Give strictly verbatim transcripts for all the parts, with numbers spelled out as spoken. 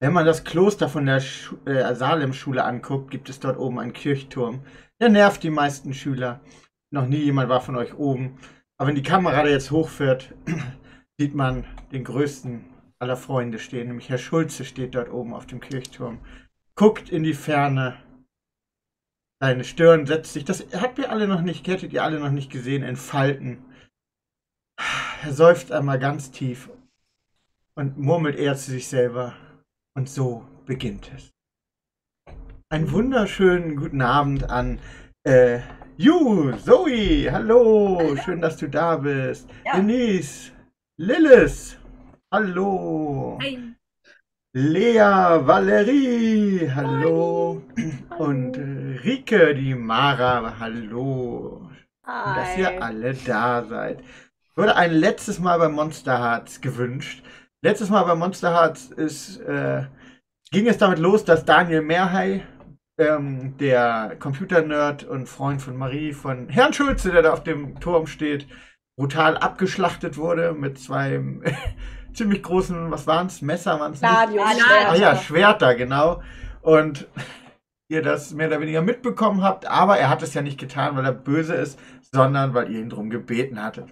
Wenn man das Kloster von der Schu äh, Salemschule anguckt, gibt es dort oben einen Kirchturm. Der nervt die meisten Schüler. Noch nie jemand war von euch oben. Aber wenn die Kamera da jetzt hochfährt, sieht man den größten aller Freunde stehen. Nämlich Herr Schulze steht dort oben auf dem Kirchturm. Guckt in die Ferne. Seine Stirn setzt sich, das habt ihr alle noch nicht, hättet ihr alle noch nicht gesehen, in Falten. Er seufzt einmal ganz tief und murmelt eher zu sich selber. Und so beginnt es. Einen wunderschönen guten Abend an äh, Ju, Zoe, hallo, schön, dass du da bist. Ja. Denise, Lilith, hallo. Hi. Lea, Valerie, hallo. Hallo. Und äh, Rike, die Mara, hallo. Schön, dass ihr Hi. alle da seid. Wurde ein letztes Mal bei Monster Hearts gewünscht. Letztes Mal bei Monster Hearts ist, äh, ging es damit los, dass Daniel Mehrhey, ähm, der Computer-Nerd und Freund von Marie, von Herrn Schulze, der da auf dem Turm steht, brutal abgeschlachtet wurde mit zwei ziemlich großen, was waren es, Messer waren es nicht? Gladius-Schwerter. Ah ja, Schwerter, genau. Und ihr das mehr oder weniger mitbekommen habt, aber er hat es ja nicht getan, weil er böse ist, sondern weil ihr ihn drum gebeten hattet.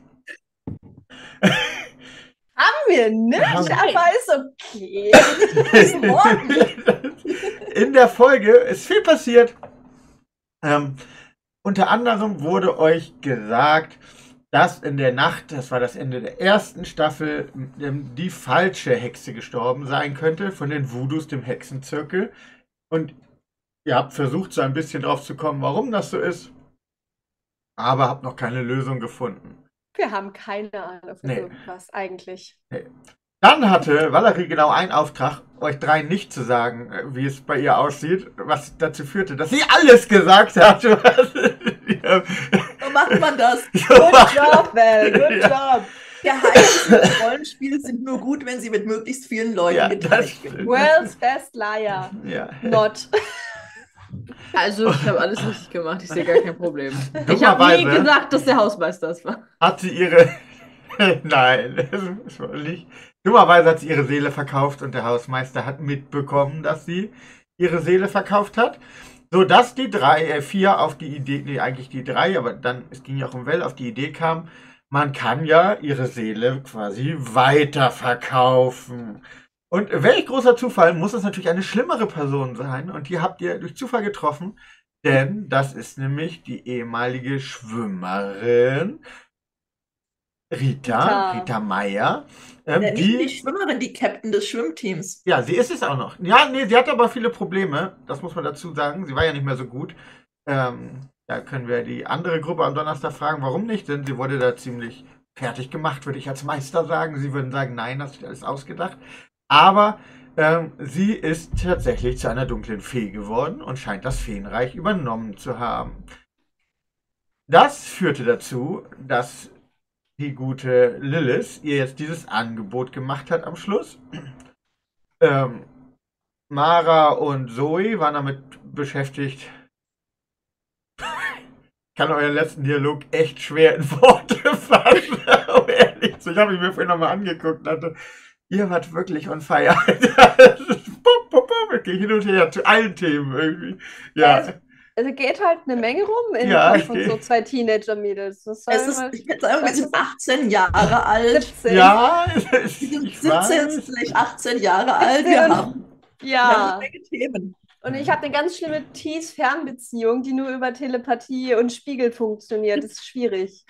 Haben wir nicht, Haben- aber ist okay. Ist in Ordnung. In der Folge ist viel passiert. Ähm, unter anderem wurde euch gesagt, dass in der Nacht, das war das Ende der ersten Staffel, ähm, die falsche Hexe gestorben sein könnte von den Voodoos, dem Hexenzirkel. Und ihr habt versucht, so ein bisschen drauf zu kommen, warum das so ist, aber habt noch keine Lösung gefunden. Wir haben keine Ahnung von Nee. irgendwas eigentlich. Dann hatte Valerie genau einen Auftrag, euch dreien nicht zu sagen, äh, wie es bei ihr aussieht, was dazu führte, dass sie alles gesagt hat. Was ihr- So macht man das. so Good macht- job, Val, good Ja. job. Geheimnisse Rollenspiele sind nur gut, wenn sie mit möglichst vielen Leuten Ja, geteilt das werden. stimmt. World's best liar. Ja. Not. Also, ich habe alles richtig gemacht. Ich sehe gar kein Problem. Ich habe Dummerweise nie gesagt, dass der Hausmeister es war. hat sie ihre. Nein, das war nicht. Dummerweise hat sie ihre Seele verkauft und der Hausmeister hat mitbekommen, dass sie ihre Seele verkauft hat. Sodass die drei, äh, vier auf die Idee, nee, eigentlich die drei, aber dann, es ging ja auch um Well, auf die Idee kam, man kann ja ihre Seele quasi weiterverkaufen. Und welch großer Zufall, muss es natürlich eine schlimmere Person sein. Und die habt ihr durch Zufall getroffen, denn das ist nämlich die ehemalige Schwimmerin Rita, Rita. Rita Meier. Ja, Ähm, nicht die die, Schwimmerin, die Captain des Schwimmteams. ja, sie ist es auch noch. Ja, nee, sie hatte aber viele Probleme, das muss man dazu sagen. Sie war ja nicht mehr so gut. Ähm, da können wir die andere Gruppe am Donnerstag fragen, warum nicht, denn sie wurde da ziemlich fertig gemacht, würde ich als Meister sagen. Sie würden sagen, nein, das ist alles ausgedacht. Aber ähm, sie ist tatsächlich zu einer dunklen Fee geworden und scheint das Feenreich übernommen zu haben. Das führte dazu, dass die gute Lilith ihr jetzt dieses Angebot gemacht hat am Schluss. Ähm, Mara und Zoe waren damit beschäftigt. Ich kann euren letzten Dialog echt schwer in Worte fassen, um ehrlich zu sein. Ich habe ihn mir vorhin nochmal angeguckt und dachte, ihr wart wirklich on fire. Das ist bup, bup, bup, ich gehe hin und her zu allen Themen irgendwie. Ja, Also geht halt eine Menge rum in Ja, Kopf von ich- so zwei Teenager-Mädels. Das soll Es ist, mal ich würde sagen, wir sind achtzehn Jahre alt. siebzehn. ja, Wir sind ich siebzehn, weiß. vielleicht achtzehn Jahre alt. Wir siebzehn. haben, wir Ja. haben eine Menge Themen. Und ich habe eine ganz schlimme Tees-Fernbeziehung, die nur über Telepathie und Spiegel funktioniert. Das ist schwierig.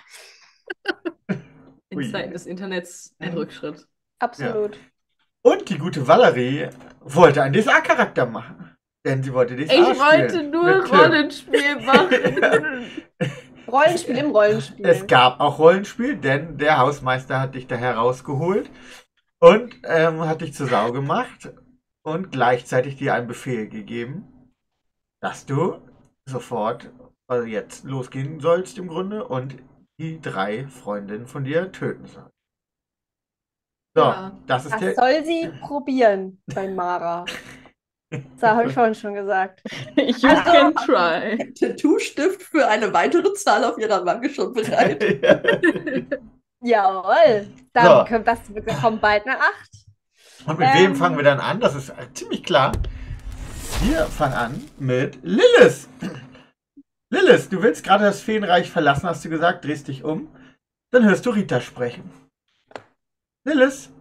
In Ui. Zeiten des Internets ein Rückschritt. Absolut. Und die gute Valerie wollte einen D S A-Charakter machen. Denn sie wollte D S A Ich spielen. wollte nur mit Tim. Rollenspiel machen. Rollenspiel im Rollenspiel. Es gab auch Rollenspiel, denn der Hausmeister hat dich da herausgeholt und ähm, hat dich zur Sau gemacht und gleichzeitig dir einen Befehl gegeben, dass du sofort, also jetzt losgehen sollst im Grunde und die drei Freundinnen von dir töten sollst. So, Ja. das ist Das der. soll sie probieren bei Mara. Das habe ich vorhin schon gesagt. You Also- can try. Tattoo-Stift für eine weitere Zahl auf ihrer Wange schon bereit. Jawohl. Dann So. kommt, das, kommt bald eine acht. Und mit Ähm. wem fangen wir dann an? Das ist äh, ziemlich klar. Wir fangen an mit Lilith. Lilith, du willst gerade das Feenreich verlassen, hast du gesagt, drehst dich um. Dann hörst du Rita sprechen. Lilith.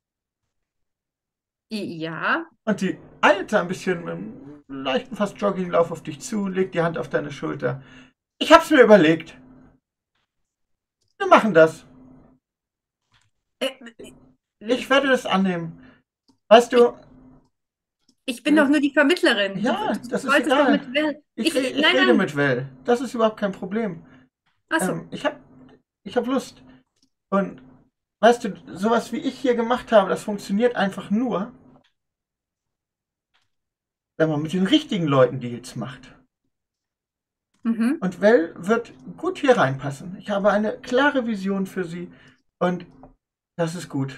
Ja. Und die eilt ein bisschen mit einem leichten, fast Jogginglauf auf dich zu, legt die Hand auf deine Schulter. Ich hab's mir überlegt. Wir machen das. Äh, Ich werde das annehmen. Weißt du, ich bin doch nur die Vermittlerin. ja, Du- du das ist wolltest doch egal. mit Will. Ich, Ich- re- ich nein, rede nein. mit Vel. Das ist überhaupt kein Problem. Achso. Ähm, ich hab, ich hab Lust. Und weißt du, sowas wie ich hier gemacht habe, das funktioniert einfach nur, wenn man mit den richtigen Leuten Deals macht. Mhm. Und Vel wird gut hier reinpassen. Ich habe eine klare Vision für sie. Und das ist gut.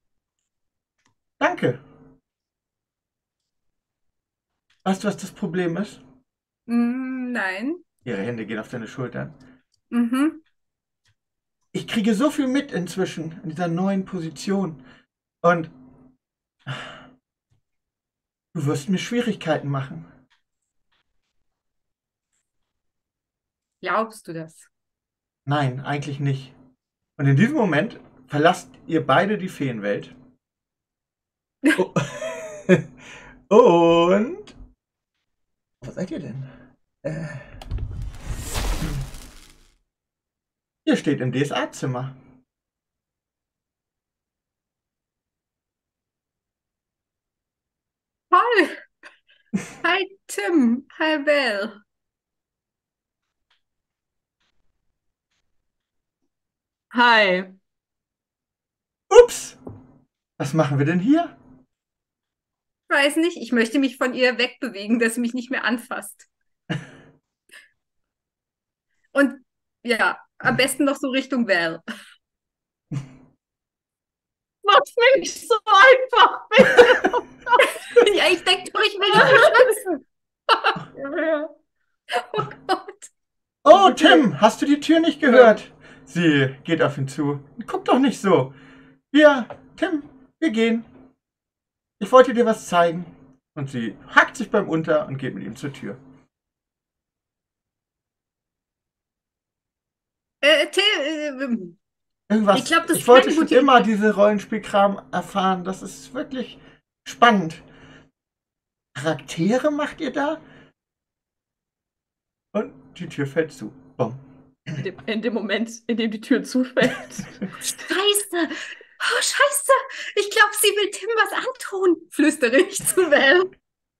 Danke. Weißt du, was das Problem ist? Mm, nein. Ihre Hände gehen auf deine Schultern. Mhm. Ich kriege so viel mit inzwischen in dieser neuen Position. Und du wirst mir Schwierigkeiten machen. Glaubst du das? Nein, eigentlich nicht. Und in diesem Moment verlasst ihr beide die Feenwelt. Oh. Und... Wo seid ihr denn? Äh. Ihr steht im D S A-Zimmer. Hi. Hi, Tim. Hi, Belle. Hi. Ups! Was machen wir denn hier? Weiß nicht, ich möchte mich von ihr wegbewegen, dass sie mich nicht mehr anfasst. Und ja, am besten noch so Richtung Val. Mach's mir nicht so einfach, bitte. Ja, ich denke doch, ich will dich beschützen. Oh Gott. Oh, Tim, hast du die Tür nicht gehört? Sie geht auf ihn zu. Guck doch nicht so. Wir, Tim, wir gehen. Ich wollte dir was zeigen. Und sie hackt sich beim Unter und geht mit ihm zur Tür. Äh, Till, äh, Irgendwas. Ich glaub, das ich ist wollte keine schon gute immer Idee. diese Rollenspielkram erfahren. Das ist wirklich spannend. Charaktere macht ihr da? Und die Tür fällt zu. Bumm. in dem, in dem Moment, in dem die Tür zufällt. Scheiße! Oh, Scheiße! Ich glaube, sie will Tim was antun, flüstere ich zu Val.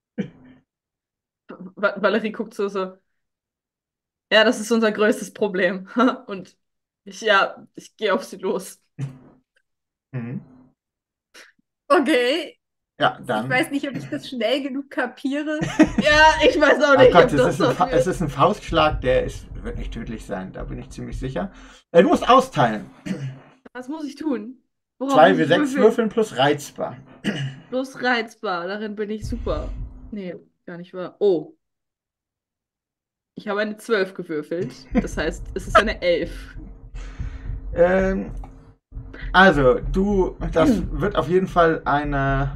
Va- Valerie guckt so, so. Ja, das ist unser größtes Problem. Und ich, ja, ich gehe auf sie los. Mhm. Okay, Ja, ich dann. weiß nicht, ob ich das schnell genug kapiere. Ja, ich weiß auch Oh nicht, Gott, ob es das ist, ein, was Fa- es wird. ist ein Faustschlag, der ist, wird nicht tödlich sein. Da bin ich ziemlich sicher. Äh, du musst austeilen. Was muss ich tun? Worauf zwei muss wie ich sechs würfeln? würfeln plus reizbar. Bloß reizbar, darin bin ich super. Nee, gar nicht wahr. Oh. Ich habe eine zwölf gewürfelt. Das heißt, es ist eine elf. Ähm, also, du, das wird auf jeden Fall eine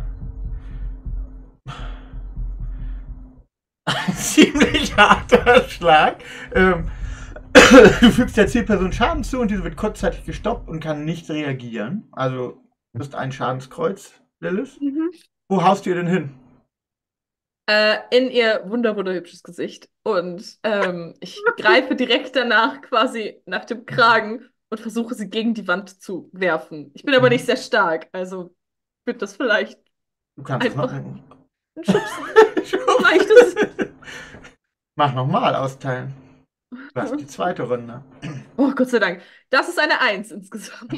ein ziemlich harter Schlag. Ähm, du fügst der Zielperson Schaden zu und diese wird kurzzeitig gestoppt und kann nicht reagieren. Also, du bist ein Schadenskreuz, Lilith. Mhm. Wo haust du ihr denn hin? Äh, in ihr wunder wunderhübsches Gesicht. Und ähm, ich greife direkt danach quasi nach dem Kragen und versuche sie gegen die Wand zu werfen. Ich bin aber nicht sehr stark, also wird das vielleicht Du kannst es Einfach- machen. ein Schubsen. Leichtes. Mach nochmal austeilen. Du hast die zweite Runde. Oh, Gott sei Dank. Das ist eine Eins insgesamt.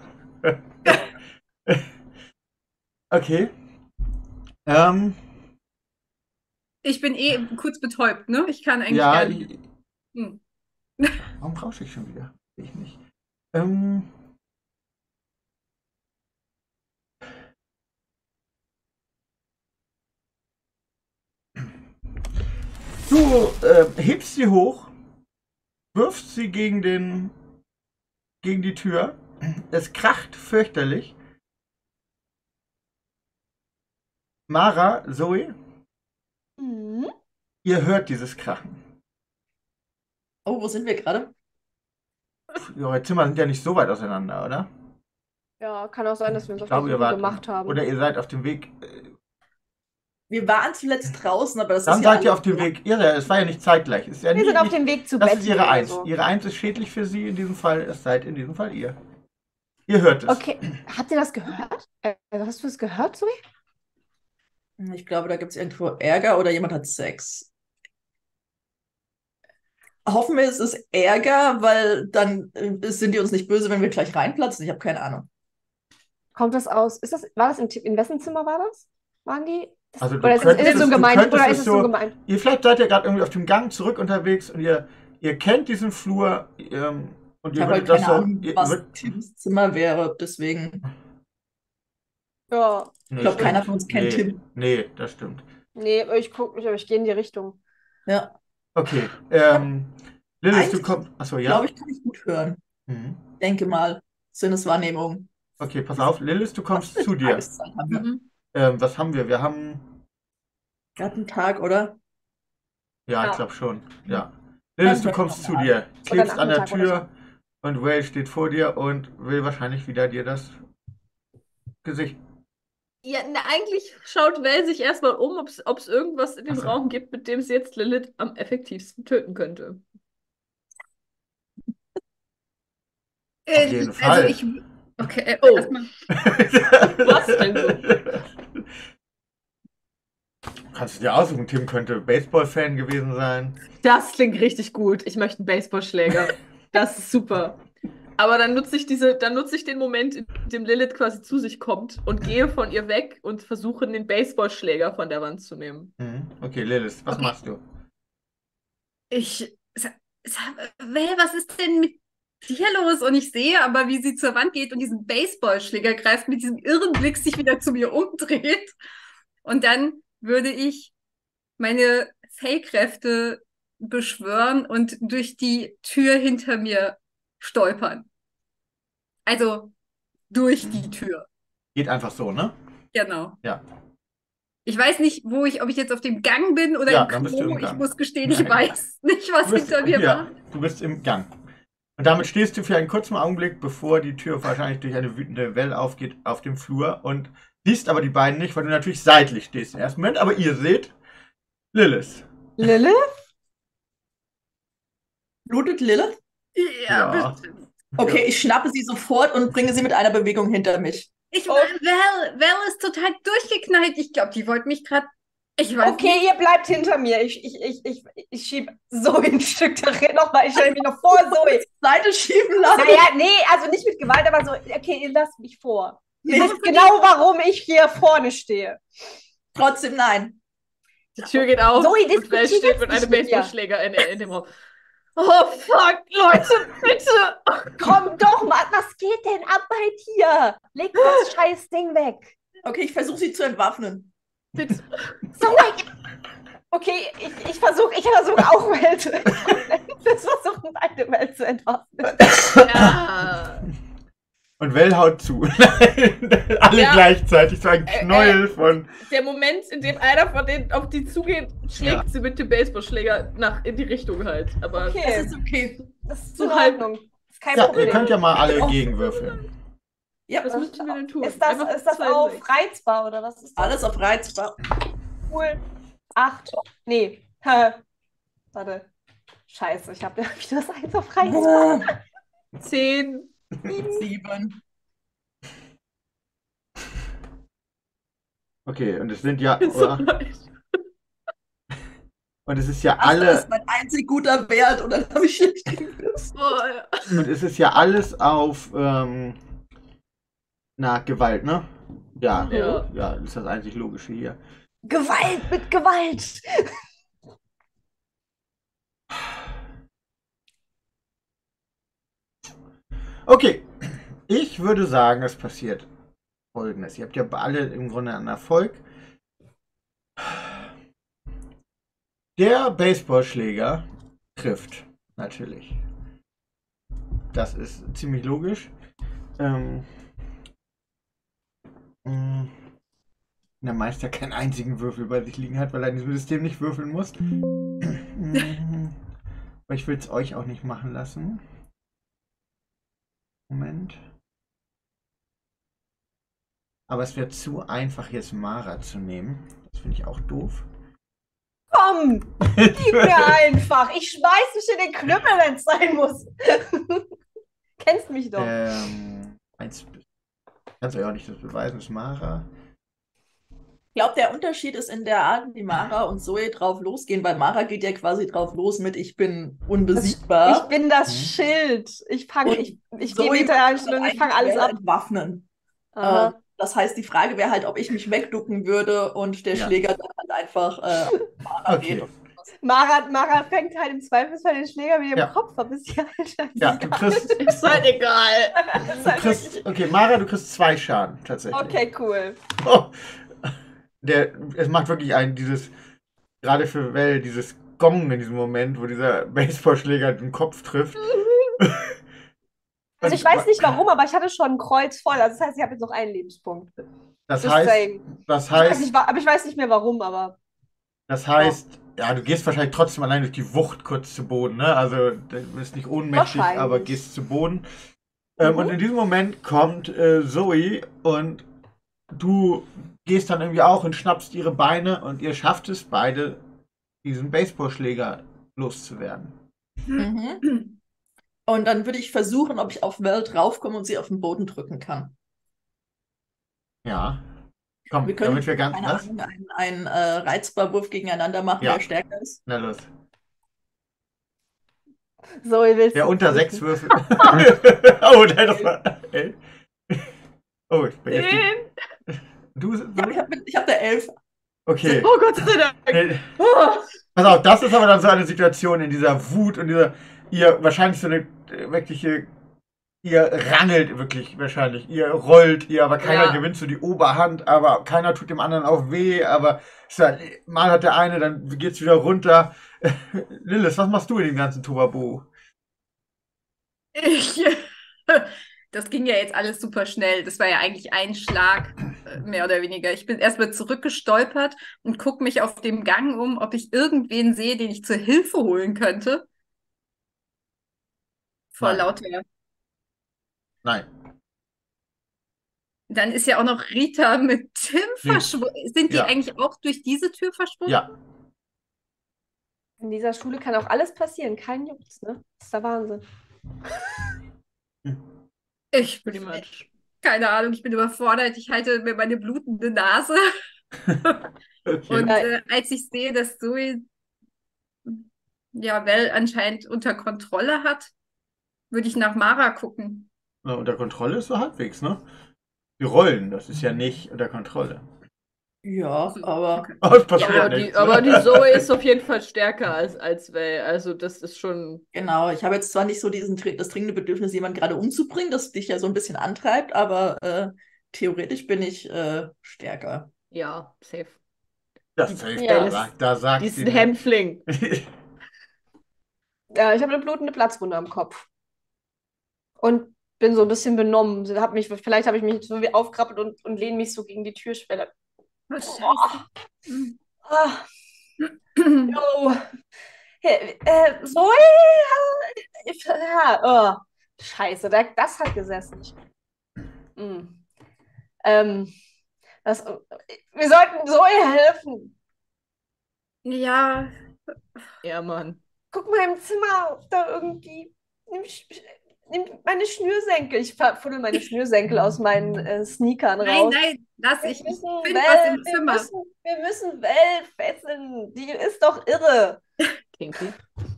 Okay. Ähm, Ich bin eh kurz betäubt, ne? Ich kann eigentlich ja, gar nicht. ich, Hm. warum rausche ich schon wieder? Sehe ich nicht. Ähm, du äh, hebst sie hoch, wirfst sie gegen den, gegen die Tür. Es kracht fürchterlich. Mara, Zoe, Mhm. ihr hört dieses Krachen. Oh, wo sind wir gerade? Eure Zimmer sind ja nicht so weit auseinander, oder? Ja, kann auch sein, dass wir uns Ich auf die glaube, ihr Suche wart. gemacht haben. Oder ihr seid auf dem Weg. äh, Wir waren zuletzt draußen, aber das Dann ist ja seid ihr alles auf dem so- Weg. Irre, es war ja nicht zeitgleich. Es ist ja Wir nie, sind auf nicht, dem Weg zu Das Betty ist ihre oder Eins. so. Ihre Eins ist schädlich für sie in diesem Fall. Es seid in diesem Fall ihr. Ihr hört es. Okay, habt ihr das gehört? Äh, hast du es gehört, Zoe? Ich glaube, da gibt es irgendwo Ärger oder jemand hat Sex. Hoffen wir, es ist Ärger, weil dann äh, sind die uns nicht böse, wenn wir gleich reinplatzen. Ich habe keine Ahnung. Kommt das aus? Ist das, war das in, in wessen Zimmer war das? Waren die? Das, Also du oder ist es, könntest ist es so es- du gemeint? könntest Oder es ist es so so- gemeint? Ihr vielleicht seid ihr gerade irgendwie auf dem Gang zurück unterwegs und ihr, ihr kennt diesen Flur ähm, und Ich ihr habe halt würdet das keine so. Ahnung, Ihr, was würd, Tims Zimmer wäre. Deswegen, Ja. nee, glaub, stimmt. keiner von uns kennt nee, Tim. Nee, das stimmt. Nee, ich gucke mich, aber ich gehe in die Richtung. ja, Okay. Ähm, Lilith, du Eigentlich, kommst. Achso, ja. glaube ich, kann ich gut hören. Mhm. Denke mal, Sinneswahrnehmung. Okay, pass auf, Lilith, du kommst Was für zu eine dir. Tageszeit haben wir? Mhm. Ähm, was haben wir? Wir haben. Gerade einen Tag, oder? Ja, Ja. ich glaube schon. Ja. Lilith, du Dann kommst zu normal. dir, klebst Oder an der Nachmittag oder Tür und Whale steht vor dir und will wahrscheinlich wieder dir das Gesicht. Ja, na, eigentlich schaut Val sich erstmal um, ob es irgendwas in dem Ach so. Raum gibt, mit dem sie jetzt Lilith am effektivsten töten könnte. Auf jeden also Fall. ich. Okay, äh, Oh. erstmal. Was denn so? Kannst du dir aussuchen, Tim könnte Baseball-Fan gewesen sein. Das klingt richtig gut. Ich möchte einen Baseballschläger. Das ist super. Aber dann nutze ich diese, dann nutze ich den Moment, in dem Lilith quasi zu sich kommt und gehe von ihr weg und versuche, den Baseballschläger von der Wand zu nehmen. Mhm. Okay, Lilith, was Okay. machst du? Ich. Sa- sa- Well, was ist denn mit dir los? Und ich sehe aber, wie sie zur Wand geht und diesen Baseballschläger greift, mit diesem irren Blick sich wieder zu mir umdreht. Und dann würde ich meine Fellkräfte beschwören und durch die Tür hinter mir stolpern. Also durch die Tür. Geht einfach so, ne? Genau. Ja. Ich weiß nicht, wo ich, ob ich jetzt auf dem Gang bin oder Ja, im dann bist du Klo. im Ich Gang. muss gestehen, ich Nein. weiß nicht, was Du bist, hinter mir ja, war. du bist im Gang. Und damit stehst du für einen kurzen Augenblick, bevor die Tür wahrscheinlich durch eine wütende Welle aufgeht, auf dem Flur und siehst aber die beiden nicht, weil du natürlich seitlich stehst im ersten Moment. Aber ihr seht Lilith. Lilith? Blutet Lilith? Ja, Ja. bestimmt. Okay, ich schnappe sie sofort und bringe sie mit einer Bewegung hinter mich. Ich, Oh. Val, Val ist total durchgeknallt. Ich glaube, die wollte mich gerade. Ich weiß Okay, nicht. ihr bleibt hinter mir. Ich, ich, ich, ich, ich schiebe Zoe ein Stück darin nochmal. Ich stelle mich noch vor Zoe. Seite schieben lassen. Naja, nee, also nicht mit Gewalt, aber so, okay, ihr lasst mich vor. Ihr Nee, wisst genau, warum ich hier vorne stehe. trotzdem nein. Die Tür geht auf Zoe, und Val diskutier steht jetzt mit einem nicht mit ihr. Baseballschläger in, in dem Raum. Oh fuck, Leute, bitte! Komm doch mal, was geht denn ab bei dir? Leg das scheiß Ding weg. Okay, ich versuche sie zu entwaffnen. Bitte. Zoe! Okay, ich, ich versuche ich versuch auch Welt zu entwaffnen. Wir versuchen beide Welt zu entwaffnen. Ja. Und Well haut zu. Alle Ja. gleichzeitig. So ein Äh, Knäuel von. Der Moment, in dem einer von denen auf die zugeht, schlägt Ja. sie mit dem Baseballschläger nach in die Richtung halt. Aber Das Okay, ist okay. das ist so in halb- Ordnung. Das ist kein Ja, ihr Problem. könnt ja mal alle Oh. gegenwürfeln. Ja, was müssen wir denn tun? Ist das, Einfach ist das zwei auf sechs. reizbar oder was ist das? alles auf reizbar. Cool. Acht. Nee. Hä. Warte. Scheiße, ich habe ja wieder das eins auf reizbar. Zehn. Sieben. Okay, und es sind ja. Bin so Oder? leid. Und es ist ja Ach, das alle. ist mein einzig guter Wert und dann habe ich schlecht gewürzt. Oh, ja. Und es ist ja alles auf. Ähm, na, Gewalt, ne? Ja. Ja. Ja, das ist das einzig Logische hier. Gewalt mit Gewalt. Okay, ich würde sagen, es passiert Folgendes. Ihr habt ja alle im Grunde einen Erfolg. Der Baseballschläger trifft, natürlich. Das ist ziemlich logisch. Ähm, mh. der Meister keinen einzigen Würfel bei sich liegen hat, weil er in diesem System nicht würfeln muss. Mhm. Aber ich will es euch auch nicht machen lassen. Moment. Aber es wäre zu einfach, jetzt Mara zu nehmen. Das finde ich auch doof. Komm, gib mir einfach. Ich schmeiß dich in den Knüppel, wenn es sein muss. Kennst mich doch. ähm, eins. Kannst du ja auch nicht das beweisen, ist Mara. Ich glaube, der Unterschied ist in der Art, wie Mara und Zoe drauf losgehen, weil Mara geht ja quasi drauf los mit Ich bin unbesiegbar. Ich bin das Hm. Schild. Ich fange, Und ich, ich Zoe gehe hinter der möchte Stunde und ich eigentlich fange alles Bella ab. entwaffnen. Aha. Äh, das heißt, die Frage wäre halt, ob ich mich wegducken würde und der Ja. Schläger dann halt einfach äh, auf Mara Okay. geht. Mara, Mara fängt halt im Zweifelsfall den Schläger wieder im Ja. Kopf ab. Ist ja halt Ja, du kriegst. Ist halt egal. Ist Du halt kriegst okay, Mara, du kriegst zwei Schaden tatsächlich. Okay, cool. Oh. Der, es macht wirklich ein, dieses, gerade für Well, dieses Gong in diesem Moment, wo dieser Baseballschläger den Kopf trifft. Also ich weiß nicht warum, aber ich hatte schon ein Kreuz voll. Also das heißt, ich habe jetzt noch einen Lebenspunkt. Das Just heißt, saying. das Ich weiß heißt, nicht, wa- aber ich weiß nicht mehr warum, aber das heißt, ja, du gehst wahrscheinlich trotzdem allein durch die Wucht kurz zu Boden, ne? Also, du bist nicht ohnmächtig, Wahrscheinlich. aber gehst zu Boden. Ähm, Mhm. und in diesem Moment kommt äh, Zoe und du gehst dann irgendwie auch und schnappst ihre Beine und ihr schafft es beide, diesen Baseballschläger loszuwerden. Mhm. Und dann würde ich versuchen, ob ich auf Val draufkomme und sie auf den Boden drücken kann. Ja. Komm, Wir können, damit wir ganz. keine Was? Ahnung, einen, einen äh, Reizbarwurf gegeneinander machen, Ja. wer stärker ist. Na los. Zoe willst Wer du unter prüfen? sechs Würfel. Oh, nein, das war. Elf. Oh, ich bin jetzt. Die... Du, Ja, ich Zoe? habe ich hab der elf. Okay. Oh Gott sei Dank. Äh, Oh. Pass auf, das ist aber dann so eine Situation in dieser Wut und dieser, ihr wahrscheinlich so eine äh, wirkliche, ihr rangelt wirklich wahrscheinlich, ihr rollt, ihr, aber keiner Ja. gewinnt so die Oberhand, aber keiner tut dem anderen auch weh, aber ist halt, mal hat der eine, dann geht's wieder runter. Lilith, was machst du in dem ganzen Tobabo? Ich, das ging ja jetzt alles super schnell. Das war ja eigentlich ein Schlag, äh, mehr oder weniger. Ich bin erstmal zurückgestolpert und gucke mich auf dem Gang um, ob ich irgendwen sehe, den ich zur Hilfe holen könnte. Vor Nein. lauter. Nein. Dann ist ja auch noch Rita mit Tim Nee. verschwunden. Sind die Ja. eigentlich auch durch diese Tür verschwunden? Ja. In dieser Schule kann auch alles passieren. Kein Jux, ne? Das ist der Wahnsinn. Ich Pretty bin, much. keine Ahnung, ich bin überfordert. Ich halte mir meine blutende Nase. Okay. Und Ja. äh, als ich sehe, dass Zoe ja Val anscheinend unter Kontrolle hat, würde ich nach Mara gucken. Na, unter Kontrolle ist so halbwegs, ne? Die Rollen, das ist ja nicht unter Kontrolle. Ja, aber Oh, es passiert Ja, aber nichts. die, aber die Zoe ist auf jeden Fall stärker als, als Val. Also das ist schon. genau, ich habe jetzt zwar nicht so diesen, dr- das dringende Bedürfnis, jemanden gerade umzubringen, das dich ja so ein bisschen antreibt, aber äh, theoretisch bin ich äh, stärker. Ja, safe. Das safe, Ja. da sagt, da sagt Die ist sie ein Hämpfling. Ja, ich habe eine blutende Platzwunde am Kopf. Und bin so ein bisschen benommen. Hab mich, vielleicht habe ich mich so wie aufgerappelt und, und lehne mich so gegen die Türschwelle. Oh, Scheiße. Ah, oh. Äh, äh, Zoe? Ich- Ja, oh. Scheiße, da, das hat gesessen. Hm. Ähm, das, wir sollten Zoe helfen. Ja, Ja, Mann. Guck mal im Zimmer, ob da irgendwie. Nimm, Sch- nimm meine Schnürsenkel. Ich fuddel meine Schnürsenkel aus meinen äh, Sneakern nein, raus. nein, lass Wir ich. Ich müssen finde Val- was im wir Zimmer. Müssen, wir müssen Val fesseln. Die ist doch irre. Kinky.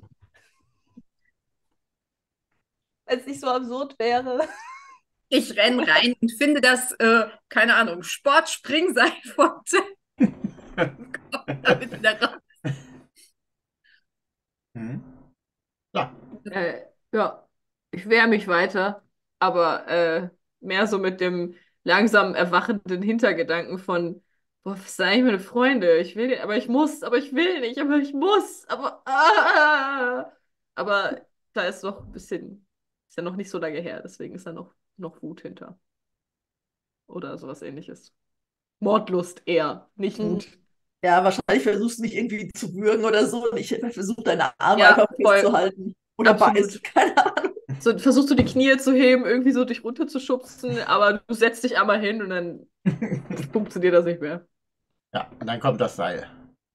Wenn es nicht so absurd wäre. Ich renne rein und finde das, äh, keine Ahnung, Sportspringseil von Tim. Damit wieder raus. Hm? Ja. Äh, ja, ich wehre mich weiter, aber äh, mehr so mit dem langsam erwachenden Hintergedanken von, boah, was sind eigentlich meine Freunde? Ich will, aber ich muss, aber ich will nicht, aber ich muss, aber ah! Aber da ist noch ein bisschen, ist ja noch nicht so lange her, deswegen ist da noch, noch Wut hinter. Oder sowas ähnliches. Mordlust eher. Nicht Mhm. Wut. Ja, wahrscheinlich versuchst du mich irgendwie zu würgen oder so und ich versuche deine Arme Ja, einfach voll. festzuhalten. Oder Absolut. beides, keine Ahnung. So, versuchst du die Knie zu heben, irgendwie so dich runterzuschubsen, aber du setzt dich einmal hin und dann funktioniert das nicht mehr. Ja, und dann kommt das Seil.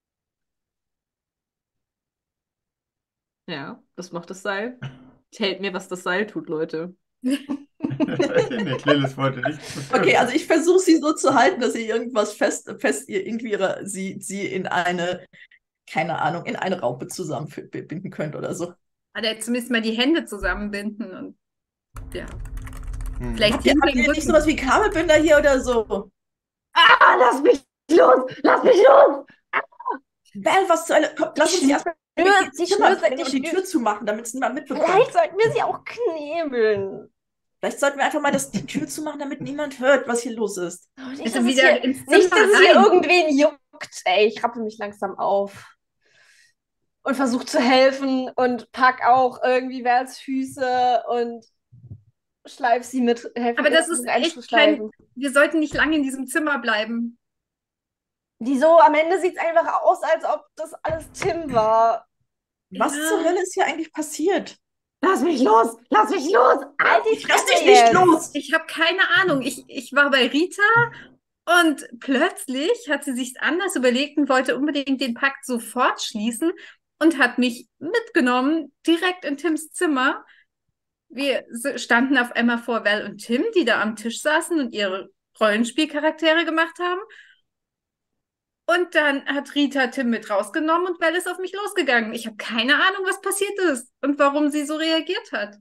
Ja, das macht das Seil. Erzählt mir, was das Seil tut, Leute. Weiß ich nicht, Lilith wollte nichts zu tun. Okay, also ich versuche sie so zu halten, dass sie irgendwas fest, fest ihr irgendwie ihre, sie, sie in eine, keine Ahnung, in eine Raupe zusammenbinden könnt oder so. Oder zumindest mal die Hände zusammenbinden und ja. Hm. Vielleicht Habt ihr, hinter habt dem ihr nicht Rücken. sowas wie Kabelbinder hier oder so? Ah, lass mich los! Lass mich los! Val, was zur Hölle? Komm, lass uns erstmal schnürt- sie schnürt sich die nicht. Tür zumachen, damit es niemand mitbekommt. Vielleicht sollten wir sie auch knebeln. Vielleicht sollten wir einfach mal das, die Tür zumachen, damit niemand hört, was hier los ist. Oh, nicht, Also dass es wieder hier, ins nicht, Zimmer dass es hier rein. irgendwen juckt. Ey, ich rappel mich langsam auf. Und versuche zu helfen und pack auch irgendwie Vals Füße und schleif sie mit. helfe Aber ihr, das das ist mit echt einzuschleifen. Wir sollten nicht lange in diesem Zimmer bleiben. Wieso? Am Ende sieht es einfach aus, als ob das alles Tim war. Was Ja. zur Hölle ist hier eigentlich passiert? Lass mich los! Lass mich los! Halt die Ich lass Fresse dich nicht jetzt. los! Ich habe keine Ahnung. Ich, ich war bei Rita und plötzlich hat sie sich anders überlegt und wollte unbedingt den Pakt sofort schließen und hat mich mitgenommen, direkt in Tims Zimmer. Wir s- standen auf einmal vor Val und Tim, die da am Tisch saßen und ihre Rollenspielcharaktere gemacht haben. Und dann hat Rita Tim mit rausgenommen und Val ist auf mich losgegangen. Ich habe keine Ahnung, was passiert ist und warum sie so reagiert hat.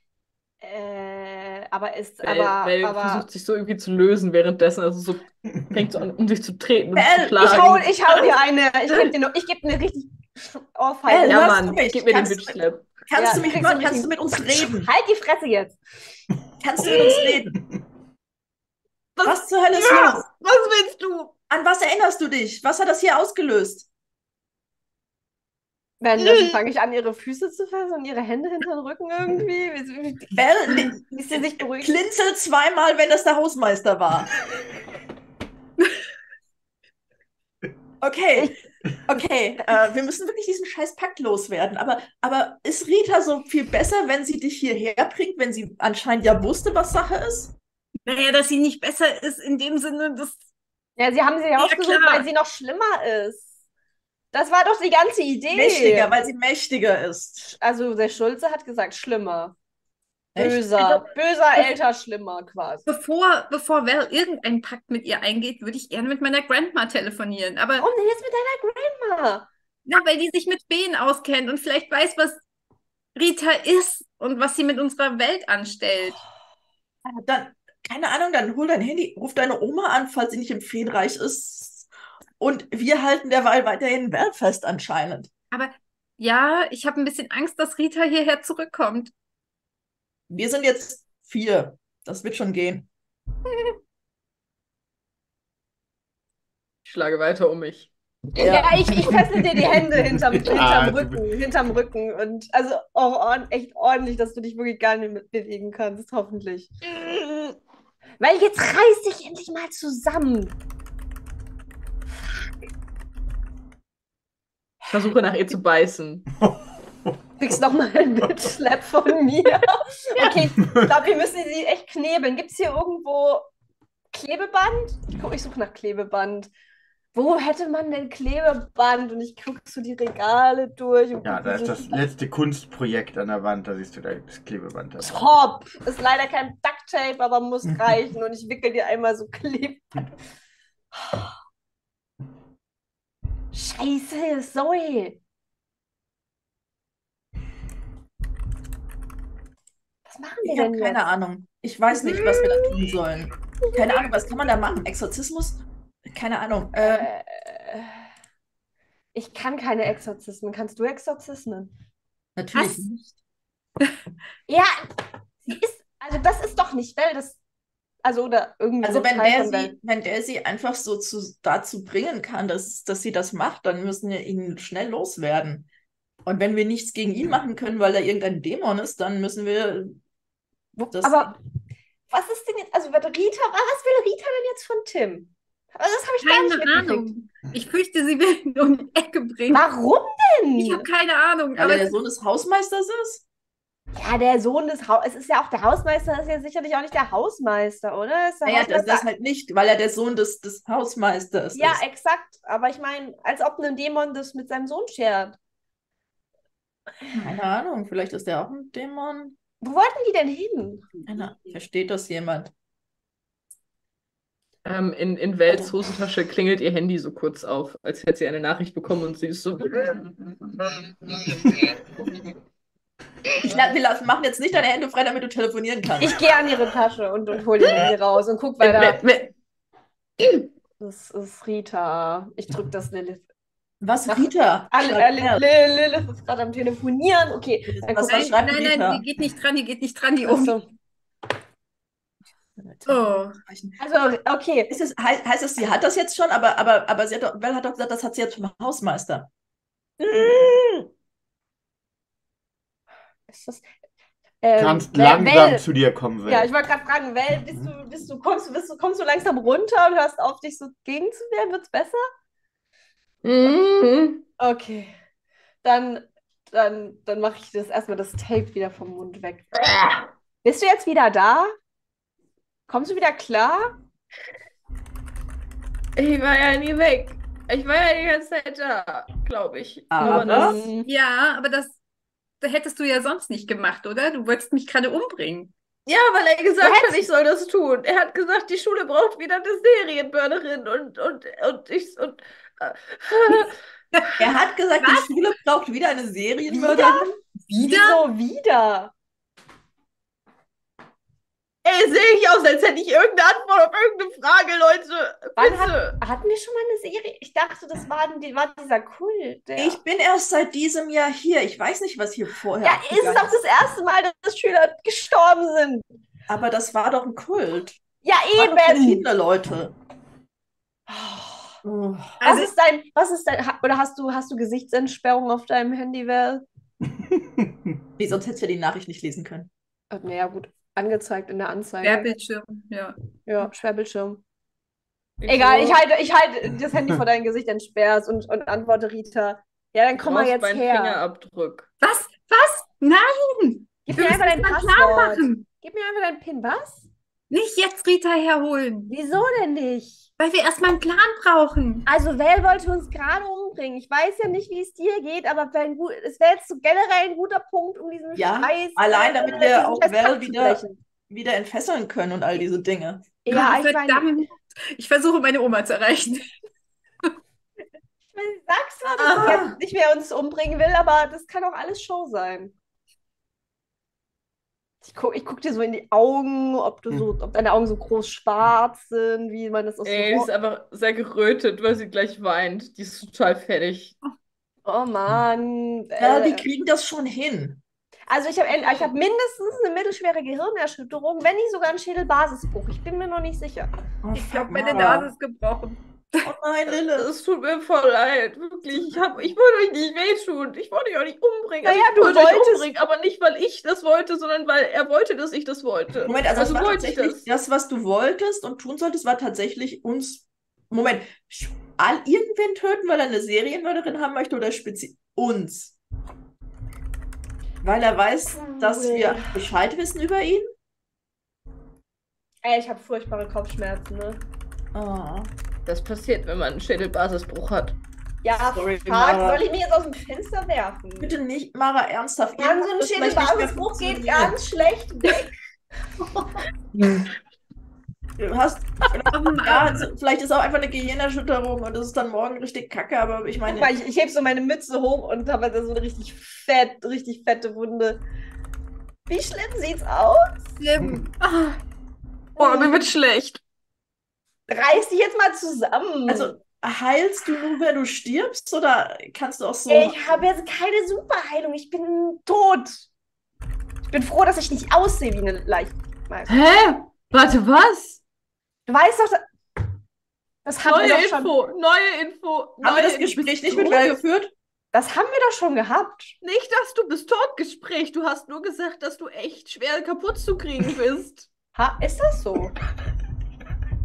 Äh, aber ist, Weil, aber, weil aber. versucht sich so irgendwie zu lösen währenddessen, also so fängt so an, um sich zu treten und Bell, zu ich Ich schlagen. hau, ich hau dir eine. Ich gebe dir, noch- ich geb eine richtig Ohrfeige. Bell, Ja, hörst du Mann, mich? gib mir den Kannst du- Bitch Slap. Kannst Ja, du mich kriegst hören? du Kannst mich- du mit uns reden? Halt die Fresse jetzt. Kannst du mit uns reden? Was zur Hölle ist los? Was willst du? An was erinnerst du dich? Was hat das hier ausgelöst? Wenn dann fange ich an, ihre Füße zu fassen und ihre Hände hinter den Rücken irgendwie. Wie, wie, Bell, wie sie sich beruhigt. Klinzel zweimal, wenn das der Hausmeister war. Okay, okay, äh, wir müssen wirklich diesen scheiß Pakt loswerden. Aber, aber ist Rita so viel besser, wenn sie dich hierher bringt, wenn sie anscheinend ja wusste, was Sache ist? Naja, dass sie nicht besser ist in dem Sinne, dass. Ja, sie haben sie ausgesucht, klar. weil sie noch schlimmer ist. Das war doch die ganze Idee. Mächtiger, weil sie mächtiger ist. Also der Schulze hat gesagt, schlimmer. Echt? Böser. Böser, älter, schlimmer quasi. Bevor, bevor Val irgendeinen Pakt mit ihr eingeht, würde ich gerne mit meiner Grandma telefonieren. Aber Warum denn jetzt mit deiner Grandma? na, weil die sich mit Feen auskennt und vielleicht weiß, was Rita ist und was sie mit unserer Welt anstellt. Dann, keine Ahnung, dann hol dein Handy, ruf deine Oma an, falls sie nicht im Feenreich ist. Und wir halten derweil weiterhin Val fest anscheinend. Aber ja, ich habe ein bisschen Angst, dass Rita hierher zurückkommt. Wir sind jetzt vier. Das wird schon gehen. Ich schlage weiter um mich. Ja, ich, ich fessel dir die Hände hinterm, hinterm Ah, du Rücken, hinterm Rücken. Und also auch ord echt ordentlich, dass du dich wirklich gar nicht mit bewegen kannst, hoffentlich. Weil jetzt reiß dich endlich mal zusammen. Ich versuche nach ihr zu beißen. Kriegst noch mal einen Bitch-Slap von mir. Okay, ich glaube, wir müssen sie echt knebeln. Gibt es hier irgendwo Klebeband? Ich gucke, ich suche nach Klebeband. Wo hätte man denn Klebeband? Und ich gucke so die Regale durch. Und Ja, guck, da wie ist so- das letzte Kunstprojekt an der Wand, da siehst du da das Klebeband. dabei. Top! Ist leider kein Ducktape, aber muss reichen. Und ich wickel dir einmal so Klebeband. Scheiße, Zoe! Was machen wir Ich habe denn keine jetzt? Ahnung. Ich weiß nicht, was wir da tun sollen. Keine Ahnung, was kann man da machen? Exorzismus? Keine Ahnung. Äh, Äh, ich kann keine Exorzismen. Kannst du Exorzismen? natürlich Was? nicht. Ja, sie ist, also das ist doch nicht Bell, das, also oder irgendwie Also so wenn Teil der von Bell. sie, wenn der sie einfach so zu, dazu bringen kann, dass, dass sie das macht, dann müssen wir ihn schnell loswerden. Und wenn wir nichts gegen ihn machen können, weil er irgendein Dämon ist, dann müssen wir das. Aber was ist denn jetzt, also wird Rita, was will Rita denn jetzt von Tim? Also das habe ich gar nicht Keine mitgekriegt. Ahnung. Ich fürchte, sie will ihn um die Ecke bringen. Warum denn? Ich habe keine Ahnung. Weil Aber er der Sohn des Hausmeisters ist? Ja, der Sohn des Haus, es ist ja auch der Hausmeister, ist ja sicherlich auch nicht der Hausmeister, oder? Ist der Naja, das, Hausmeister... das halt nicht, weil er der Sohn des, des Hausmeisters Ja, ist. exakt. Aber ich meine, als ob ein Dämon das mit seinem Sohn schert. Keine Ahnung, vielleicht ist er auch ein Dämon. Wo wollten die denn hin? Keine Ahnung. Versteht das jemand? Ähm, in, in Wels Hosentasche klingelt ihr Handy so kurz auf, als hätte sie eine Nachricht bekommen und sie ist so. Ich, la- wir lassen, machen jetzt nicht deine Hände frei, damit du telefonieren kannst. Ich gehe an ihre Tasche und, und hole die Handy raus und guck weiter. Wer- wer- Das ist Rita. Ich drück das Lilith. Was, Rita? Ah, äh, Li- Li- Lilith ist gerade am Telefonieren. Okay, dann Was guck soll ich. ich- nein, schreibt nein, Rita? nein, die geht nicht dran, die geht nicht dran, die Ach um. so. Oh. Also, okay. Ist es, heißt, heißt es, sie hat das jetzt schon, aber, aber, aber sie hat doch, Vel hat doch gesagt, das hat sie jetzt vom Hausmeister. Ist das, ähm, Kannst Vel- langsam Vel- zu dir kommen, Will. Ja, ich wollte gerade fragen, Vel, bist du, bist du, kommst du, bist du, kommst du langsam runter und hörst auf, dich so gegenzuwehren? Wird's besser? Mhm. Okay. Dann, dann, dann mache ich das erstmal das Tape wieder vom Mund weg. Bist du jetzt wieder da? Kommst du wieder klar? Ich war ja nie weg. Ich war ja die ganze Zeit da, glaube ich. Aber das- Mhm. Ja, aber das, das hättest du ja sonst nicht gemacht, oder? Du wolltest mich gerade umbringen. Ja, weil er gesagt Du hat, hättest- ich soll das tun. Er hat gesagt, die Schule braucht wieder eine Serienmörderin und, und, und ich und. Äh, Er hat gesagt, die Schule braucht wieder eine Serienmörderin. Wieso wieder? Ey, sehe ich aus, als hätte ich irgendeine Antwort auf irgendeine Frage, Leute. Wann Bitte. Hatten wir schon mal eine Serie? Ich dachte, das war, die, war dieser Kult. Der... Ich bin erst seit diesem Jahr hier. Ich weiß nicht, was hier vorher ja, ist abgegangen doch das erste Mal, dass Schüler gestorben sind. Aber das war doch ein Kult. Ja, Das waren doch eben. verschiedene Leute. Oh. Was Also, ist dein, was ist dein, ha- oder hast du, hast du Gesichtsentsperrung auf deinem Handy, Val? Nee, sonst hättest du ja die Nachricht nicht lesen können. Äh, Naja, gut, angezeigt in der Anzeige. Querbildschirm, ja. Ja, Schwerbildschirm. Ich Egal, so, ich halte, ich halte das Handy vor dein Gesicht, entsperrst und, und antworte Rita. Ja, dann komm mal brauchst jetzt meinen her. Fingerabdruck. Was? Was? Nein! Gib Wir mir müssen einfach dein das mal klar Passwort. machen. Gib mir einfach deinen PIN. Was? Nicht jetzt Rita herholen, Wieso denn nicht? weil wir erstmal einen Plan brauchen. Also, Val wollte uns gerade umbringen. Ich weiß ja nicht, wie es dir geht, aber wenn gut, es wäre jetzt so generell ein guter Punkt, um diesen Ja, Scheiß. allein äh, damit wir diesen auch Scheiß Val Pakt wieder- zu brechen. Wieder entfesseln können und all diese Dinge. Ja, Oh, ich meine, verdammt. Ich versuche, meine Oma zu erreichen. ich sag's zwar, dass sie jetzt nicht mehr uns umbringen will, aber das kann auch alles Show sein. Ich guck, ich guck dir so in die Augen, ob du so, ob deine Augen so groß schwarz sind, wie man das aus Ey, die so. ist einfach sehr gerötet, weil sie gleich weint. Die ist total fertig. Oh Mann. Ja, die Äh, kriegen das schon hin. also ich habe ich hab mindestens eine mittelschwere Gehirnerschütterung, wenn nicht sogar einen Schädelbasisbruch. Ich bin mir noch nicht sicher. Oh, Ich fuck, glaube, meine Mara. Nase ist gebrochen. Oh nein, Lilith. Es tut mir voll leid, wirklich. Ich, hab, ich wollte euch nicht wehtun. Ich wollte euch auch nicht umbringen. Naja, Also ich du wollte euch wolltest- umbringen, aber nicht, weil ich das wollte, sondern weil er wollte, dass ich das wollte. Moment, also, Also es war wollte ich tatsächlich das. das, was du wolltest und tun solltest, war tatsächlich uns. Moment, sch- all, irgendwen töten, weil er eine Serienmörderin haben möchte oder speziell uns? Weil er weiß, dass wir Bescheid wissen über ihn? Ey, ich habe furchtbare Kopfschmerzen, ne? Oh. Das passiert, wenn man einen Schädelbasisbruch hat. Ja, Sorry, fuck, Mara. soll ich mich jetzt aus dem Fenster werfen? Bitte nicht, Mara, ernsthaft. Ja, so ein Irgendwas wird vielleicht nicht mehr Schädelbasisbruch geht funktionieren. ganz schlecht weg. Du hast, Oh Mann. ja, also, vielleicht ist auch einfach eine Gehirnerschütterung und es ist dann morgen richtig kacke, aber ich meine, Guck mal, ich, ich heb so meine Mütze hoch und habe da so eine richtig fett, richtig fette Wunde. Wie schlimm sieht's aus? Schlimm. Ah. Oh, mir wird schlecht. Reiß dich jetzt mal zusammen. also heilst du nur, wenn du stirbst oder kannst du auch so. ich habe jetzt keine Superheilung. Ich bin tot. Ich bin froh, dass ich nicht aussehe wie eine Leiche. Hä? Warte, was? Du weißt doch, da- das haben wir Neue doch schon, Info, neue Info. Haben wir neue das Info. Gespräch Bist nicht du mit tot? Val geführt? das haben wir doch schon gehabt. Nicht, dass du bist tot Gespräch. Du hast nur gesagt, dass du echt schwer kaputt zu kriegen bist. Ha, ist das so?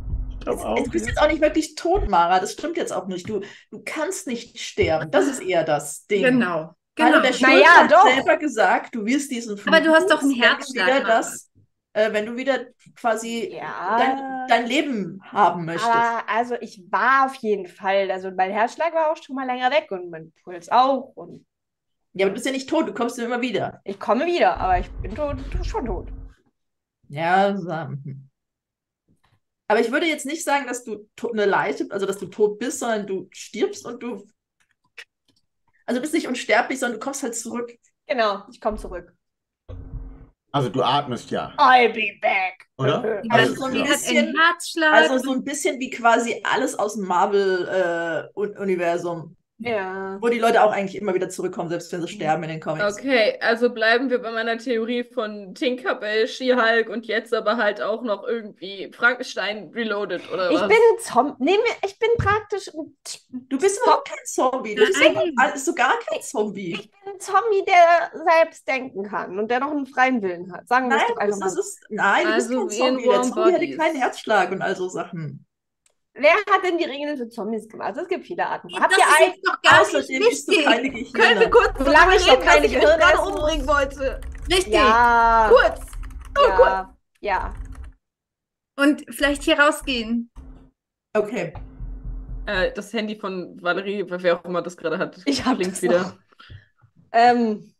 Unterm Du Auge. bist jetzt auch nicht wirklich tot, Mara. Das stimmt jetzt auch nicht. Du, du kannst nicht sterben. Das ist eher das Ding. Genau, Hallo, genau. der Schulze Naja, hat doch. selber gesagt, du wirst diesen Aber du hast doch einen wenn du Herzschlag, wieder Mara. das, äh, wenn du wieder quasi Ja. dein, dein Leben haben möchtest. Aber also ich war auf jeden Fall, also mein Herzschlag war auch schon mal länger weg und mein Puls auch. Und Ja, aber du bist ja nicht tot, du kommst ja immer wieder. ich komme wieder, aber ich bin tot, schon tot. Ja, so, hm. Aber ich würde jetzt nicht sagen, dass du to- eine Leiche, also dass du tot bist, sondern du stirbst und du. Also du bist nicht unsterblich, sondern du kommst halt zurück. Genau, ich komme zurück. Also du atmest ja, I'll be back. oder? Die Also hat, so ein die hat bisschen- einen Herzschlag. Also so ein bisschen wie quasi alles aus dem Marvel-Universum, Ja. wo die Leute auch eigentlich immer wieder zurückkommen, selbst wenn sie sterben in den Comics. Okay, also bleiben wir bei meiner Theorie von Tinkerbell, She-Hulk und jetzt aber halt auch noch irgendwie Frankenstein Reloaded oder Ich was? bin ein Zombie. Nee, mir- ich bin praktisch ein, Du bist überhaupt kein Zombie. Du bist Nein. ja also gar kein Zombie. ich bin ein Zombie, der selbst denken kann und der noch einen freien Willen hat. Sagen wir es Nein, doch einfach das, mal. das ist, nein, du Also bist wie kein in Zombie. Der Warm Zombie hätte Bodies. keinen Herzschlag und all so Sachen. Wer hat denn die Regeln für Zombies gemacht? Es gibt viele Arten. Habt das ihr ist ein, jetzt doch gar Außerdem nicht bist du wichtig. keine Können wir Gehirne. kurz Solange darüber ich noch reden, dass keine ich mich Gehirne gerade essen muss. umbringen wollte? Richtig. ja, Kurz! Oh, ja, ja. Und vielleicht hier rausgehen. Okay. Äh, das Handy von Valerie, wer auch immer das gerade hat, Ich hab blinkt das wieder. noch. Ähm,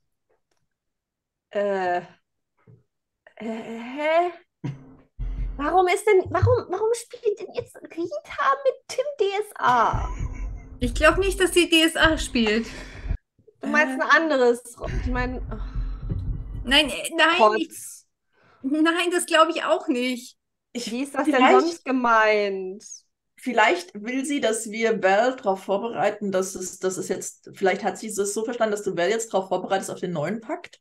äh, äh, hä? Warum ist denn, warum, warum spielt denn jetzt Rita mit Tim D S A? Ich glaube nicht, dass sie D S A spielt. Du meinst ein anderes? Ich meine, Nein, äh, nein, ich, Kotz. nein, das glaube ich auch nicht. Ich, Wie ist das denn vielleicht, sonst gemeint? vielleicht will sie, dass wir Val darauf vorbereiten, dass es, dass es jetzt, vielleicht hat sie es so verstanden, dass du Val jetzt darauf vorbereitest auf den neuen Pakt.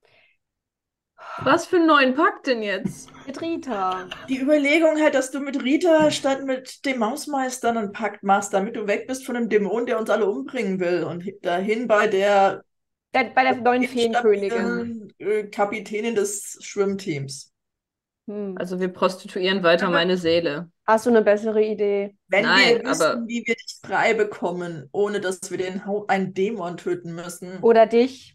Was für einen neuen Pakt denn jetzt? Mit Rita. Die Überlegung halt, dass du mit Rita statt mit dem Mausmeister einen Pakt machst, damit du weg bist von dem Dämon, der uns alle umbringen will und dahin bei der Der, bei der neuen Feenkönigin. instabilen, äh, Kapitänin des Schwimmteams. Hm. Also wir prostituieren weiter Aber- meine Seele. Hast du eine bessere Idee? Wenn Nein, wir wissen, aber- wie wir dich frei bekommen, ohne dass wir den Hau- einen Dämon töten müssen. Oder dich?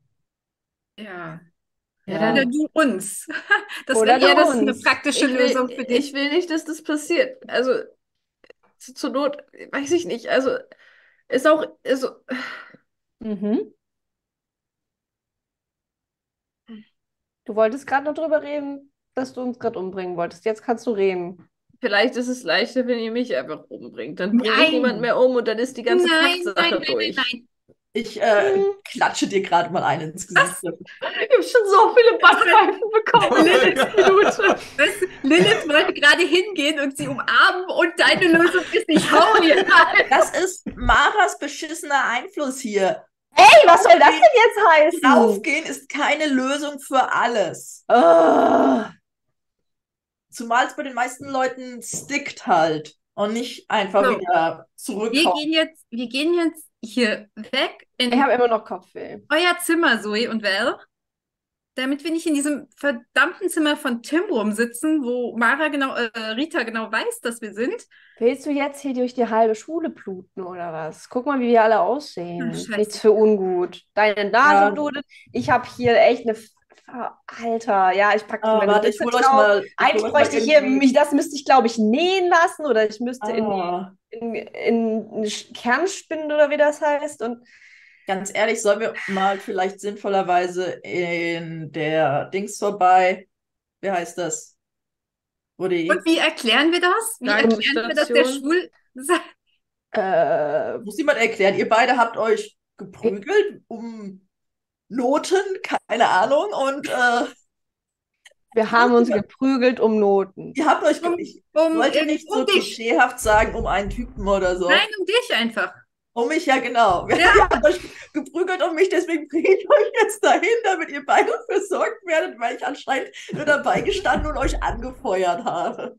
Ja. Ja. Oder du uns. Das Oder wäre ja du das eine uns. praktische Ich Lösung will, für dich. ich will nicht, dass das passiert. Also zu- zur Not, weiß ich nicht. Also ist auch, also, Mhm. Du wolltest gerade noch drüber reden, dass du uns gerade umbringen wolltest. Jetzt kannst du reden. vielleicht ist es leichter, wenn ihr mich einfach umbringt. Dann bringe ich Nein. niemand mehr um und dann ist die ganze Nein, nein, Paktsache nein, nein, durch. nein. Ich äh, Mhm. klatsche dir gerade mal einen ins Gesicht. Ich habe schon so viele Backpfeifen bekommen in der letzten Minute. Weißt du, Lilith wollte gerade hingehen und sie umarmen und deine Lösung ist, ich hau ihr rein. Das ist Maras beschissener Einfluss hier. Hey, was soll das denn jetzt heißen? Draufgehen ist keine Lösung für alles. Ah. Zumal es bei den meisten Leuten stickt halt und nicht einfach So. wieder Wir zurückkommt. gehen jetzt, wir gehen jetzt hier weg in Ich habe immer noch Kopfweh. euer Zimmer, Zoe und Val, damit wir nicht in diesem verdammten Zimmer von Tim rumsitzen, wo Mara genau, äh, Rita genau weiß, dass wir sind. Willst du jetzt hier durch die halbe Schule bluten oder was? Guck mal, wie wir alle aussehen. Ach, scheiße. Nichts für ungut. Deine Nase Ja. blutet. Ich habe hier echt eine. F- Alter, ja, ich packe Ah, meine warte, ich Mütze hol euch drauf. mal. ich hol Eigentlich euch mal bräuchte ich hier, irgendwie- mich, das müsste ich, glaube ich, nähen lassen oder ich müsste in, Ah, in, in eine Sch- Kernspinde oder wie das heißt. Und ganz ehrlich, sollen wir mal vielleicht sinnvollerweise in der Dings vorbei. Wie heißt das? Wo die. Und wie erklären wir das? Wie erklären wir das der Radiostation. Schul... äh, Muss jemand erklären? Ihr beide habt euch geprügelt um Noten, keine Ahnung, und äh, wir haben uns geprügelt um Noten. ihr habt euch. Um- Ich Um, wollte um, nicht so um dich. klischeehaft sagen, um einen Typen oder so. Nein, um dich einfach. Um mich, ja, genau. Wir Ja. haben euch geprügelt um mich, deswegen bringe ich euch jetzt dahin, damit ihr beide versorgt werdet, weil ich anscheinend nur dabei gestanden und euch angefeuert habe.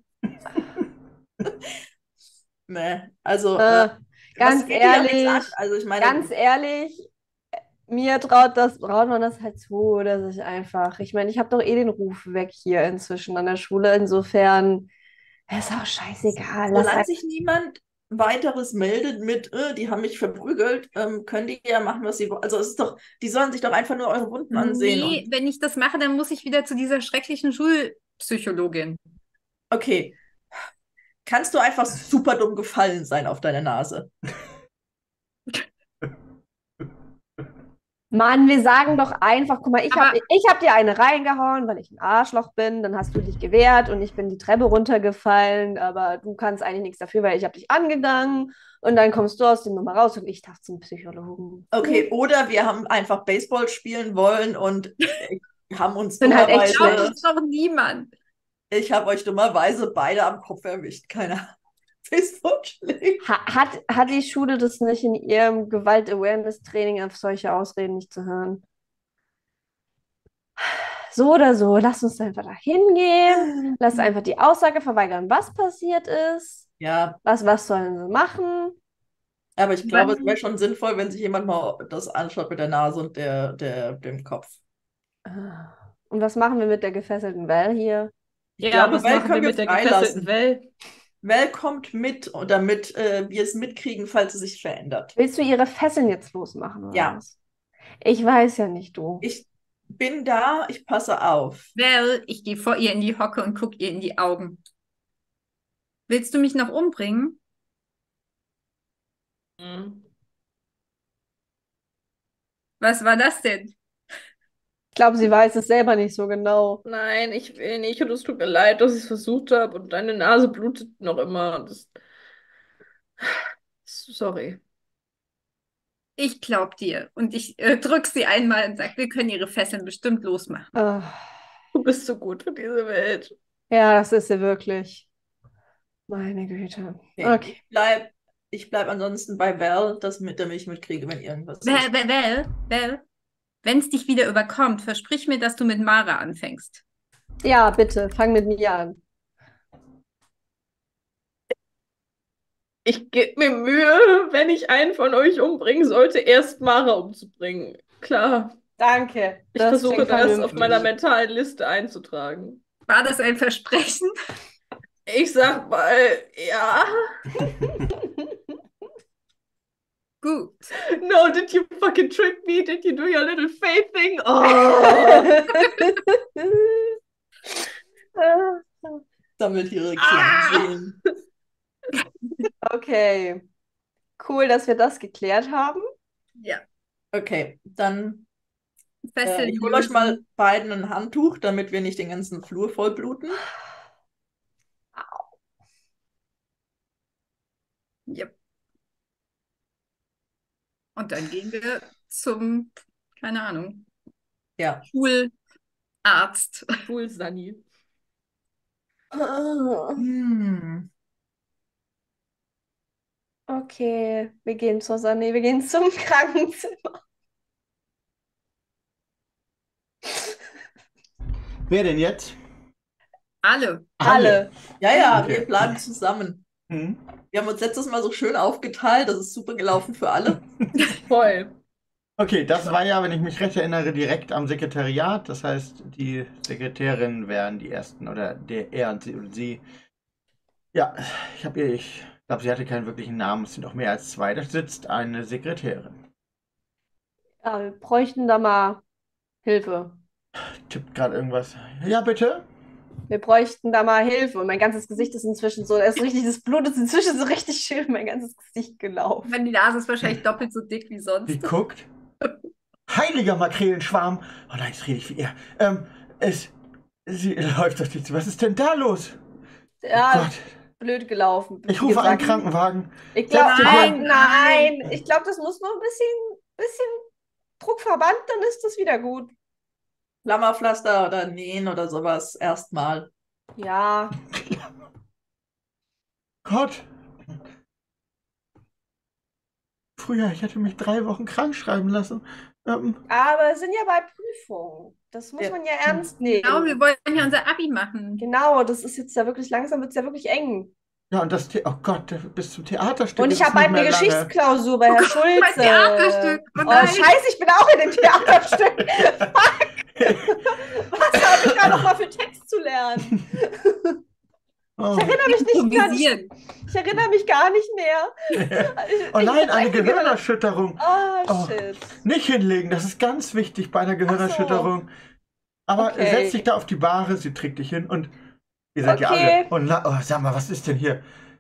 Ne, also, Äh, äh, ganz was geht dir damit ehrlich, an? Also, ich meine, Ganz ehrlich, mir traut das, traut man das halt zu, dass ich einfach, ich meine, ich habe doch eh den Ruf weg hier inzwischen an der Schule. Insofern Ist auch scheißegal. Lass Solange halt, sich niemand weiteres meldet mit, äh, die haben mich verprügelt, ähm, können die ja machen, was sie wollen. Also es ist doch, die sollen sich doch einfach nur eure Wunden ansehen. Nee, Und, wenn ich das mache, dann muss ich wieder zu dieser schrecklichen Schulpsychologin. okay, kannst du einfach super dumm gefallen sein auf deine Nase? Mann, wir sagen doch einfach, guck mal, ich Aber- habe ich hab dir eine reingehauen, weil ich ein Arschloch bin, dann hast du dich gewehrt und ich bin die Treppe runtergefallen, aber du kannst eigentlich nichts dafür, weil ich habe dich angegangen und dann kommst du aus dem Nummer raus und ich darf zum Psychologen. Okay, oder wir haben einfach Baseball spielen wollen und äh, haben uns Sind halt echt dummerweise, Glaubt uns doch niemand. ich habe euch dummerweise beide am Kopf erwischt. Keine Ahnung. Baseball schlägt. Ha hat, hat die Schule das nicht in ihrem Gewalt-Awareness-Training, auf solche Ausreden nicht zu hören? So oder so, lass uns einfach da hingehen, lass einfach die Aussage verweigern, was passiert ist, Ja, was, was sollen sie machen. aber ich glaube, es Wann- wäre schon sinnvoll, wenn sich jemand mal das anschaut mit der Nase und der, der, dem Kopf. Und was machen wir mit der gefesselten Val hier? Ich Ja, glaube, was Val machen wir können wir mit der freilassen. gefesselten Well? Val kommt mit, damit äh, wir es mitkriegen, falls es sich verändert. Willst du ihre Fesseln jetzt losmachen oder Ja. was? Ich weiß ja nicht, du. Ich bin da, ich passe auf. Well, ich gehe vor ihr in die Hocke und gucke ihr in die Augen. Willst du mich noch umbringen? Hm. Was war das denn? Ich glaube, sie weiß es selber nicht so genau. Nein, ich will nicht und es tut mir leid, dass ich es versucht habe und deine Nase blutet noch immer. Das... Sorry. Ich glaub dir. Und ich äh, drück sie einmal und sag, wir können ihre Fesseln bestimmt losmachen. Ah, Du bist so gut für diese Welt. ja, das ist sie wirklich. Meine Güte. Okay. Okay. Ich bleib, ich bleib ansonsten bei Val, dass mit, damit ich mitkriege, wenn irgendwas ist. Well, well, well, well. Wenn es dich wieder überkommt, versprich mir, dass du mit Mara anfängst. Ja, bitte, fang mit mir an. Ich gebe mir Mühe, wenn ich einen von euch umbringen sollte, erst Mara umzubringen. Klar, Danke. ich Das versuche klingt das auf vernünftig. meiner mentalen Liste einzutragen. War das ein Versprechen? Ich sag mal, ja. Gut. No, did you fucking trick me? Did you do your little faith thing? Oh. Sammeltiere Ah! sehen. Okay. Cool, dass wir das geklärt haben. Ja. Okay, dann äh, Fesseln ich hole euch lösen. mal beiden ein Handtuch, damit wir nicht den ganzen Flur voll bluten. Ja. Und dann gehen wir zum, keine Ahnung, Ja. Schularzt. Cool, Sunny. Hm. Okay, wir gehen zur Sanne, wir gehen zum Krankenzimmer. Wer denn jetzt? Alle. Alle. Ja, ja, Okay. wir bleiben zusammen. Hm? Wir haben uns letztes Mal so schön aufgeteilt, das ist super gelaufen für alle. Voll. Okay, das war ja, wenn ich mich recht erinnere, direkt am Sekretariat. Das heißt, die Sekretärinnen wären die ersten oder der er und sie und sie. Ja, ich habe ihr, ich glaube, sie hatte keinen wirklichen Namen. Es sind auch mehr als zwei. Da sitzt eine Sekretärin. Ja, wir bräuchten da mal Hilfe. Tippt gerade irgendwas. Ja, bitte? Wir bräuchten da mal Hilfe. Und mein ganzes Gesicht ist inzwischen so, es ist richtig, das Blut ist inzwischen so richtig schön in mein ganzes Gesicht gelaufen. Wenn die Nase ist wahrscheinlich doppelt so dick wie sonst. Sie guckt. Heiliger Makrelenschwarm. Oh nein, jetzt rede ich wie er. Ähm, es. Sie läuft auf die zu. Was ist denn da los? Oh Ja, Gott. blöd gelaufen. Ich wie rufe einen gesagt. Krankenwagen. Ich glaube, Setz dich nein, hin. nein. Ich glaube, das muss noch ein bisschen, bisschen Druckverband, dann ist das wieder gut. Klammerpflaster oder Nähen oder sowas erstmal. Ja, Gott. Früher, ich hätte mich drei Wochen krank schreiben lassen. Ähm, aber wir sind ja bei Prüfungen. Das muss Ja. man ja ernst nehmen. Genau, wir wollen ja unser Abi machen. Genau, das ist jetzt ja wirklich, langsam wird es ja wirklich eng. ja, und das, The oh Gott, bis zum Theaterstück. Und ist ich es habe bald nicht eine mehr lange. Geschichtsklausur bei Herr Mein Schulze. Theaterstück. Oh Oh, nein. scheiße, ich bin auch in dem Theaterstück. Fuck. Was habe ich da nochmal für Text zu lernen? Oh, Ich erinnere mich nicht gar nicht. Improvisieren. Ich erinnere mich gar nicht mehr. Ich- oh ich nein, muss eine echt gehört- Gehirnerschütterung. Oh, Oh. shit. Nicht hinlegen, das ist ganz wichtig bei einer Gehirnerschütterung. Aber Okay. setz dich da auf die Bahre, sie trägt dich hin und ihr seid ja Okay. alle. Und la- oh, sag mal, was ist denn hier?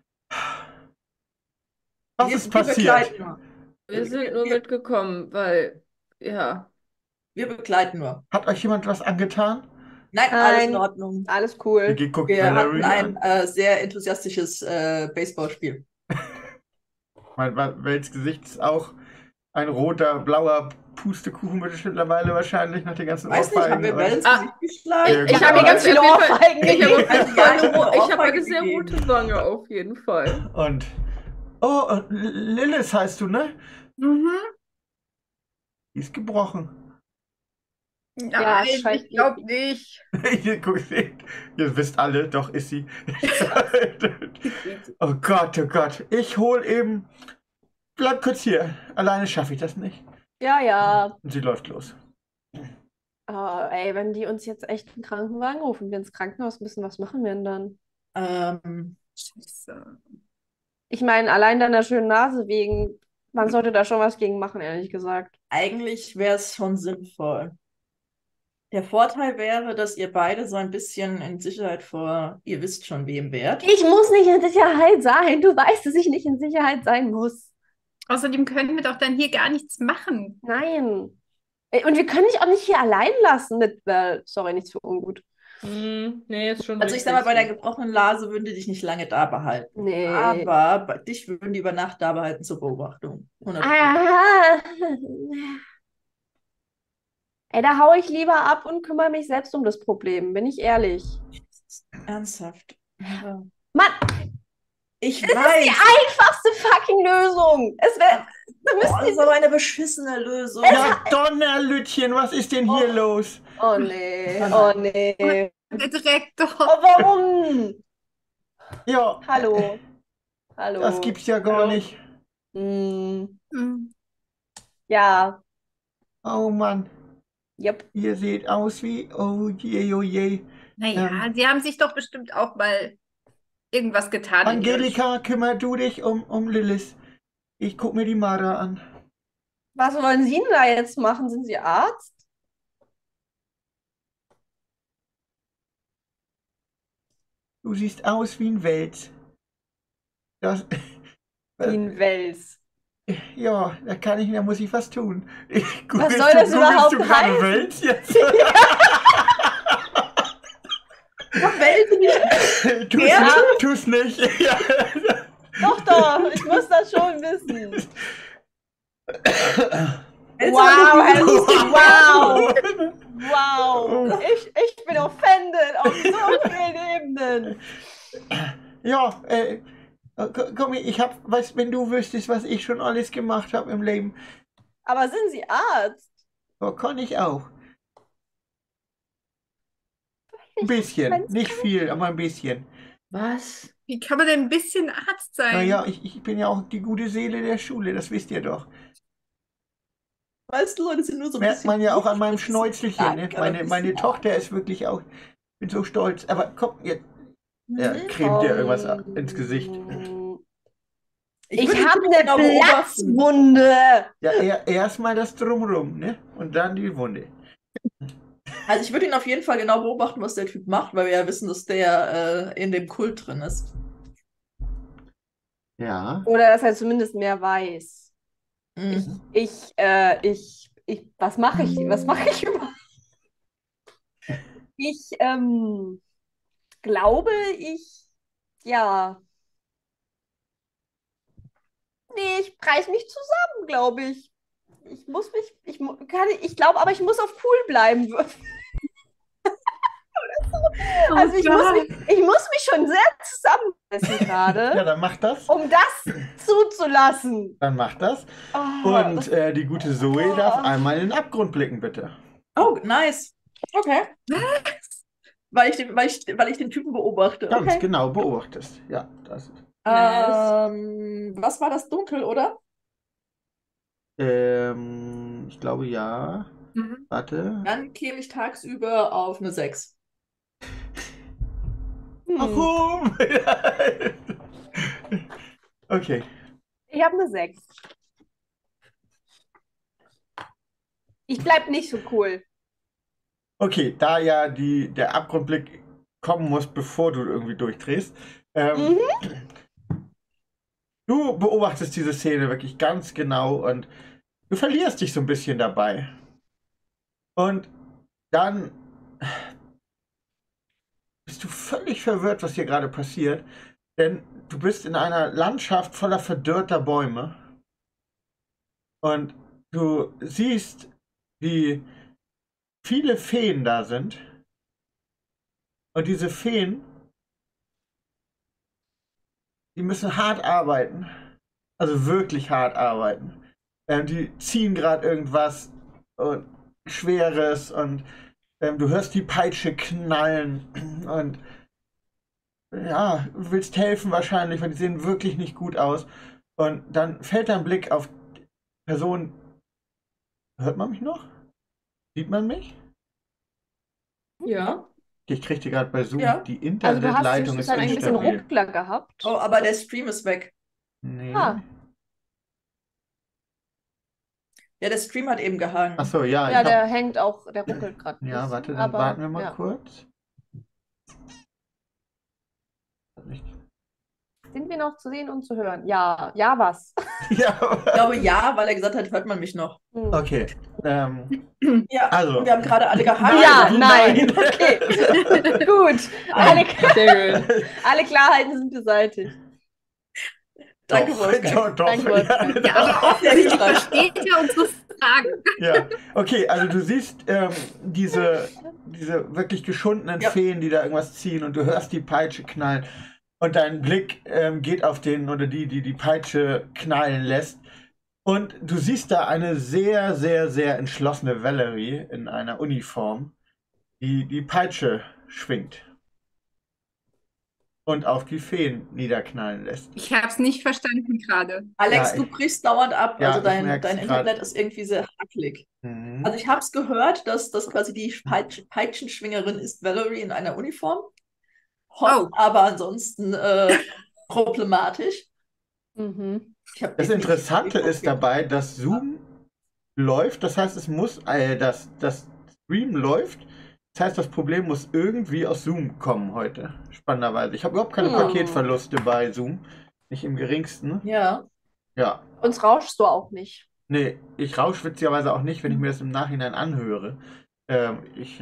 Was Wir- ist wir passiert? begleiten nur. Wir sind nur wir, mitgekommen, weil, ja. wir begleiten nur. Hat euch jemand was angetan? Nein, alles in Nein. Ordnung. Alles cool. Wie guckt Wir Valerie hatten ein an? äh, sehr enthusiastisches äh, Baseballspiel. Mein Wels Gesicht ist auch ein roter, blauer Pustekuchen mittlerweile wahrscheinlich nach den ganzen Weiß nicht, haben Ohrfeigen. wir und- Bell ins Ah, Gesicht geschlagen? Ja, Ich gut, habe aber- mir ganz viele Auf jeden Fall- Ohrfeigen. Ich habe auf jeden Ja, Fall ich eine, hab ro- eine ich habe Ohrfeige eine sehr gegeben. rote Wange, auf jeden Fall. Und. Oh, und Lilith heißt du, ne? Mhm. Die ist gebrochen. Ja, Nein, scheint- ich glaube nicht. Ihr, guckt, ihr wisst alle, doch ist sie. Oh Gott, oh Gott. Ich hol eben. Bleib kurz hier. Alleine schaffe ich das nicht. Ja, ja. Und sie läuft los. Oh, ey, wenn die uns jetzt echt einen Krankenwagen rufen, wir ins Krankenhaus müssen, was machen wir denn dann? Ähm, Scheiße. Ich meine, allein deiner schönen Nase wegen, man sollte da schon was gegen machen, ehrlich gesagt. eigentlich wäre es schon sinnvoll. Der Vorteil wäre, dass ihr beide so ein bisschen in Sicherheit vor, ihr wisst schon wem wärt. Ich muss nicht in Sicherheit sein. Du weißt, dass ich nicht in Sicherheit sein muss. Außerdem können wir doch dann hier gar nichts machen. Nein. Ey, und wir können dich auch nicht hier allein lassen mit, äh, sorry, nichts für ungut. Hm, nee, ist schon Also ich richtig sag mal, bei so. der gebrochenen Nase würden die dich nicht lange da behalten. Nee. Aber bei dich würden die über Nacht da behalten zur Beobachtung. hundert Prozent. Ah. Ey, da hau ich lieber ab und kümmere mich selbst um das Problem, bin ich ehrlich. Ernsthaft. Ja. Mann, Ich das ist die weiß. einfachste fucking Lösung. Es wäre, da Oh, müssten das die ist aber eine beschissene Lösung. Ja, Donnerlütchen, was ist denn hier Oh. los? Oh nee, oh nee. Der Dreck doch. Oh, warum? Ja, Hallo. Hallo. das gibt's ja gar Hallo. nicht. Hm, Hm. ja, Oh Mann, yep. ihr seht aus wie. Oh je, oh je. Naja, Ähm. sie haben sich doch bestimmt auch mal irgendwas getan. in ihrer Angelika, kümmer du dich um, um Lilith. Ich guck mir die Mara an. Was wollen Sie denn da jetzt machen? Sind Sie Arzt? Du siehst aus wie ein Wels. Das, Wie ein Wels. ja, da kann ich, da muss ich was tun. Ich, Was googelst soll du- das googelst überhaupt du gerade heißen? Wels jetzt? Welt tu's, Ja. nicht, tu's nicht. Ja. Doch, doch, ich muss das schon wissen. Wow, Wow, wow. Ich, ich bin offended auf so vielen Ebenen. Ja, äh, k- komm, ich hab, weißt, wenn du wüsstest, was ich schon alles gemacht habe im Leben, Aber sind Sie Arzt? ja, kann ich auch. Ein bisschen, wenn's nicht viel, aber ein bisschen. Was? Wie kann man denn ein bisschen Arzt sein? Naja, ich, ich bin ja auch die gute Seele der Schule, das wisst ihr doch. Weißt du, Leute sind nur so ein Merkt bisschen. man ja auch an meinem das ist Schnäuzelchen, ne? stark, Meine, ein meine bisschen Tochter arg. ist wirklich auch, ich bin so stolz. Aber komm, jetzt ja, Mhm. cremt dir irgendwas ins Gesicht. Ich würde habe den eine genau beobachten. Platzwunde. Ja, er, erstmal das Drumrum, ne? Und dann die Wunde. Also ich würde ihn auf jeden Fall genau beobachten, was der Typ macht, weil wir ja wissen, dass der äh, in dem Kult drin ist. Ja. Oder dass er zumindest mehr weiß. Mhm. Ich, äh, ich, ich, was mache ich, was mache ich überhaupt? Ich, ähm, glaube, ich, ja. Nee, ich reiß mich zusammen, glaube ich. Ich muss mich, ich mu- kann, ich glaube, aber ich muss auf cool bleiben. Oh Also ich muss Gott. mich, ich muss mich schon sehr zusammenreißen Ja, gerade, dann mach das. um das zuzulassen. Dann mach das. Oh, Und äh, die gute Zoe darf einmal in den Abgrund blicken, bitte. Oh, nice. Okay. Weil ich den, weil ich, weil ich den Typen beobachte. Ganz Okay. genau beobachtest. Ja, das ist. Ähm, was war das? Dunkel, oder? Ähm, ich glaube ja. Mhm. Warte. Dann käme ich tagsüber auf eine sechs. Warum? Okay. Ich habe eine sechs. Ich bleib nicht so cool. Okay, da ja die, der Abgrundblick kommen muss, bevor du irgendwie durchdrehst. Ähm, Mhm. Du beobachtest diese Szene wirklich ganz genau und du verlierst dich so ein bisschen dabei. Und dann bist du völlig verwirrt, was hier gerade passiert. Denn du bist in einer Landschaft voller verdörrter Bäume. Und du siehst, wie viele Feen da sind. Und diese Feen, die müssen hart arbeiten. Also wirklich hart arbeiten. Ähm, die ziehen gerade irgendwas und Schweres und ähm, du hörst die Peitsche knallen und ja, du willst helfen wahrscheinlich, weil die sehen wirklich nicht gut aus. Und dann fällt dein Blick auf Personen. Hört man mich noch? Sieht man mich? Ja. Ich kriegte gerade bei Zoom, Ja. die Also du hast Internetleitung ist zwischendurch ein bisschen instabil. Ruckler gehabt. Oh, aber der Stream ist weg. Nee. Ah. Ja, der Stream hat eben gehangen. Achso, ja, Ja, ich der hab, hängt auch, der ruckelt gerade ein ja, bisschen, warte, dann aber warten wir mal ja. kurz. Nicht. Sind wir noch zu sehen und zu hören? Ja, ja, was? Ja, Ich glaube ja, weil er gesagt hat, hört man mich noch. Hm. okay. Ähm, Ja, Also. wir haben gerade alle gehangen. Ja, du nein, nein. okay. Gut. Alle, Sehr gut. alle Klarheiten sind beseitigt. Danke, doch, Wolfgang. doch, doch, Danke, Wolfgang. ja, Ja, aber offensichtlich versteht ja unsere Fragen. ja, okay, also du siehst ähm, diese, diese wirklich geschundenen Ja. Feen, die da irgendwas ziehen und du hörst die Peitsche knallen und dein Blick ähm, geht auf den oder die, die die Peitsche knallen lässt und du siehst da eine sehr, sehr, sehr entschlossene Valerie in einer Uniform, die die Peitsche schwingt und auf die Feen niederknallen lässt. Ich habe es nicht verstanden gerade. Alex, Ja, du ich- brichst dauernd ab. Ja, Also ich dein, merk's dein grad. Internet ist irgendwie sehr hakelig. Mhm. Also ich habe es gehört, dass das quasi die Peitsch Peitschenschwingerin ist Valerie in einer Uniform. Hot, Oh. aber ansonsten äh, problematisch. Mhm. Ich hab Das definitiv Interessante geguckt. ist dabei, dass Zoom läuft, das heißt, es muss, äh, das, das Stream läuft, das heißt, das Problem muss irgendwie aus Zoom kommen heute, spannenderweise. Ich habe überhaupt keine Hm. Paketverluste bei Zoom, nicht im geringsten. Ja. Ja, Uns rauschst du auch nicht. nee, ich rausch witzigerweise auch nicht, wenn ich mir das im Nachhinein anhöre. Ähm, ich,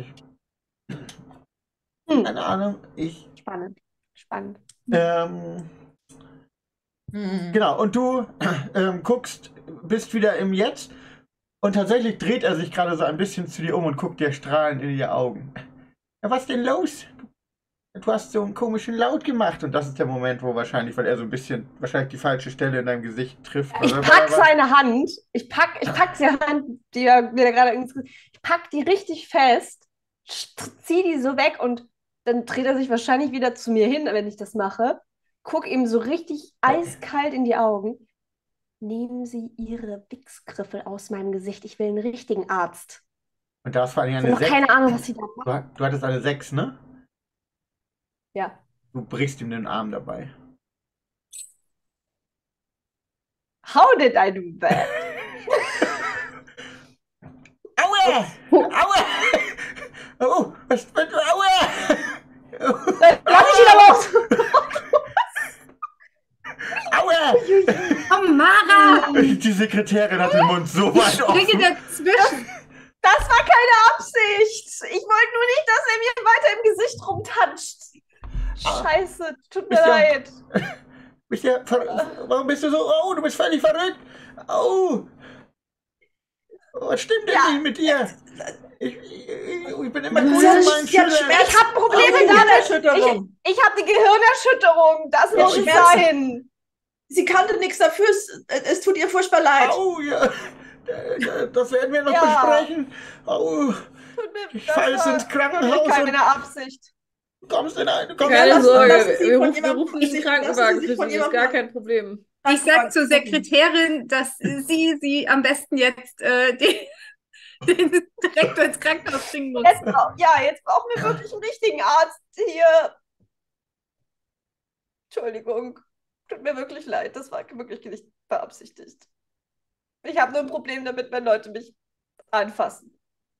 Hm. keine Ahnung, ich, Spannend. Spannend. ähm, Hm. Genau, und du ähm, guckst, bist wieder im Jetzt und tatsächlich dreht er sich gerade so ein bisschen zu dir um und guckt dir strahlend in die Augen. Ja, was denn los? Du hast so einen komischen Laut gemacht und das ist der Moment, wo wahrscheinlich, weil er so ein bisschen, wahrscheinlich die falsche Stelle in deinem Gesicht trifft. Ich oder pack was? seine Hand, ich pack, ich pack seine Hand, die er mir da gerade ins Gesicht- ich pack die richtig fest, st- zieh die so weg und dann dreht er sich wahrscheinlich wieder zu mir hin, wenn ich das mache. Guck ihm so richtig eiskalt in die Augen. Nehmen Sie Ihre Wichsgriffel aus meinem Gesicht. Ich will einen richtigen Arzt. Und da ist vor allem Ich habe eine noch sechs. keine Ahnung, was Sie da Du, machen. hat- du hattest eine sechs, ne? Ja. Du brichst ihm den Arm dabei. How did I do that? Aua! Aua! Oh, was, was, aua! Lass ich ihn aber auch so. Aua! Oh, Mara! Die Sekretärin hat den Mund so weit Springe offen. dazwischen. Das war keine Absicht. Ich wollte nur nicht, dass er mir weiter im Gesicht rumtatscht. Scheiße, tut mir Ist ja- leid. Bist ja ver- Warum bist du so? Oh, du bist völlig verrückt. Oh. Was stimmt denn Ja. nicht mit dir? Ich, ich, ich bin immer Sie gut hat- mit meinen sie hat Schülern. Schmerzen. Ich habe Probleme Oh, damit. Gehirnerschütterung. Ich, ich habe die Gehirnerschütterung. Das Ja, muss nicht Schmerzen. sein. Sie kannte nichts dafür. Es, es tut ihr furchtbar leid. Au, ja. Äh, Das werden wir noch Ja. besprechen. Au, Tut mir, ich das falle ins war Krankenhaus wirklich und keine Absicht. kommst in eine. Komm, Keine lassen- Sorge, lassen Sie wir von rufen, wir jemandem- rufen den lassen Sie Krankenwagen sich für von Sie, ist gar jemandem- kein Problem. Ich sag zur Sekretärin, dass sie sie am besten jetzt äh, den, den Direktor ins Krankenhaus bringen muss. Jetzt, brauch- ja, jetzt brauchen wir wirklich einen richtigen Arzt hier. Entschuldigung. Tut mir wirklich leid. Das war wirklich nicht beabsichtigt. Ich habe nur ein Problem damit, wenn Leute mich anfassen.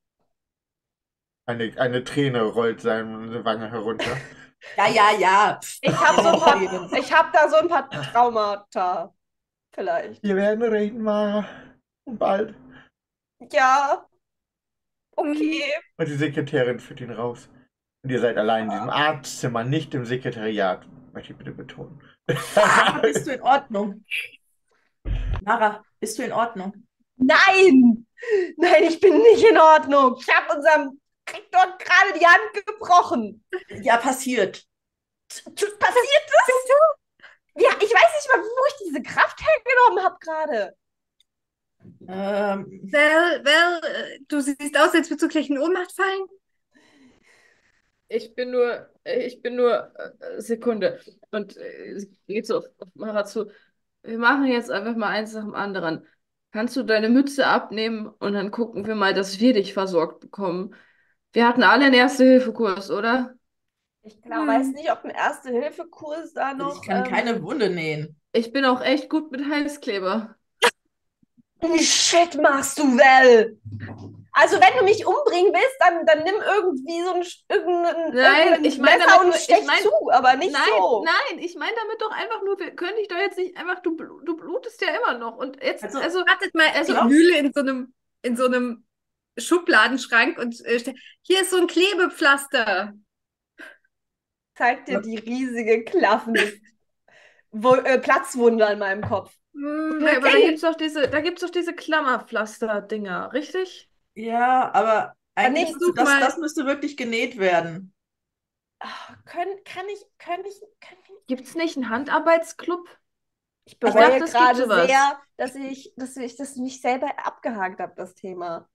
Eine, eine Träne rollt seine Wange herunter. Ja, ja, ja. Pff, Ich habe so ein paar, Eben. ich habe da so ein paar Traumata. Vielleicht. Wir werden reden, Mara. Und bald. Ja, okay. Und die Sekretärin führt ihn raus. Und ihr seid allein in diesem Arztzimmer, nicht im Sekretariat. Möchte ich bitte betonen. Mara, bist du in Ordnung? Mara, bist du in Ordnung? Nein! Nein, ich bin nicht in Ordnung. Ich habe unserem Rektor gerade die Hand gebrochen. Ja, passiert. Passiert das? Ja, ich weiß nicht mal, wo ich diese Kraft hergenommen habe gerade. Ähm, Well, well, äh, du siehst aus, als würdest du gleich in Ohnmacht fallen. Ich bin nur, ich bin nur, äh, Sekunde. Und äh, sie geht so auf, auf Mara zu. Wir machen jetzt einfach mal eins nach dem anderen. Kannst du deine Mütze abnehmen und dann gucken wir mal, dass wir dich versorgt bekommen. Wir hatten alle einen Erste-Hilfe-Kurs, oder? Ich glaub, Hm. weiß nicht, ob ein Erste-Hilfe-Kurs da noch. ich kann ähm, keine Wunde nähen. Ich bin auch echt gut mit Heißkleber. Wie shit machst du, Well? Also, wenn du mich umbringen willst, dann, dann nimm irgendwie so ein Sch- irgendein, Nein, irgendein ich mein Messer damit und nur- ich stech mein- zu, aber nicht Nein, so. nein, ich meine damit doch einfach nur, wir können dich doch jetzt nicht einfach, du, blu- du blutest ja immer noch. Und jetzt, Also- also, Wartet mal, Also- ich wühle in so einem, in so einem Schubladenschrank und äh, ste- hier ist so ein Klebepflaster. Zeig dir die riesige klaffende Wo äh, Platzwunde an meinem Kopf. Hm, okay, aber da okay. gibt's doch diese, da gibt's doch diese Klammerpflaster-Dinger, richtig? Ja, aber eigentlich nimmst müsste du das, mal- das müsste wirklich genäht werden. Ah, können, kann ich, kann ich, kann ich. Gibt's nicht einen Handarbeitsclub? Ich dachte, bereue es gibt gerade sowas. sehr, dass ich, dass ich das nicht selber abgehakt habe, das Thema.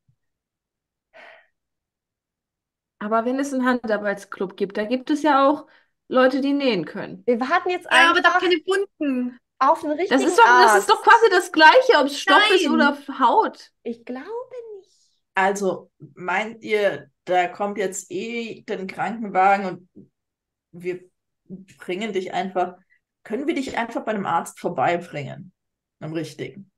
Aber wenn es einen Handarbeitsclub gibt, da gibt es ja auch Leute, die nähen können. Wir warten jetzt Ja, aber doch einfach keine Wunden. auf einen richtigen Das ist doch, das Arzt. ist doch quasi das Gleiche, ob es Stoff ist Nein. oder Haut. Ich glaube nicht. Also, meint ihr, da kommt jetzt eh den Krankenwagen und wir bringen dich einfach, können wir dich einfach bei einem Arzt vorbeibringen? Am richtigen.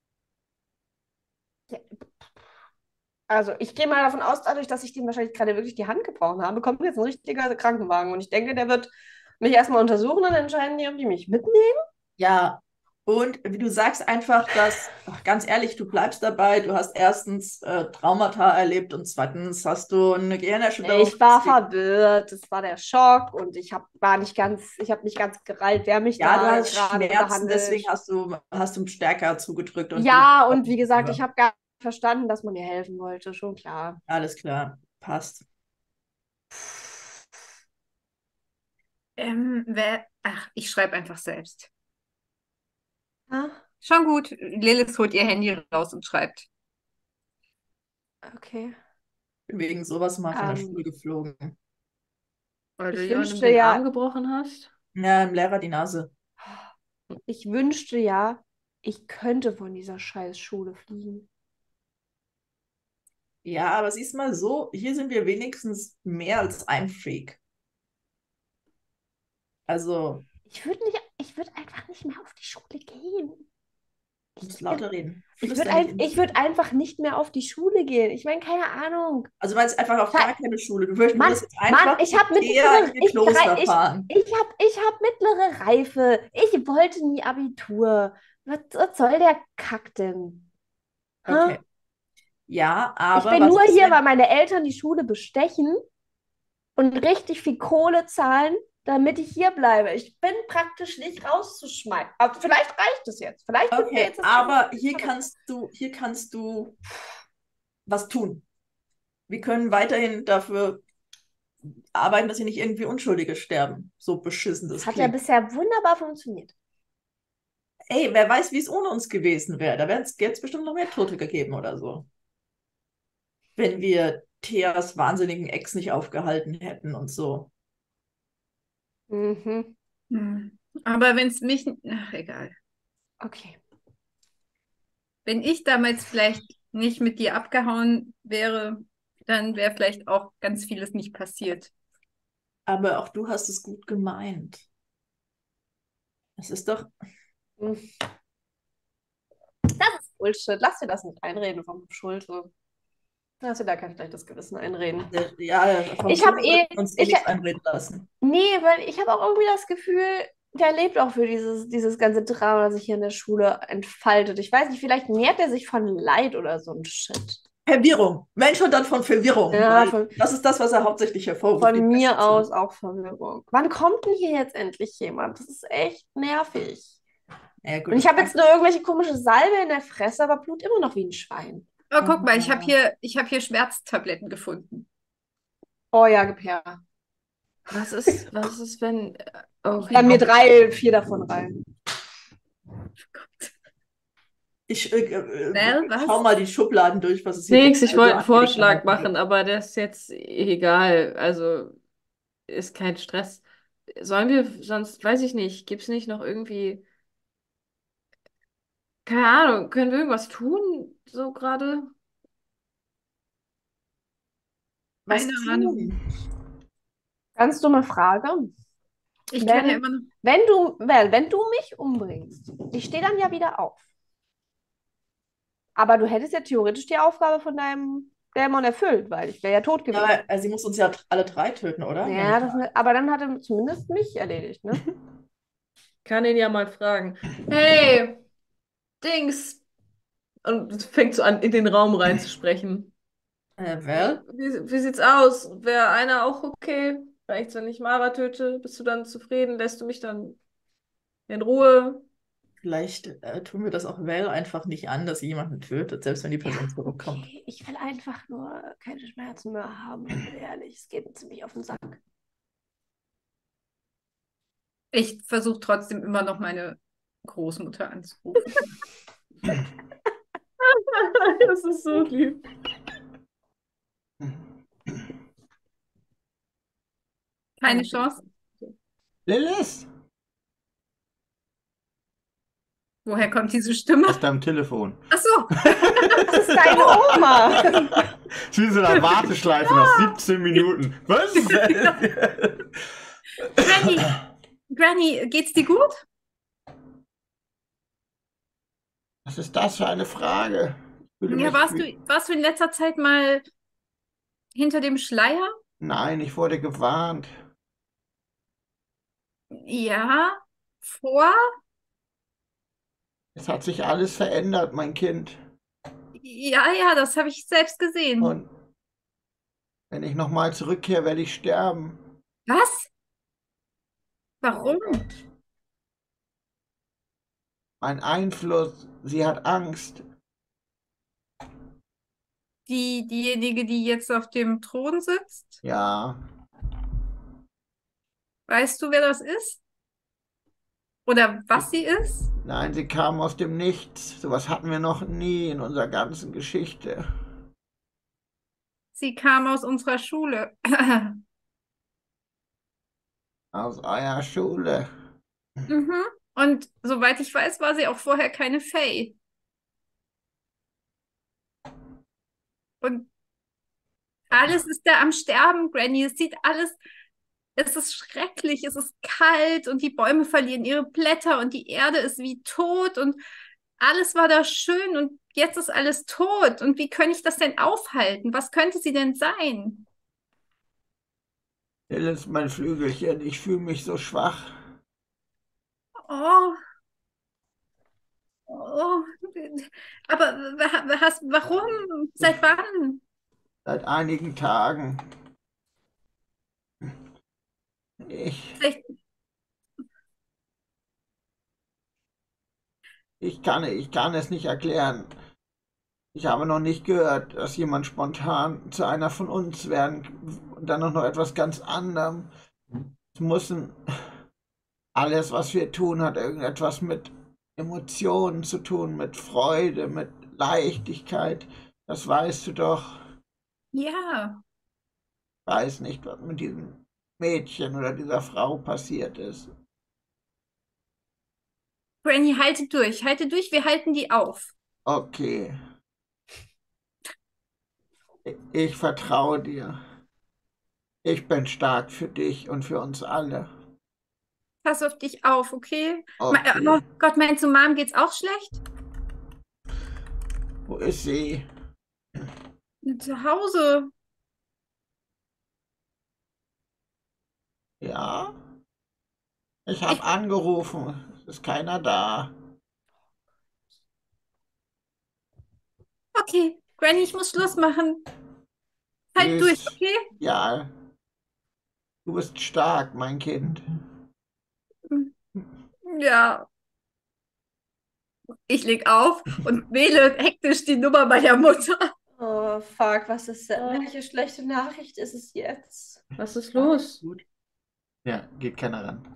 Also, ich gehe mal davon aus, dadurch, dass ich dem wahrscheinlich gerade wirklich die Hand gebrochen habe, kommt jetzt ein richtiger Krankenwagen. Und ich denke, der wird mich erstmal untersuchen und dann entscheiden die, ob die mich mitnehmen. Ja, und wie du sagst einfach, dass, ach, ganz ehrlich, du bleibst dabei, du hast erstens äh, Traumata erlebt und zweitens hast du eine Gehirnerschütterung. Ich war verwirrt, es war der Schock und ich hab, war nicht ganz, ich habe nicht ganz gereilt, wer mich Ja, du da hast gerade Schmerzen, behandelt. deswegen hast du, hast du stärker zugedrückt. Und Ja, du- und wie gesagt, Ja, ich habe gar nicht verstanden, dass man mir helfen wollte, schon klar. alles klar, passt. Ähm, wer, ach, ich schreibe einfach selbst. Ah, Schon gut. Lilith holt ihr Handy raus und schreibt. okay. Bin wegen sowas mal von der Ähm. Schule geflogen. Weil du Ich jemandem wünschte den ja- Arm gebrochen hast. Ja, im Lehrer die Nase. Ich wünschte ja, ich könnte von dieser scheiß Schule fliegen. Ja, aber siehst mal so, hier sind wir wenigstens mehr als ein Freak. Also, Ich würde nicht, ich würde einfach nicht mehr auf die Schule gehen. du musst lauter reden. Ich Flüster würde nicht ein, ins- ich würd einfach nicht mehr auf die Schule gehen. Ich meine, keine Ahnung. Also, du meinst einfach auf Sche- gar keine Schule. Du würdest, Mann, würdest jetzt einfach Mann, ich hab mit Thea mittlere- in ihr ich Kloster grei- ich- fahren. Ich habe ich hab mittlere Reife. Ich wollte nie Abitur. Was, was soll der Kack denn? Hä? Okay. Ja, aber Ich bin was nur ist, hier, wenn- weil meine Eltern die Schule bestechen und richtig viel Kohle zahlen, damit ich hier bleibe. Ich bin praktisch nicht rauszuschmeißen. Aber vielleicht reicht es jetzt. Vielleicht wird mir Okay, jetzt das aber Kind- hier kannst du, hier kannst du was tun. Wir können weiterhin dafür arbeiten, dass hier nicht irgendwie Unschuldige sterben. So beschissen das Das hat ja klingt. bisher wunderbar funktioniert. Ey, wer weiß, wie es ohne uns gewesen wäre. Da wäre es jetzt bestimmt noch mehr Tote gegeben oder so. Wenn wir Theas wahnsinnigen Ex nicht aufgehalten hätten und so. Mhm. Hm. Aber wenn es mich, ach, egal. Okay. Wenn ich damals vielleicht nicht mit dir abgehauen wäre, dann wäre vielleicht auch ganz vieles nicht passiert. Aber auch du hast es gut gemeint. Das ist doch. Hm, Das ist Bullshit. Lass dir das nicht einreden vom Schulte. Lass dir da kein schlechtes Gewissen einreden. Der, ja, vom Ich habe Schulze eh, sollten wir uns eh ich, nichts einreden lassen. nee, weil ich habe auch irgendwie das Gefühl, der lebt auch für dieses, dieses ganze Drama, das sich hier in der Schule entfaltet. Ich weiß nicht, vielleicht nährt er sich von Leid oder so ein Shit. Verwirrung. Mensch und dann von Verwirrung. Ja, Weil von, das ist das, was er hauptsächlich hervorruft. von die mir Perspektive. aus auch Verwirrung. Wann kommt denn hier jetzt endlich jemand? Das ist echt nervig. Ja, gut, Und ich das habe jetzt nur irgendwelche komische Salbe in der Fresse, aber blut immer noch wie ein Schwein. Oh, guck mal, ich habe Ja. hier, ich habe hier Schmerztabletten gefunden. Oh ja, gib her. Was ist, was ist, wenn. Oh, Ja, mir drei, vier davon rein. Ich äh, äh, Well, was? schau mal die Schubladen durch, was es hier Nix, für ich wollte einen also Vorschlag Medikamenten gibt. machen, aber der ist jetzt egal. Also ist kein Stress. Sollen wir, sonst weiß ich nicht, gibt es nicht noch irgendwie, keine Ahnung, können wir irgendwas tun, so gerade? Was Keine tun? Ahnung. Ganz dumme Frage. Ich kann ja Wenn, immer noch. wenn du, well, wenn du mich umbringst, ich stehe dann ja wieder auf. Aber du hättest ja theoretisch die Aufgabe von deinem Dämon erfüllt, weil ich wäre ja tot gewesen. Ja, also sie muss uns ja alle drei töten, oder? Ja, das, aber dann hat er zumindest mich erledigt, ne? Kann ihn ja mal fragen. Hey, Dings. Und fängt so an, in den Raum reinzusprechen. Äh, well, Wie, wie sieht's aus? Wäre einer auch okay? Reicht's, wenn ich Mara töte? Bist du dann zufrieden? Lässt du mich dann in Ruhe? vielleicht äh, tun wir das auch well einfach nicht an, dass sie jemanden tötet, selbst wenn die Person Ja, zurückkommt. okay, ich will einfach nur keine Schmerzen mehr haben, und ehrlich, es geht mir ziemlich auf den Sack. Ich versuche trotzdem immer noch meine Großmutter anzurufen. Das ist so lieb. Keine Chance. Lilith, Woher kommt diese Stimme? aus deinem Telefon. Ach so. Das ist deine Oma. Das ist wie so eine Warteschleife nach siebzehn Minuten. Was? Granny, Granny, geht's dir gut? Was ist das für eine Frage? Ich fühle Ja, mich warst wie- du, warst du in letzter Zeit mal hinter dem Schleier? Nein, ich wurde gewarnt. Ja. Vor? Es hat sich alles verändert, mein Kind. Ja, ja, das habe ich selbst gesehen. Und wenn ich nochmal zurückkehre, werde ich sterben. Was? Oh Warum? Gott. Mein Einfluss, sie hat Angst. Die, diejenige, die jetzt auf dem Thron sitzt? Ja, Weißt du, wer das ist? Oder was sie ist? nein, sie kam aus dem Nichts. Sowas hatten wir noch nie in unserer ganzen Geschichte. Sie kam aus unserer Schule. Aus eurer Schule. Mhm. Und soweit ich weiß, war sie auch vorher keine Fae. Und alles ist da am Sterben, Granny. Es sieht alles, es ist schrecklich, es ist kalt und die Bäume verlieren ihre Blätter und die Erde ist wie tot und alles war da schön und jetzt ist alles tot. Und wie könnte ich das denn aufhalten? Was könnte sie denn sein? Lilith, mein Flügelchen, ich fühle mich so schwach. Oh. Oh. Aber wa- was, warum? Seit wann? Seit einigen Tagen. Ich, Vielleicht, ich kann, ich kann es nicht erklären. Ich habe noch nicht gehört, dass jemand spontan zu einer von uns werden und dann auch noch etwas ganz anderem. Es muss ein, alles, was wir tun, hat irgendetwas mit Emotionen zu tun, mit Freude, mit Leichtigkeit. Das weißt du doch. ja. Ich weiß nicht, was mit diesem Mädchen oder dieser Frau passiert ist. Granny, halte durch, halte durch, wir halten die auf. Okay. Ich vertraue dir. Ich bin stark für dich und für uns alle. pass auf dich auf, okay? Me- Okay. Oh Gott, meinst du, Mom geht's auch schlecht? Wo ist sie? Zu Hause. Ja? Ich habe Ich, angerufen. Es ist keiner da. okay, Granny, ich muss Schluss machen. Halt durch, Tschüss. okay? Ja, du bist stark, mein Kind. Ja, ich leg auf und wähle hektisch die Nummer meiner Mutter. Oh, fuck, was ist denn? Oh. Welche schlechte Nachricht ist es jetzt? Was ist los? Gut. Ja, geht keiner ran.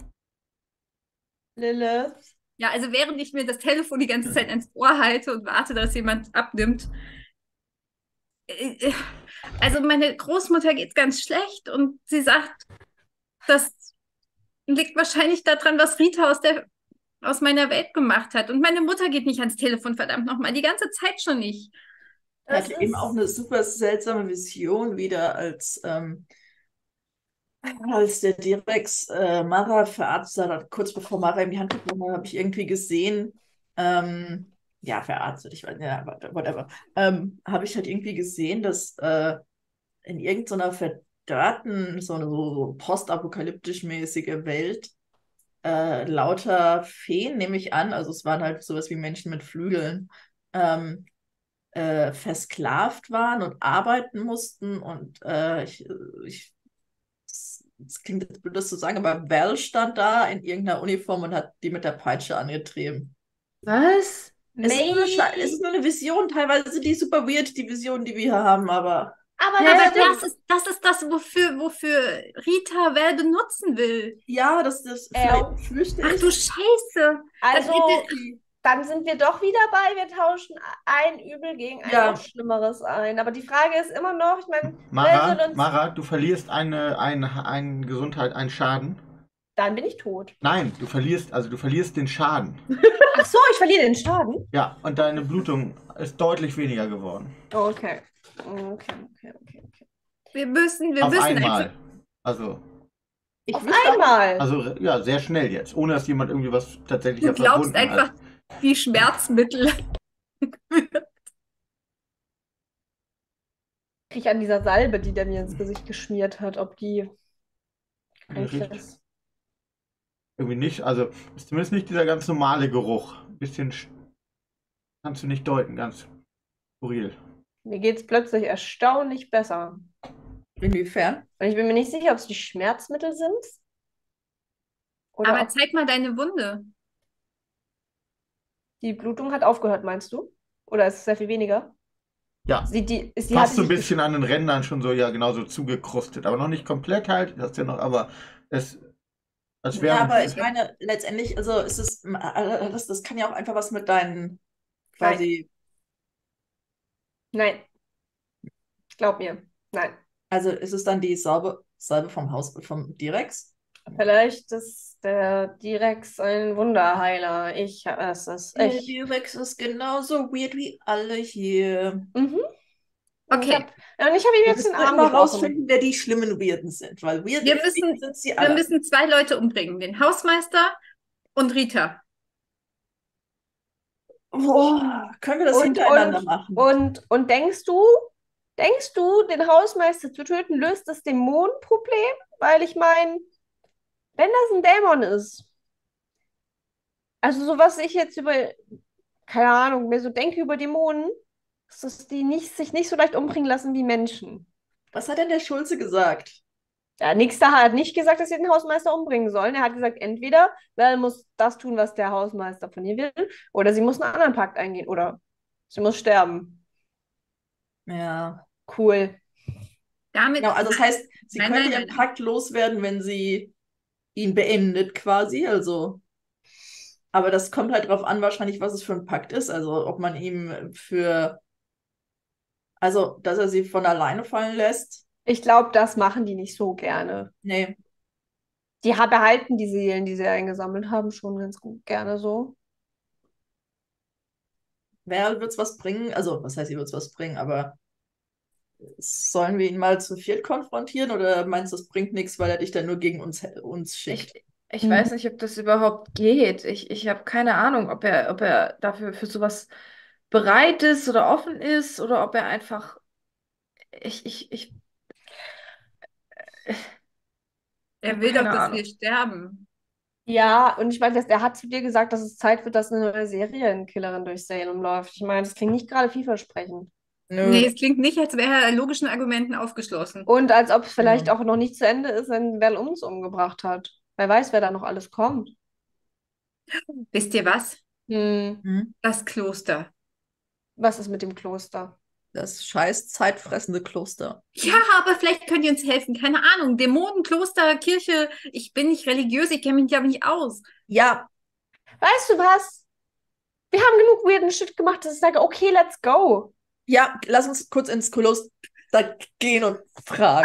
Lilith? Ja, also während ich mir das Telefon die ganze Zeit ans Ohr halte und warte, dass jemand abnimmt. äh, äh, Also meine Großmutter geht's ganz schlecht und sie sagt, das liegt wahrscheinlich daran, was Rita aus der, aus meiner Welt gemacht hat. Und meine Mutter geht nicht ans Telefon, verdammt nochmal, die ganze Zeit schon nicht. Ich Das hatte eben auch ist. eine super seltsame Vision wieder, als, ähm, als der Direx äh, Mara verarztet hat, kurz bevor Mara ihm die Hand gegeben hat, habe ich irgendwie gesehen, ähm, ja, verarztet, ich weiß, ja, whatever, ähm, habe ich halt irgendwie gesehen, dass äh, in irgendeiner verdörrten, so eine so, so postapokalyptisch mäßige Welt äh, lauter Feen, nehme ich an, also es waren halt sowas wie Menschen mit Flügeln, ähm, äh, versklavt waren und arbeiten mussten und äh, ich, ich es klingt jetzt blöd, das zu sagen, aber Val stand da in irgendeiner Uniform und hat die mit der Peitsche angetrieben. Was? Es ist, nur eine, Sche- es Maybe. ist nur eine Vision, teilweise sind die super weird, die Visionen, die wir hier haben, aber Aber Ja, das Aber das stimmt. ist, das ist das, wofür, wofür Rita Val benutzen will. ja, das, das Ja. vielleicht fürchte Ach ich. du Scheiße. Das Also, hätte, dann sind wir doch wieder bei, wir tauschen ein Übel gegen ein Ja. noch Schlimmeres ein. Aber die Frage ist immer noch, ich meine, wer Mara, soll uns. Mara, du verlierst eine, eine, eine Gesundheit, einen Schaden. Dann bin ich tot. Nein, du verlierst, also du verlierst den Schaden. Ach so, ich verliere den Schaden. Ja, und deine Blutung ist deutlich weniger geworden. Okay. Okay, okay, okay, okay. wir müssen, wir Auf müssen einmal. einfach. Also, Ich Auf wüsste auch- einmal. also ja, sehr schnell jetzt, ohne dass jemand irgendwie was tatsächlich Du glaubst verbunden einfach, hat. die Schmerzmittel. Kriege ich an dieser Salbe, die der mir ins Gesicht geschmiert hat, ob die. Kann ich Riecht das? irgendwie nicht, also ist zumindest nicht dieser ganz normale Geruch. Ein bisschen sch- kannst du nicht deuten, ganz skurril. Mir geht es plötzlich erstaunlich besser. Inwiefern? Und ich bin mir nicht sicher, ob es die Schmerzmittel sind. Oder Aber ob zeig mal deine Wunde. die Blutung hat aufgehört, meinst du? Oder ist es sehr viel weniger? Ja, Sieht die, ist die, fast hat so die ein sich bisschen an den Rändern schon so, ja, genau so zugekrustet. Aber noch nicht komplett halt, das ist ja noch, aber es, als Ja, wären. aber ich meine, letztendlich, also ist es, äh, das, das kann ja auch einfach was mit deinen quasi, Nein. Glaub mir. Nein. also ist es dann die Salbe, Salbe vom Haus, vom Direx? Vielleicht ist der Direx ein Wunderheiler. Ich, es ist Der ich. Direx ist genauso weird wie alle hier. Mhm. Und Okay. Ich hab, und ich habe ihm Wir jetzt den müssen Arm immer gebrochen. rausfinden, wer die schlimmen Weirden sind, weil weird Wir müssen- sind sie Wir alle. müssen zwei Leute umbringen. Den Hausmeister und Rita. Boah, können wir das Und- hintereinander und- machen? Und, und denkst du, denkst du, den Hausmeister zu töten löst das Dämonenproblem? Weil ich meine, wenn das ein Dämon ist, also so was ich jetzt über, keine Ahnung, mir so denke über Dämonen, ist, dass die nicht, sich nicht so leicht umbringen lassen wie Menschen. Was hat denn der Schulze gesagt? Der Nixter hat nicht gesagt, dass sie den Hausmeister umbringen sollen. Er hat gesagt, entweder Val muss das tun, was der Hausmeister von ihr will, oder sie muss einen anderen Pakt eingehen, oder sie muss sterben. Ja. Cool. Damit, Genau, also das heißt, sie Nein, könnte nein, ihren nein. Pakt loswerden, wenn sie ihn beendet quasi, also. Aber das kommt halt drauf an, wahrscheinlich, was es für ein Pakt ist. Also, ob man ihm für. Also, dass er sie von alleine fallen lässt. Ich glaube, das machen die nicht so gerne. Nee. Die ha- behalten die Seelen, die sie eingesammelt haben, schon ganz gut gerne so. Wer wird's was bringen? Also, was heißt, sie wird's was bringen, aber sollen wir ihn mal zu viert konfrontieren oder meinst du, das bringt nichts, weil er dich dann nur gegen uns, uns schickt? Ich, Ich Mhm. weiß nicht, ob das überhaupt geht. Ich, ich habe keine Ahnung, ob er, ob er dafür für sowas bereit ist oder offen ist oder ob er einfach. Ich, ich, ich, ich Er habe will doch, keine dass Ahnung. wir sterben. Ja, und ich meine, der hat zu dir gesagt, dass es Zeit wird, dass eine neue Serienkillerin durch Salem läuft. Ich meine, das klingt nicht gerade vielversprechend. Nö. Nee, es klingt nicht, als wäre er logischen Argumenten aufgeschlossen. Und als ob es vielleicht Ja. auch noch nicht zu Ende ist, wenn Val uns umgebracht hat. Wer weiß, wer da noch alles kommt. Wisst ihr was? Hm. Hm? Das Kloster. Was ist mit dem Kloster? Das scheiß zeitfressende Kloster. Ja, aber vielleicht könnt ihr uns helfen. Keine Ahnung. Dämonen, Kloster, Kirche. Ich bin nicht religiös, ich kenne mich aber nicht aus. Ja, Weißt du was? Wir haben genug weirden Shit gemacht, dass ich sage, okay, let's go. ja, lass uns kurz ins Kloster gehen und fragen.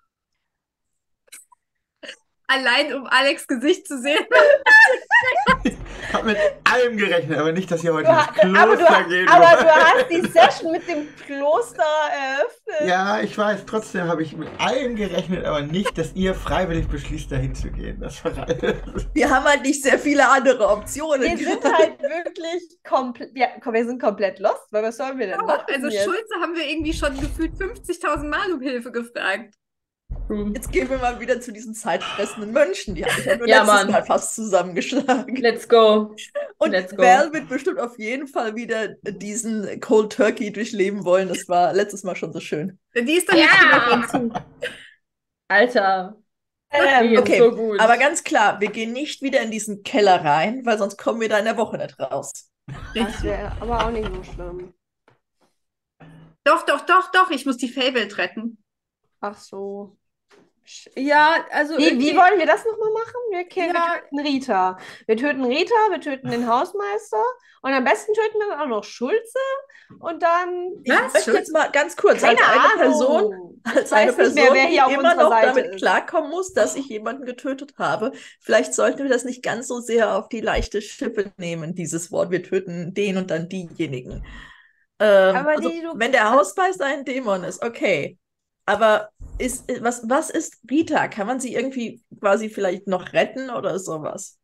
Allein um Alex' Gesicht zu sehen. Hab mit allem gerechnet, aber nicht, dass ihr heute Du ins ha- aber, du, Kloster geht. aber du hast die Session mit dem Kloster eröffnet. Ja, ich weiß, trotzdem habe ich mit allem gerechnet, aber nicht, dass ihr freiwillig beschließt, dahin zu gehen. Das war Wir haben halt nicht sehr viele andere Optionen. Wir sind halt wirklich komplett, ja, komm, wir sind komplett lost, weil was sollen wir denn machen Also jetzt? Schulze haben wir irgendwie schon gefühlt fünfzigtausend Mal um Hilfe gefragt. Jetzt gehen wir mal wieder zu diesen zeitfressenden Mönchen. Die habe ich ja nur Ja, letztes Mann. Mal fast zusammengeschlagen. Let's go. Und Let's go. Val wird bestimmt auf jeden Fall wieder diesen Cold Turkey durchleben wollen. Das war letztes Mal schon so schön. Die ist doch Ja. nicht davon zu. Alter, die Ähm, ist Okay, so gut. aber ganz klar, wir gehen nicht wieder in diesen Keller rein, weil sonst kommen wir da in der Woche nicht raus. das wäre aber auch nicht so schlimm. Doch, doch, doch, doch. Ich muss die Feywild retten. Ach so. Ja, also Wie, irgendwie- wie wollen wir das nochmal machen? Wir, killen, Ja. wir töten Rita. Wir töten Rita, wir töten den Hausmeister und am besten töten wir dann auch noch Schulze und dann. Ich Was? möchte jetzt mal ganz kurz Keine als eine Ahnung. Person, als Ich eine weiß nicht Person, mehr, wer die hier auf immer unserer noch Seite damit ist. klarkommen muss, dass ich jemanden getötet habe. Vielleicht sollten wir das nicht ganz so sehr auf die leichte Schippe nehmen, dieses Wort. Wir töten den und dann diejenigen. Ähm, Aber also, die- du- wenn der Hausmeister ein Dämon ist, okay. Aber ist, was, was ist Rita? Kann man sie irgendwie quasi vielleicht noch retten oder sowas?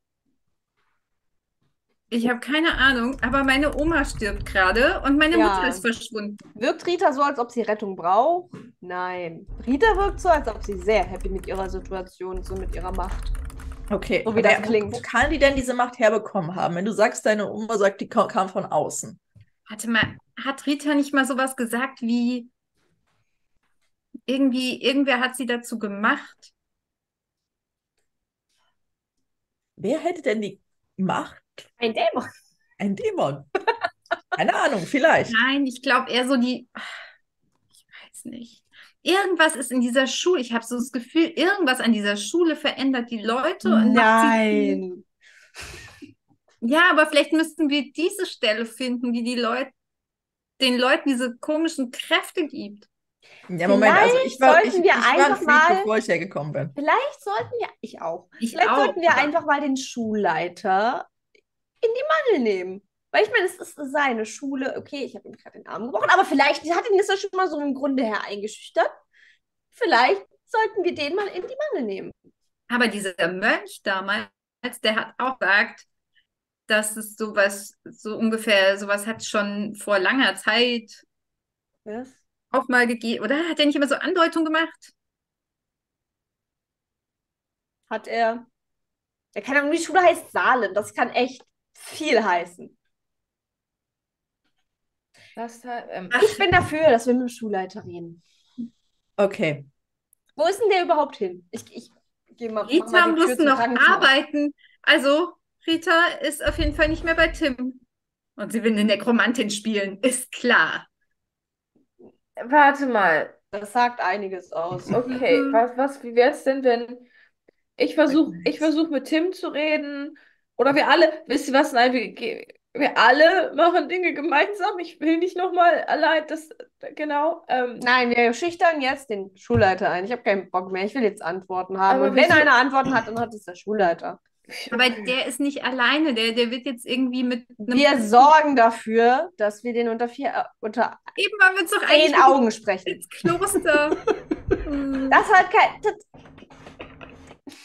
Ich habe keine Ahnung, aber meine Oma stirbt gerade und meine Ja. Mutter ist verschwunden. Wirkt Rita so, als ob sie Rettung braucht? Nein. Rita wirkt so, als ob sie sehr happy mit ihrer Situation ist und mit ihrer Macht. Okay. So wie das Wer- klingt. Wo kann die denn diese Macht herbekommen haben? Wenn du sagst, deine Oma sagt, die kam kam von außen. Warte mal, hat Rita nicht mal sowas gesagt wie irgendwie, irgendwer hat sie dazu gemacht? Wer hätte denn die Macht? Ein Dämon. Ein Dämon. Keine Ahnung, vielleicht. Nein, ich glaube eher so die, ich weiß nicht. Irgendwas ist in dieser Schule, ich habe so das Gefühl, irgendwas an dieser Schule verändert die Leute und macht sie Nein. Ja, aber vielleicht müssten wir diese Stelle finden, die die Leute, den Leuten diese komischen Kräfte gibt. Ja, Moment, also ich war, sollten ich, wir ich war ein einfach Freak, mal- bevor ich hergekommen bin. Vielleicht sollten wir, ich auch, Ich vielleicht auch, sollten wir aber- einfach mal den Schulleiter in die Mangel nehmen. Weil ich meine, es ist seine Schule. Okay, ich habe ihm gerade den Arm gebrochen, aber vielleicht hat ihn das ja schon mal so im Grunde her eingeschüchtert. Vielleicht sollten wir den mal in die Mangel nehmen. Aber dieser Mönch damals, der hat auch gesagt, dass es sowas, so ungefähr, sowas hat schon vor langer Zeit Was? auch mal gegeben. Oder hat er nicht immer so Andeutungen gemacht? Hat er. Ja, keine Ahnung, die Schule heißt Salem. Das kann echt viel heißen. Das halt, ähm, Ich bin dafür, dass wir mit dem Schulleiter reden. Okay. Wo ist denn der überhaupt hin? Ich, ich gehe mal. mach Rita mal die Tür muss zum noch Krankenzimmer auf. arbeiten. Also, Rita ist auf jeden Fall nicht mehr bei Tim. Und sie will eine Nekromantin spielen, ist klar. warte mal. Das sagt einiges aus. Okay, Mhm. was, was, wie wäre es denn, wenn ich versuche, ich versuche mit Tim zu reden oder wir alle, wisst ihr was, nein, wir, ge- wir alle machen Dinge gemeinsam. Ich will nicht nochmal allein, das, genau. Ähm, Nein, wir schüchtern jetzt den Schulleiter ein. Ich habe keinen Bock mehr. Ich will jetzt Antworten haben. Aber Und wenn wieso- einer Antworten hat, dann hat es der Schulleiter. Aber der ist nicht alleine, der, der wird jetzt irgendwie mit einem. Wir sorgen dafür, dass wir den unter vier, äh, unter Eben waren wir uns doch eigentlich zehn Augen sprechen. ins Kloster. Hm. Das hat kein. Das,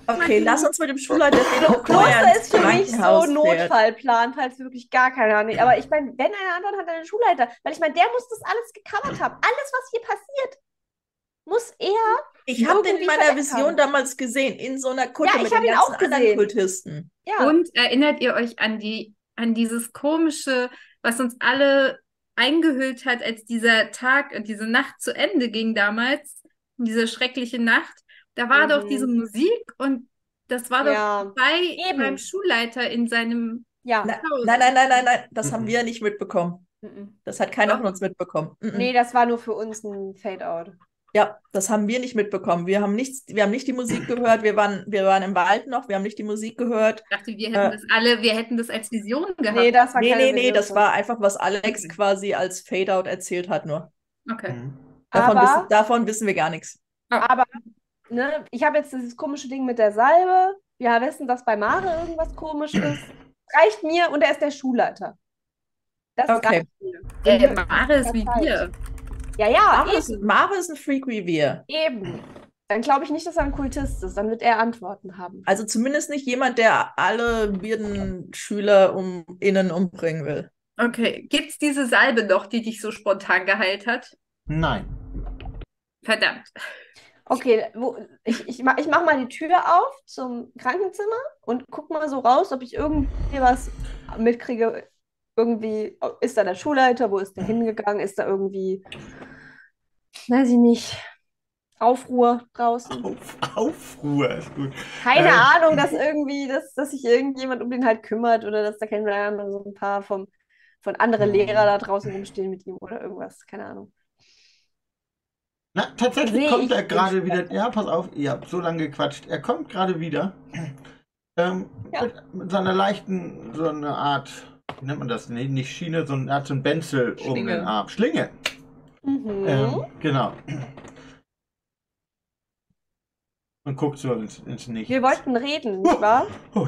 Okay, lass uns mit dem Schulleiter reden, bevor er Kloster ins ist für mich so Krankenhaus fährt. Notfallplan, falls wirklich gar keiner hat. Aber ich meine, wenn einer anderen hat, dann den Schulleiter. Weil ich meine, der muss das alles gecovert haben. Alles, was hier passiert, muss er. Ich habe den in irgendwie meiner verdeckt Vision haben. damals gesehen, in so einer Kutte Ja, ich mit hab den ihn ganzen auch anderen gesehen. Kultisten. Ja. Und erinnert ihr euch an die, an dieses komische, was uns alle eingehüllt hat, als dieser Tag und diese Nacht zu Ende ging damals, diese schreckliche Nacht? Da war Mhm. doch diese Musik und das war doch Ja. bei Eben. beim Schulleiter in seinem Ja. Na, Haus. nein, nein, nein, nein, nein, das Mhm. haben wir nicht mitbekommen. Mhm. Das hat keiner Doch. von uns mitbekommen. Mhm. Nee, das war nur für uns ein Fade-out. Ja, das haben wir nicht mitbekommen. Wir haben nichts, wir haben nicht die Musik gehört. Wir waren, wir waren im Wald noch. Wir haben nicht die Musik gehört. Ich dachte, wir hätten Äh. das alle, wir hätten das als Vision gehabt. Nee, das war Nee, keine nee, nee, Vision das von war uns. einfach, was Alex Okay. quasi als Fade-out erzählt hat nur. Okay. Mhm. Davon, Aber- wissen, davon wissen wir gar nichts. Aber ne, ich habe jetzt dieses komische Ding mit der Salbe. Wir wissen, dass bei Mare irgendwas komisch ist. Reicht mir und er ist der Schulleiter. Das Okay. reicht mir. Der Und Mare ist wie Zeit. wir. Ja, ja, Mare ist, eben. Mare ist ein Freak wie wir. Eben. Dann glaube ich nicht, dass er ein Kultist ist. Dann wird er Antworten haben. Also zumindest nicht jemand, der alle weirden Schüler um, innen umbringen will. Okay. Gibt's diese Salbe noch, die dich so spontan geheilt hat? Nein. Verdammt. Okay, wo, ich, ich, mach, ich mach mal die Tür auf zum Krankenzimmer und guck mal so raus, ob ich irgendwie was mitkriege. Irgendwie, ist da der Schulleiter? Wo ist der hingegangen? Ist da irgendwie, weiß ich nicht, Aufruhr draußen? Auf, Aufruhr ist gut. Keine Ähm. Ahnung, dass irgendwie, dass, dass sich irgendjemand um den halt kümmert oder dass da kennen wir dann so ein paar vom, von anderen Lehrer da draußen rumstehen mit ihm oder irgendwas. Keine Ahnung. Na, tatsächlich Sehe kommt ich er den gerade wieder. Schulleiter? Ja, pass auf, ihr habt so lange gequatscht. Er kommt gerade wieder. Ähm, Ja. mit, mit seiner leichten, so eine Art, wie nennt man das? Nee, nicht Schiene, sondern er hat so ein Benzel um Schlinge. den Arm. Schlinge. Mhm. Ähm, genau. Und guckt so ins, ins Nichts. Wir wollten reden, nicht wahr? Hui.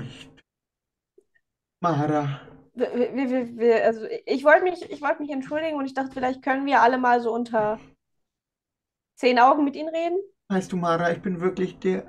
Mara. Wir, wir, wir, wir, also ich wollte mich, ich wollte mich entschuldigen und ich dachte, vielleicht können wir alle mal so unter zehn Augen mit Ihnen reden. Weißt du, Mara, ich bin wirklich der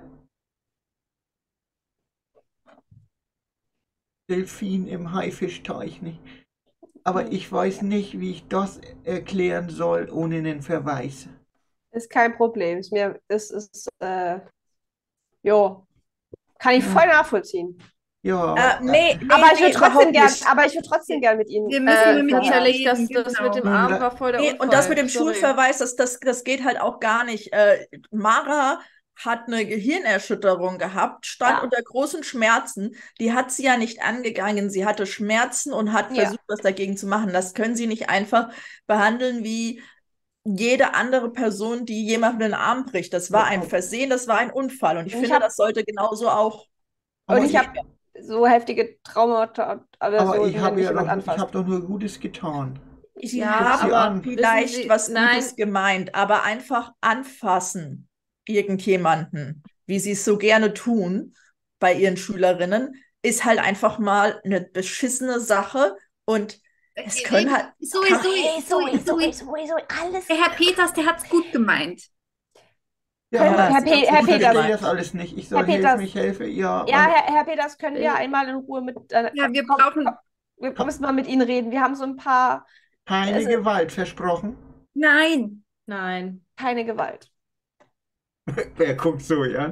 Delfin im Haifischteich nicht. Aber ich weiß nicht, wie ich das erklären soll ohne einen Verweis. Ist kein Problem. Ist mir, das ist, äh, jo, kann ich Ja. voll nachvollziehen. Ja, Äh, nee, nee, Aber ich nee, würde trotzdem überhaupt gern, nicht. aber ich würde trotzdem gern mit Ihnen. Wir müssen Äh, nur mit ihm tatsächlich, das, reden, das genau. mit dem Arm war voll der Nee, Unfall. und das mit dem Sorry. Schulverweis, das, das, das geht halt auch gar nicht. Äh, Mara hat eine Gehirnerschütterung gehabt, stand Ja. unter großen Schmerzen. Die hat sie ja nicht angegangen. Sie hatte Schmerzen und hat Ja. versucht, was dagegen zu machen. Das können sie nicht einfach behandeln wie jede andere Person, die jemandem den Arm bricht. Das war ein Versehen, das war ein Unfall. Und ich Und ich finde, hab- das sollte genauso auch. Und ich passieren. habe so heftige Traumata, aber aber so, ich wenn habe mich ja jemand doch, ich anfasst. habe doch nur Gutes getan. Ja, Guck sie aber an. vielleicht Wissen Sie, was nein. Gutes gemeint, aber einfach anfassen irgendjemanden, wie sie es so gerne tun bei ihren Schülerinnen, ist halt einfach mal eine beschissene Sache und es können halt. Zoe, kann- Zoe, Zoe, Zoe. Zoe, Zoe, alles. Der Herr Peters, der hat's gut gemeint. Ja, Können- aber Herr Pe- ich Herr verstehe Peters. das alles nicht. Ich soll Herr helfen, Peters. ich helfe, ja. Ja, und- Herr, Herr Peters, können wir Äh. einmal in Ruhe mit. Äh, Ja, wir komm, brauchen- komm, wir müssen mal mit Ihnen reden. Wir haben so ein paar. keine also- Gewalt versprochen. Nein. Nein. Keine Gewalt. Wer guckt so, ja?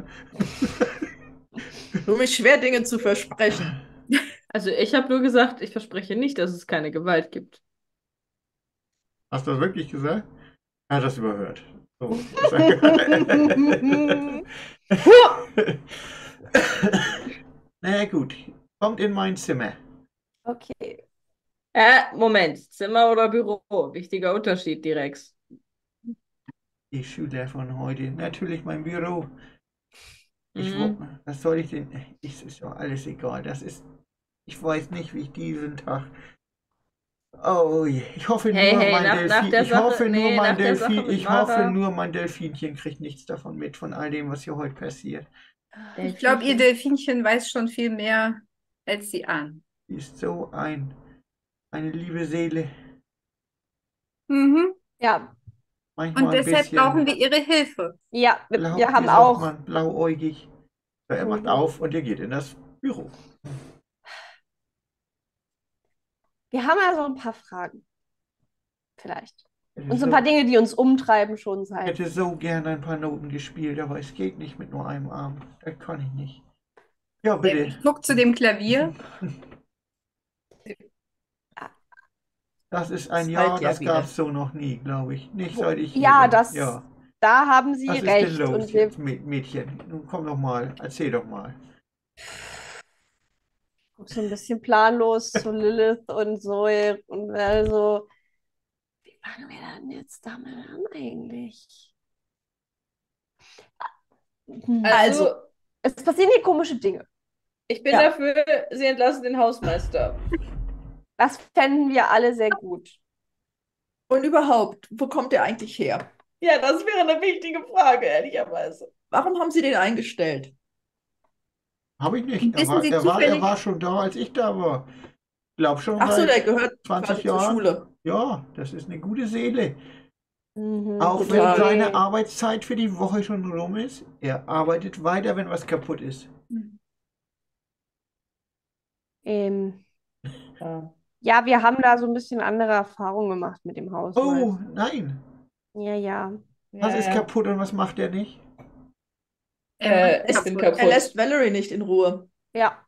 Nur mich schwer, Dinge zu versprechen. Also ich habe nur gesagt, ich verspreche nicht, dass es keine Gewalt gibt. Hast du das wirklich gesagt? Er hat das überhört. So. Na gut, kommt in mein Zimmer. Okay. Äh, Moment. Zimmer oder Büro? Wichtiger Unterschied, Direx. Die Schüler von heute. Natürlich mein Büro. Ich, Mhm. wo- was soll ich denn? Es ist doch alles egal. Das ist. Ich weiß nicht, wie ich diesen Tag. Oh je. Ich hoffe Hey, nur, hey, mein nach- nach Delfin. der Ich Sache- hoffe nur, nee, mein nach der Sache Delfin. mit Ich hoffe Mara. nur, mein Delfinchen kriegt nichts davon mit, von all dem, was hier heute passiert. Ich glaube, ihr Delfinchen weiß schon viel mehr, als sie ahnen. Sie ist so ein. Eine liebe Seele. Mhm. Ja, Manchmal Und ein deshalb bisschen brauchen wir ihre Hilfe. ja, wir, blau, wir haben wie sagt auch. man, blauäugig. So, er macht Mhm. auf und ihr geht in das Büro. Wir haben ja so ein paar Fragen. Vielleicht. Ich Und so hätte ein paar Dinge, die uns umtreiben schon seit. hätte so gerne ein paar Noten gespielt, aber es geht nicht mit nur einem Arm. Das kann ich nicht. Ja, bitte. Ich guck zu dem Klavier. Das ist ein Das Jahr, halt ja das wieder. gab es so noch nie, glaube ich. Nicht seit ich hier Ja, bin. das, Ja. da haben Sie Was ist recht. denn los Und wir, jetzt, Mä- Mädchen? Nun komm doch mal, erzähl doch mal. so ein bisschen planlos zu Lilith und Zoe und also, wie fangen wir denn jetzt damit an eigentlich? Hm. Also, Also- Es passieren hier komische Dinge. ich bin Ja. dafür, Sie entlassen den Hausmeister. Das fänden wir alle sehr gut. Und überhaupt, wo kommt der eigentlich her? Ja, das wäre eine wichtige Frage, ehrlicherweise. Warum haben Sie den eingestellt? Habe ich nicht. Er Wissen war, Sie er, war, er zufällig- war schon da, als ich da war. Glaub schon Ach so, seit der gehört zwanzig quasi zur Jahren. Schule. Ja, das ist eine gute Seele. Mhm. Auch wenn Total. seine Arbeitszeit für die Woche schon rum ist, er arbeitet weiter, wenn was kaputt ist. Ähm, Ja. ja, wir haben da so ein bisschen andere Erfahrungen gemacht mit dem Oh, Hausmeister. nein. Ja, ja. Was Ja, ist ja. kaputt und was macht er nicht? Äh, Er ich macht bin kaputt. Er kaputt. lässt Valerie nicht in Ruhe. Ja.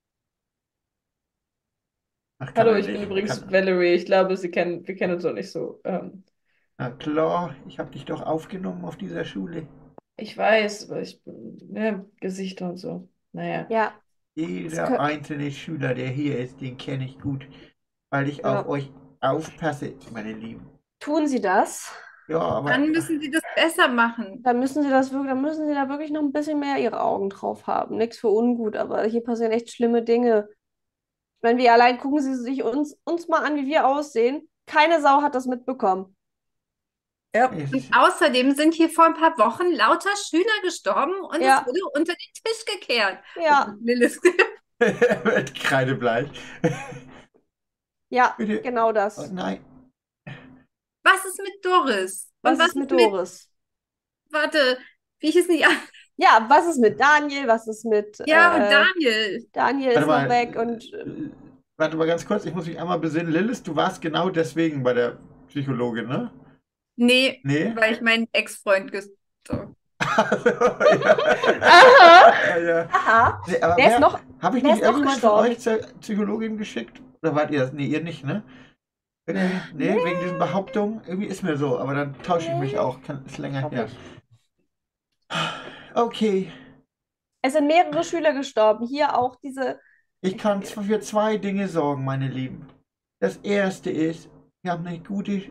Ach, kann Hallo, er ich bin nicht. übrigens Kann, Valerie. Ich glaube, Sie kennen, wir kennen uns noch nicht so. Ähm, na klar, ich habe dich doch aufgenommen auf dieser Schule. ich weiß, aber ich ne, Gesichter und so. Naja. Ja. Jeder kö- einzelne Schüler, der hier ist, den kenne ich gut, weil ich Ja. auf euch aufpasse, meine Lieben. Tun Sie das? Ja, aber Dann müssen Sie das besser machen. Dann müssen Sie das wirklich, dann müssen Sie da wirklich noch ein bisschen mehr Ihre Augen drauf haben. Nichts für ungut, aber hier passieren echt schlimme Dinge. Ich meine, wir allein gucken Sie sich uns, uns mal an, wie wir aussehen. Keine Sau hat das mitbekommen. Ja. es Und ist, außerdem sind hier vor ein paar Wochen lauter Schüler gestorben und Ja. es wurde unter den Tisch gekehrt. Ja, Lilith, er wird kreidebleich. ja, Bitte. genau Oh das. nein, was ist mit Doris? Was Und was ist mit mit, Doris? warte, wie hieß die? Ja, was ist mit Daniel? Was ist mit Ja, äh, Daniel. Daniel ist warte noch mal. weg und äh, äh, Warte mal ganz kurz, ich muss mich einmal besinnen. Lilith, du warst genau deswegen bei der Psychologin, ne? Nee, Nee? weil ich meinen Ex-Freund gestalkt. Aha. Ja, ja. aha, Nee, aber der wer, ist noch, habe ich der nicht ist noch irgendjemand von gestorben. euch zur Psychologin geschickt? Oder wart ihr das? Nee, ihr nicht, ne? Irgendwie, nee, wegen diesen Behauptungen. Irgendwie ist mir so, aber dann tausche ich mich Nee. auch. Kann, ist länger Glaub her. ich. Okay, Es sind mehrere Schüler gestorben. Hier auch diese. ich kann z- für zwei Dinge sorgen, meine Lieben. Das erste ist, wir haben eine gute.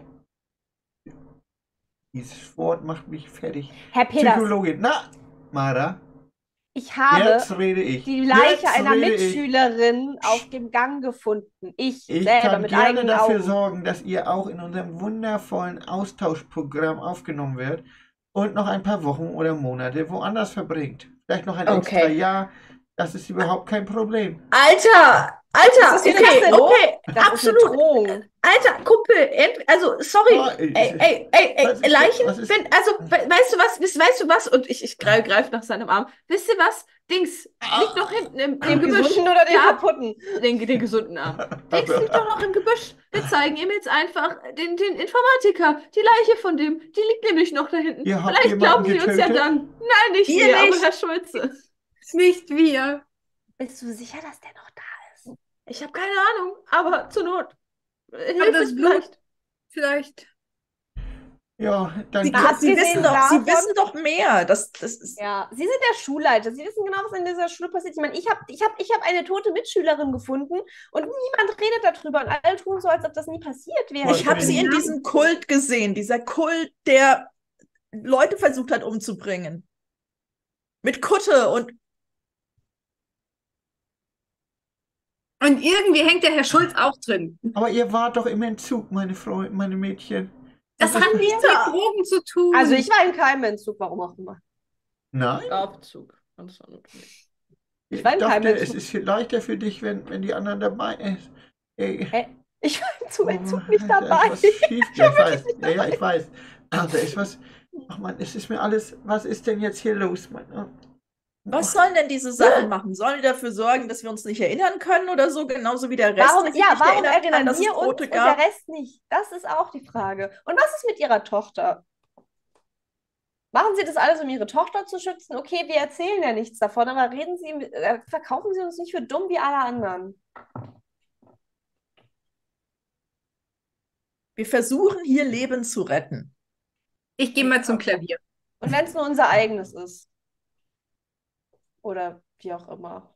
Dieses Wort macht mich fertig. Herr Peters, Psychologin. Na, Mara, ich habe jetzt rede ich. die Leiche Jetzt einer rede ich. Mitschülerin auf dem Gang gefunden. Ich Ich selber kann mit gerne eigenen dafür Augen. sorgen, dass ihr auch in unserem wundervollen Austauschprogramm aufgenommen werdet und noch ein paar Wochen oder Monate woanders verbringt. Vielleicht noch ein Okay. extra Jahr. Das ist überhaupt kein Problem. Alter, Alter, Das ist hier okay, eine Drohung. okay, Das ist eine absolut. Drohung. Alter, Kumpel, ent, also sorry, Oh, ey, ey, ey, ey, ey, was ist das? Leichen, Was ist- wenn, also, we- weißt du was, weißt, weißt du was? Und ich, ich greife greif nach seinem Arm. Wisst ihr was? Dings, liegt noch hinten im, im Den Gebüsch. gesunden oder den Ja. kaputten? Den, den gesunden Arm. Dings liegt doch noch im Gebüsch. Wir zeigen ihm jetzt einfach den, den Informatiker. Die Leiche von dem. Die liegt nämlich noch da hinten. Ihr habt Vielleicht glauben jemanden Sie uns ja getötet? dann. Nein, nicht Wir wir, aber nicht. Herr Schulze. Nicht wir. Bist du sicher, dass der noch da ist? Ich habe keine Ahnung, aber zur Not. äh, Aber Hilft das es Blut- vielleicht. Vielleicht. Ja, dann Sie, Hat Sie sie wissen den doch, Sie davon? wissen doch mehr. Das, das ist, Ja, Sie sind der Schulleiter. Sie wissen genau, was in dieser Schule passiert. Ich meine, ich habe ich hab, ich hab eine tote Mitschülerin gefunden und niemand redet darüber und alle tun so, als ob das nie passiert wäre. ich habe Sie in diesem Kult gesehen. Dieser Kult, der Leute versucht hat umzubringen. Mit Kutte und Und irgendwie hängt der Herr Schulz auch drin. aber ihr wart doch im Entzug, meine Freunde, meine Mädchen. Das Was hat ist- nichts mit Drogen zu tun. Also ich war in keinem Entzug, warum auch immer. Nein, Aufzug. Und so notwendig. ich war in keinem dachte, es Entzug. ist viel leichter für dich, wenn, wenn die anderen dabei sind. Ey, Ich war zum Entzug oh, nicht da dabei. ist was schief. Ja, ich weiß. Ja, ja, ich weiß. Ah, da ist was. Ach man, es ist mir alles. Was ist denn jetzt hier los, Mann? Was sollen denn diese Sachen machen? Sollen die dafür sorgen, dass wir uns nicht erinnern können oder so? Genauso wie der Rest, Warum, die sich ja, nicht warum erinnern kann, erinnern dass es wir uns Tote und der gab? Rest nicht? Das ist auch die Frage. Und was ist mit Ihrer Tochter? Machen Sie das alles, um Ihre Tochter zu schützen? Okay, wir erzählen ja nichts davon, aber reden Sie, äh, verkaufen Sie uns nicht für dumm wie alle anderen. Wir versuchen hier Leben zu retten. Ich gehe mal zum Klavier. Und wenn es nur unser eigenes ist. Oder wie auch immer.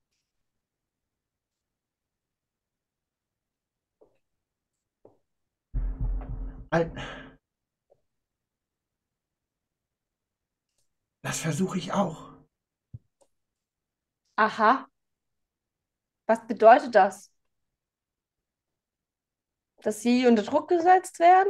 Ein- Das versuche ich auch. Aha. Was bedeutet das? Dass Sie unter Druck gesetzt werden?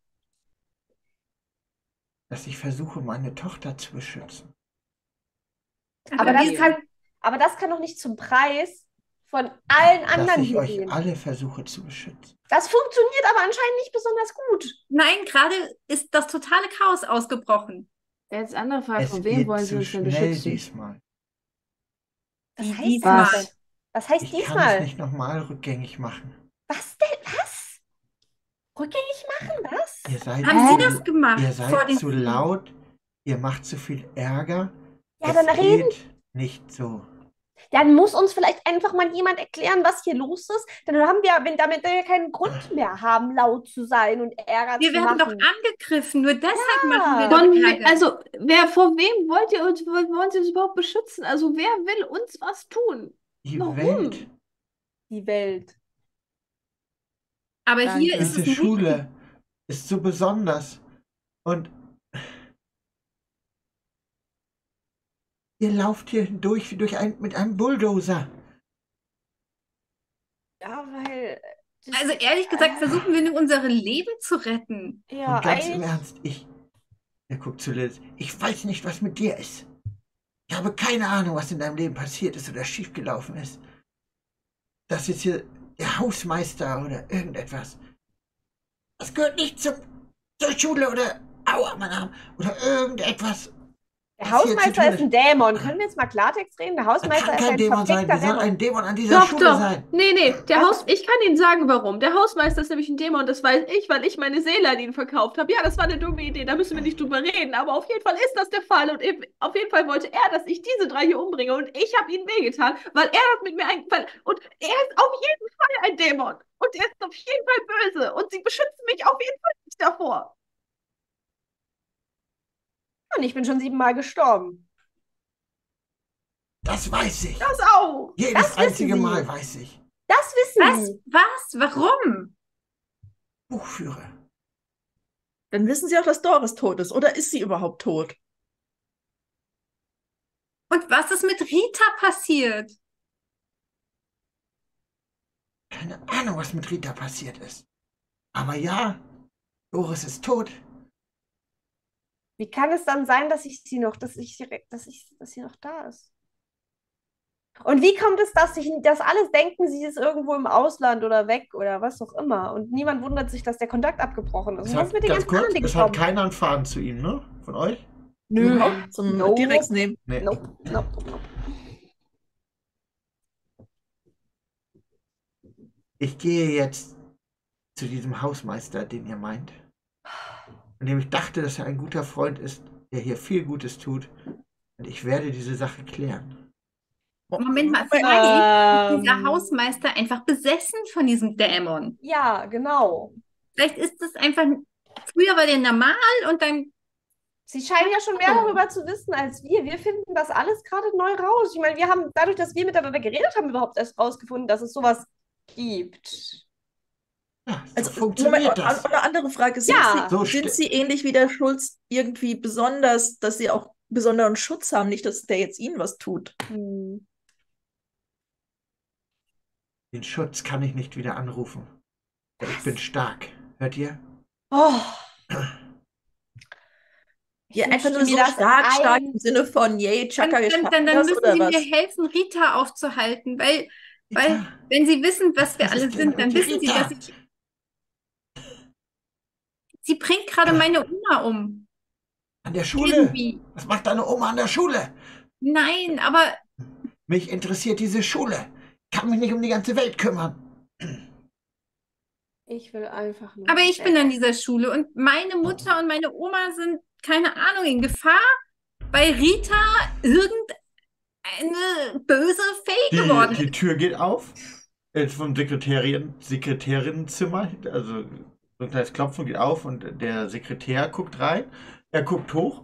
Dass ich versuche, meine Tochter zu beschützen. Aber das wir- kann, aber das kann doch nicht zum Preis von allen Dass anderen ich hier euch gehen. alle versuche zu beschützen. Das funktioniert aber anscheinend nicht besonders gut. Nein, gerade ist das totale Chaos ausgebrochen. Jetzt andere Frage, Es von wem geht wollen Sie zu uns denn schnell beschützen? diesmal. Was Wie heißt diesmal? das denn? Was heißt Ich kann es diesmal? nicht nochmal rückgängig machen. Was denn? Was? Rückgängig machen? Was? Ihr seid, Haben Sie zu, das gemacht? ihr vor seid den zu laut, ihr macht zu viel Ärger. Ja, es dann reden. geht nicht so. Dann muss uns vielleicht einfach mal jemand erklären, was hier los ist. Dann haben wir, wenn damit wir keinen Grund mehr haben, laut zu sein und Ärger Wir zu werden doch machen. angegriffen, nur deshalb machen wir Von, doch we- Ärger. also, wer, vor wem wollt ihr uns, wollen Sie uns überhaupt beschützen? Also, wer will uns was tun? Die Warum? Welt, Die Welt. Aber Danke. hier ist diese es nicht. Schule ist so besonders. Und ihr lauft hier durch wie durch ein, mit einem Bulldozer. Ja, weil. das- Also ehrlich gesagt, versuchen wir nur unsere Leben zu retten. ja, Und ganz im eigentlich. Ernst, ich. Er guckt zu Liz. Ich weiß nicht, was mit dir ist. Ich habe keine Ahnung, was in deinem Leben passiert ist oder schiefgelaufen ist. Das ist hier der Hausmeister oder irgendetwas. Das gehört nicht zum, zur Schule oder. Aua, mein Arm. Oder irgendetwas. Der was hier zu Hausmeister tun ist ein Dämon. Können wir jetzt mal Klartext reden? Der Das Hausmeister kann ist kein ein Dämon sein. verfickter Wie soll Dämon. ein Dämon an dieser Doch, Schule doch. sein? Nee, nee, der Haus, ich kann Ihnen sagen, warum. Der Hausmeister ist nämlich ein Dämon, das weiß ich, weil ich meine Seele an ihn verkauft habe. Ja, das war eine dumme Idee, da müssen wir nicht drüber reden, aber auf jeden Fall ist das der Fall und eben- auf jeden Fall wollte er, dass ich diese drei hier umbringe und ich habe ihnen wehgetan, weil er das mit mir eingefallen und er ist auf jeden Fall ein Dämon und er ist auf jeden Fall böse und sie beschützen mich auf jeden Fall nicht davor. Und ich bin schon siebenmal gestorben. Das weiß ich. Das auch. Jedes das wissen einzige Sie. Mal weiß ich. Das wissen Was? Sie. Was? Warum? Buchführer. Dann wissen sie auch, dass Doris tot ist. Oder ist sie überhaupt tot? Und was ist mit Rita passiert? Keine Ahnung, was mit Rita passiert ist. Aber ja, Doris ist tot. Wie kann es dann sein, dass ich sie noch, dass ich, direkt- dass ich, dass sie noch da ist? Und wie kommt es, dass sich, dass alle denken, sie ist irgendwo im Ausland oder weg oder was auch immer und niemand wundert sich, dass der Kontakt abgebrochen ist? Es Und was hat, ist mit den ganz ganzen kurz, anderen es hat gekommen? keiner einen Faden zu ihm, ne? Von euch? Nö. Überhaupt zum Nope. T-Rex nehmen. Nee. Nope, nope, nope. Ich gehe jetzt zu diesem Hausmeister, den ihr meint. Von dem ich dachte, dass er ein guter Freund ist, der hier viel Gutes tut. Und ich werde diese Sache klären. Moment mal, Moment. vielleicht ist dieser Ähm, Hausmeister einfach besessen von diesem Dämon. Ja, genau. Vielleicht ist es einfach, früher war der normal und dann, Sie scheinen ja schon mehr darüber zu wissen als wir. Wir finden das alles gerade neu raus. Ich meine, wir haben dadurch, dass wir miteinander geredet haben, überhaupt erst rausgefunden, dass es sowas gibt. Ja, so Also, funktioniert Moment, das. an- eine andere Frage. Sind, Ja. sie, So sind ste- sie ähnlich wie der Schulz irgendwie besonders, dass sie auch besonderen Schutz haben? Nicht, dass der jetzt ihnen was tut. Hm. Den Schutz kann ich nicht wieder anrufen. Ich bin stark. Hört ihr? Oh. Ja, Ich einfach nur wünschte so mir das stark, stark ein- im Sinne von, yay, dann, Chaka, dann, geschafft dann, dann das müssen oder sie was? mir helfen, Rita aufzuhalten, weil, weil Rita, wenn sie wissen, was wir Was alle ist denn sind, dann mit wissen sie, Rita? dass ich... Sie bringt gerade meine Oma um. an der Schule. Irgendwie. Was macht deine Oma an der Schule? Nein, aber Mich interessiert diese Schule. Ich kann mich nicht um die ganze Welt kümmern. Ich will einfach nur Aber ich bin weg. an dieser Schule und meine Mutter und meine Oma sind, keine Ahnung, in Gefahr, weil Rita irgendeine böse Fee Die, geworden die ist. Tür geht auf. Jetzt vom Sekretärin, Sekretärinnenzimmer. Also so ein kleines Klopfen geht auf und der Sekretär guckt rein. Er guckt hoch.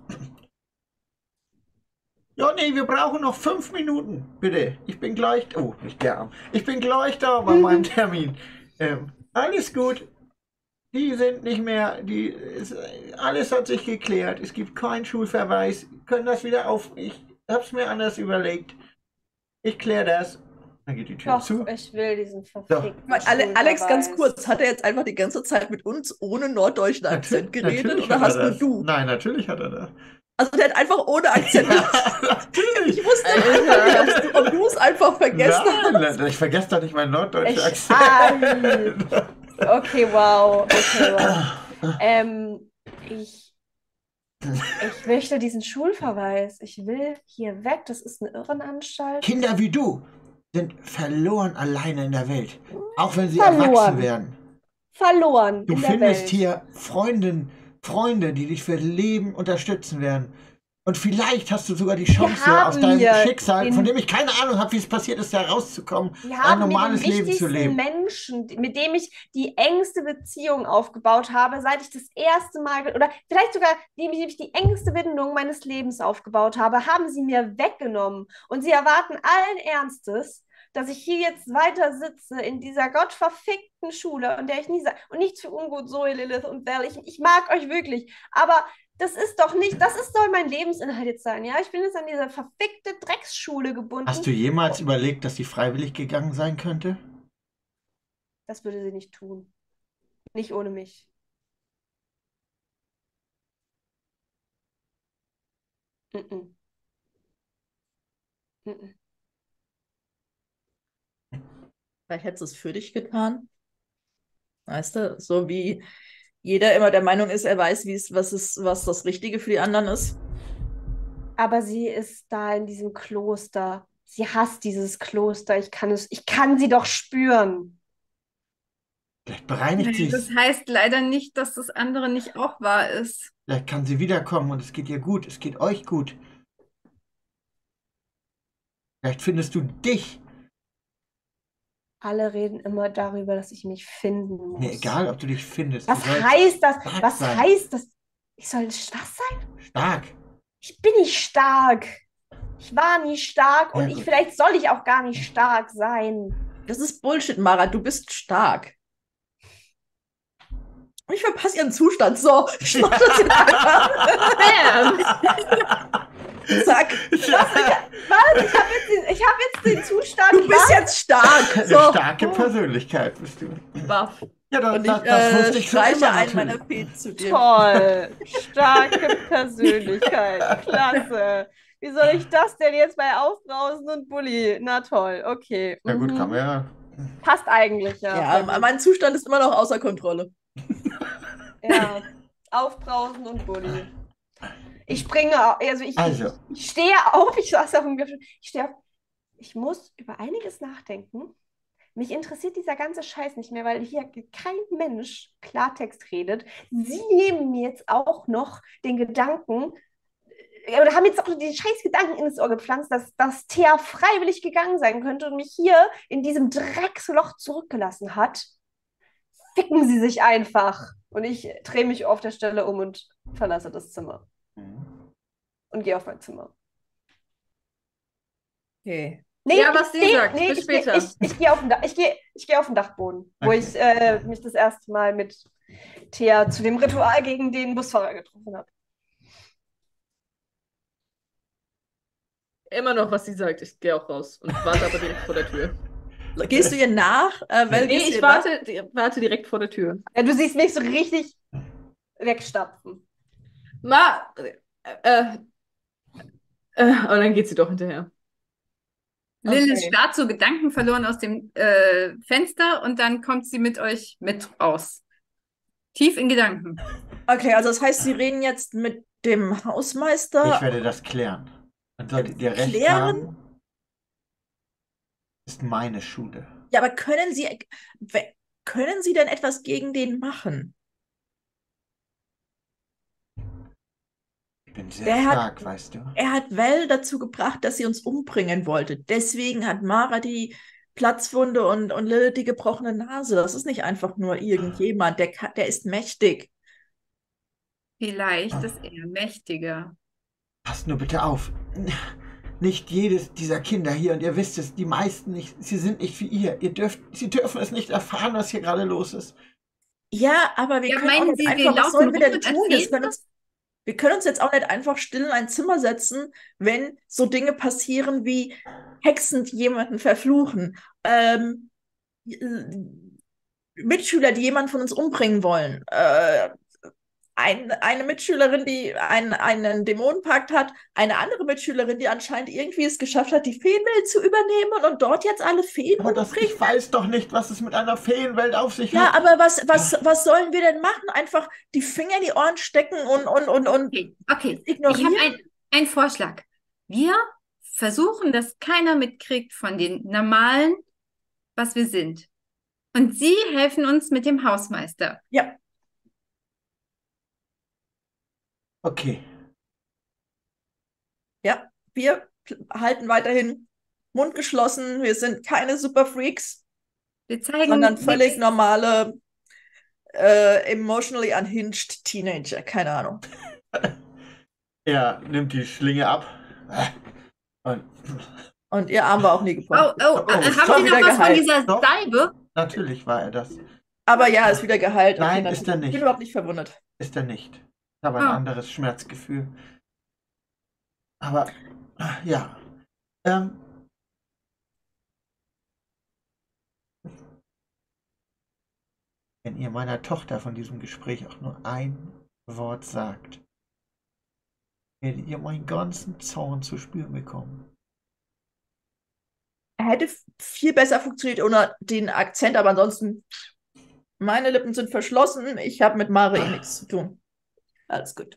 Ja, nee, wir brauchen noch fünf Minuten. Bitte. Ich bin gleich. Oh, nicht der Arm. Ich bin gleich da bei meinem Termin. Ähm, alles gut. Die sind nicht mehr. Die, ist, alles hat sich geklärt. Es gibt keinen Schulverweis. Können das wieder auf. Ich hab's mir anders überlegt. Ich kläre das. Dann geht die Tür Doch, zu. ich will diesen verfickten Mal, Ale Alex, ganz Schulverweis. kurz, hat er jetzt einfach die ganze Zeit mit uns ohne norddeutschen Akzent Natür- geredet natürlich oder hat er hast nur das. du? Nein, natürlich hat er das. Also der hat einfach ohne Akzent. Natürlich. Ich wusste einfach nicht, ob du- ob du es einfach vergessen hast. Nein, ich vergesse doch nicht meinen norddeutschen Ich- Akzent. Okay, wow. Okay, wow. ähm, ich, ich möchte diesen Schulverweis. Ich will hier weg. Das ist eine Irrenanstalt. Kinder wie du sind verloren alleine in der Welt. Auch wenn sie Verloren. erwachsen werden. Verloren Du in der findest Welt. hier Freundinnen, Freunde, die dich für Leben unterstützen werden. Und vielleicht hast du sogar die Chance, haben aus deinem hier Schicksal, den- von dem ich keine Ahnung habe, wie es passiert ist, da rauszukommen, Wir ein haben mir normales den Leben zu wichtigsten leben. Menschen, mit dem ich die engste Beziehung aufgebaut habe, seit ich das erste Mal, ge- oder vielleicht sogar, dem ich die engste Bindung meines Lebens aufgebaut habe, haben sie mir weggenommen. Und sie erwarten allen Ernstes, dass ich hier jetzt weiter sitze in dieser gottverfickten Schule, in der ich nie sage, und nichts für ungut, Zoe, Lilith und Val, ich, ich mag euch wirklich, aber das ist doch nicht, das ist, soll mein Lebensinhalt jetzt sein, ja? Ich bin jetzt an diese verfickte Drecksschule gebunden. Hast du jemals überlegt, dass sie freiwillig gegangen sein könnte? Das würde sie nicht tun. Nicht ohne mich. Mm-mm. Mm-mm. Vielleicht hättest du es für dich getan. Weißt du, so wie jeder immer der Meinung ist, er weiß, wie es, was ist, was das Richtige für die anderen ist. Aber sie ist da in diesem Kloster. Sie hasst dieses Kloster. Ich kann es, ich kann sie doch spüren. Vielleicht bereinigt sie Das es. heißt leider nicht, dass das andere nicht auch wahr ist. Vielleicht kann sie wiederkommen und es geht ihr gut. Es geht euch gut. Vielleicht findest du dich. Alle reden immer darüber, dass ich mich finden muss. Mir egal, ob du dich findest. Was Du sollst heißt das? stark Was sein. heißt das? Ich soll was sein? Stark. Ich bin nicht stark. Ich war nie stark und Ja, ich gut. vielleicht soll ich auch gar nicht stark sein. Das ist Bullshit, Mara. Du bist stark. Ich verpasse ihren Zustand. So, ich mach das jetzt einfach. Zack. Was? Ich habe jetzt, den- ich hab jetzt den Zustand. Du bist jetzt stark. Eine So. starke Persönlichkeit bist du. Waff. Ja, das, Und ich das, das äh, wusste ich schon streiche immer einen meiner natürlich. Feen zu dir. Toll. Starke Persönlichkeit. Klasse. Wie soll ich das denn jetzt bei Aufbrausen und Bulli? Na toll, okay. Ja gut, Mhm. kann man ja. Passt eigentlich, ja. Ja, mein Zustand ist immer noch außer Kontrolle. Ja. Aufbrausen und Bulli. Ich springe, au- also ich, Also. ich, ich stehe auf, ich saß auf dem Gipfel, ich stehe auf. Ich muss über einiges nachdenken. Mich interessiert dieser ganze Scheiß nicht mehr, weil hier kein Mensch Klartext redet. Sie nehmen mir jetzt auch noch den Gedanken, äh, oder haben jetzt auch den scheiß Gedanken ins Ohr gepflanzt, dass, dass Thea freiwillig gegangen sein könnte und mich hier in diesem Drecksloch zurückgelassen hat. Ficken Sie sich einfach. Und ich drehe mich auf der Stelle um und verlasse das Zimmer. Und gehe auf mein Zimmer. Okay. Nee, Ja, was ich, sie nee, sagt. nee, Bis ich, geh- später. Ich, ich gehe auf den, Da- ich geh, ich geh auf den Dachboden, wo Okay. ich äh, mich das erste Mal mit Thea zu dem Ritual gegen den Busfahrer getroffen habe. Immer noch, was sie sagt. Ich gehe auch raus und warte aber direkt vor der Tür. Gehst du ihr nach? Äh, weil Nee, gehst du ich ihr nach? warte, die- warte direkt vor der Tür. Ja, du siehst mich so richtig wegstapfen. Ma, äh, äh, äh, und dann geht sie doch hinterher. Lilith Okay. starrt so gedankenverloren aus dem äh, Fenster und dann kommt sie mit euch mit raus. Tief in Gedanken. Okay, also das heißt, Sie reden jetzt mit dem Hausmeister. Ich werde das klären. Dann solltet ihr recht Klären? haben, ist meine Schule. Ja, aber können Sie, we- können Sie denn etwas gegen den machen? Ich bin sehr Der hat- stark, weißt du. Er hat Val dazu gebracht, dass sie uns umbringen wollte. Deswegen hat Mara die Platzwunde und, und Lilith die gebrochene Nase. Das ist nicht einfach nur irgendjemand, der, kann, der ist mächtig. Vielleicht ist er mächtiger. Passt nur bitte auf. Nicht jedes dieser Kinder hier, und ihr wisst es, die meisten nicht, sie sind nicht wie ihr. Ihr dürft, sie dürfen es nicht erfahren, was hier gerade los ist. Ja, aber wir Ja, können auch meinen nicht Sie, wir einfach, was laufen sollen wir rum denn und tun? Wir erzählen können uns, wir können uns jetzt auch nicht einfach still in ein Zimmer setzen, wenn so Dinge passieren wie Hexen, die jemanden verfluchen, ähm, Mitschüler, die jemanden von uns umbringen wollen, äh, ein, eine Mitschülerin, die einen, einen Dämonenpakt hat, eine andere Mitschülerin, die anscheinend irgendwie es geschafft hat, die Feenwelt zu übernehmen und dort jetzt alle Feen Aber das, umbringt. ich weiß doch nicht, was es mit einer Feenwelt auf sich Ja, hat. aber was, was, was sollen wir denn machen? Einfach die Finger in die Ohren stecken und, und, und, und Okay, okay. Ich ignorieren? habe ein, einen Vorschlag. Wir versuchen, dass keiner mitkriegt von den Normalen, was wir sind. Und Sie helfen uns mit dem Hausmeister. Ja, Okay. ja, wir halten weiterhin Mund geschlossen. Wir sind keine Superfreaks, Wir zeigen sondern völlig nichts. normale, äh, emotionally unhinged Teenager. Keine Ahnung. Er nimmt die Schlinge ab. Und Und ihr Arm war auch nie Oh, gebrochen. oh, Oh, äh, ist haben schon Sie noch wieder was von geheilt. dieser Doch. Salbe? natürlich war er das. Aber ja, ist wieder geheilt. Okay, Nein, dann- ist er Ich nicht. bin überhaupt nicht verwundert. Ist er nicht. Ich habe ein Ah. anderes Schmerzgefühl. Aber, ja. Ähm, wenn ihr meiner Tochter von diesem Gespräch auch nur ein Wort sagt, werdet ihr meinen ganzen Zorn zu spüren bekommen. Er hätte f- viel besser funktioniert ohne den Akzent, aber ansonsten, meine Lippen sind verschlossen. Ich habe mit Mare eh nichts zu tun. Alles gut.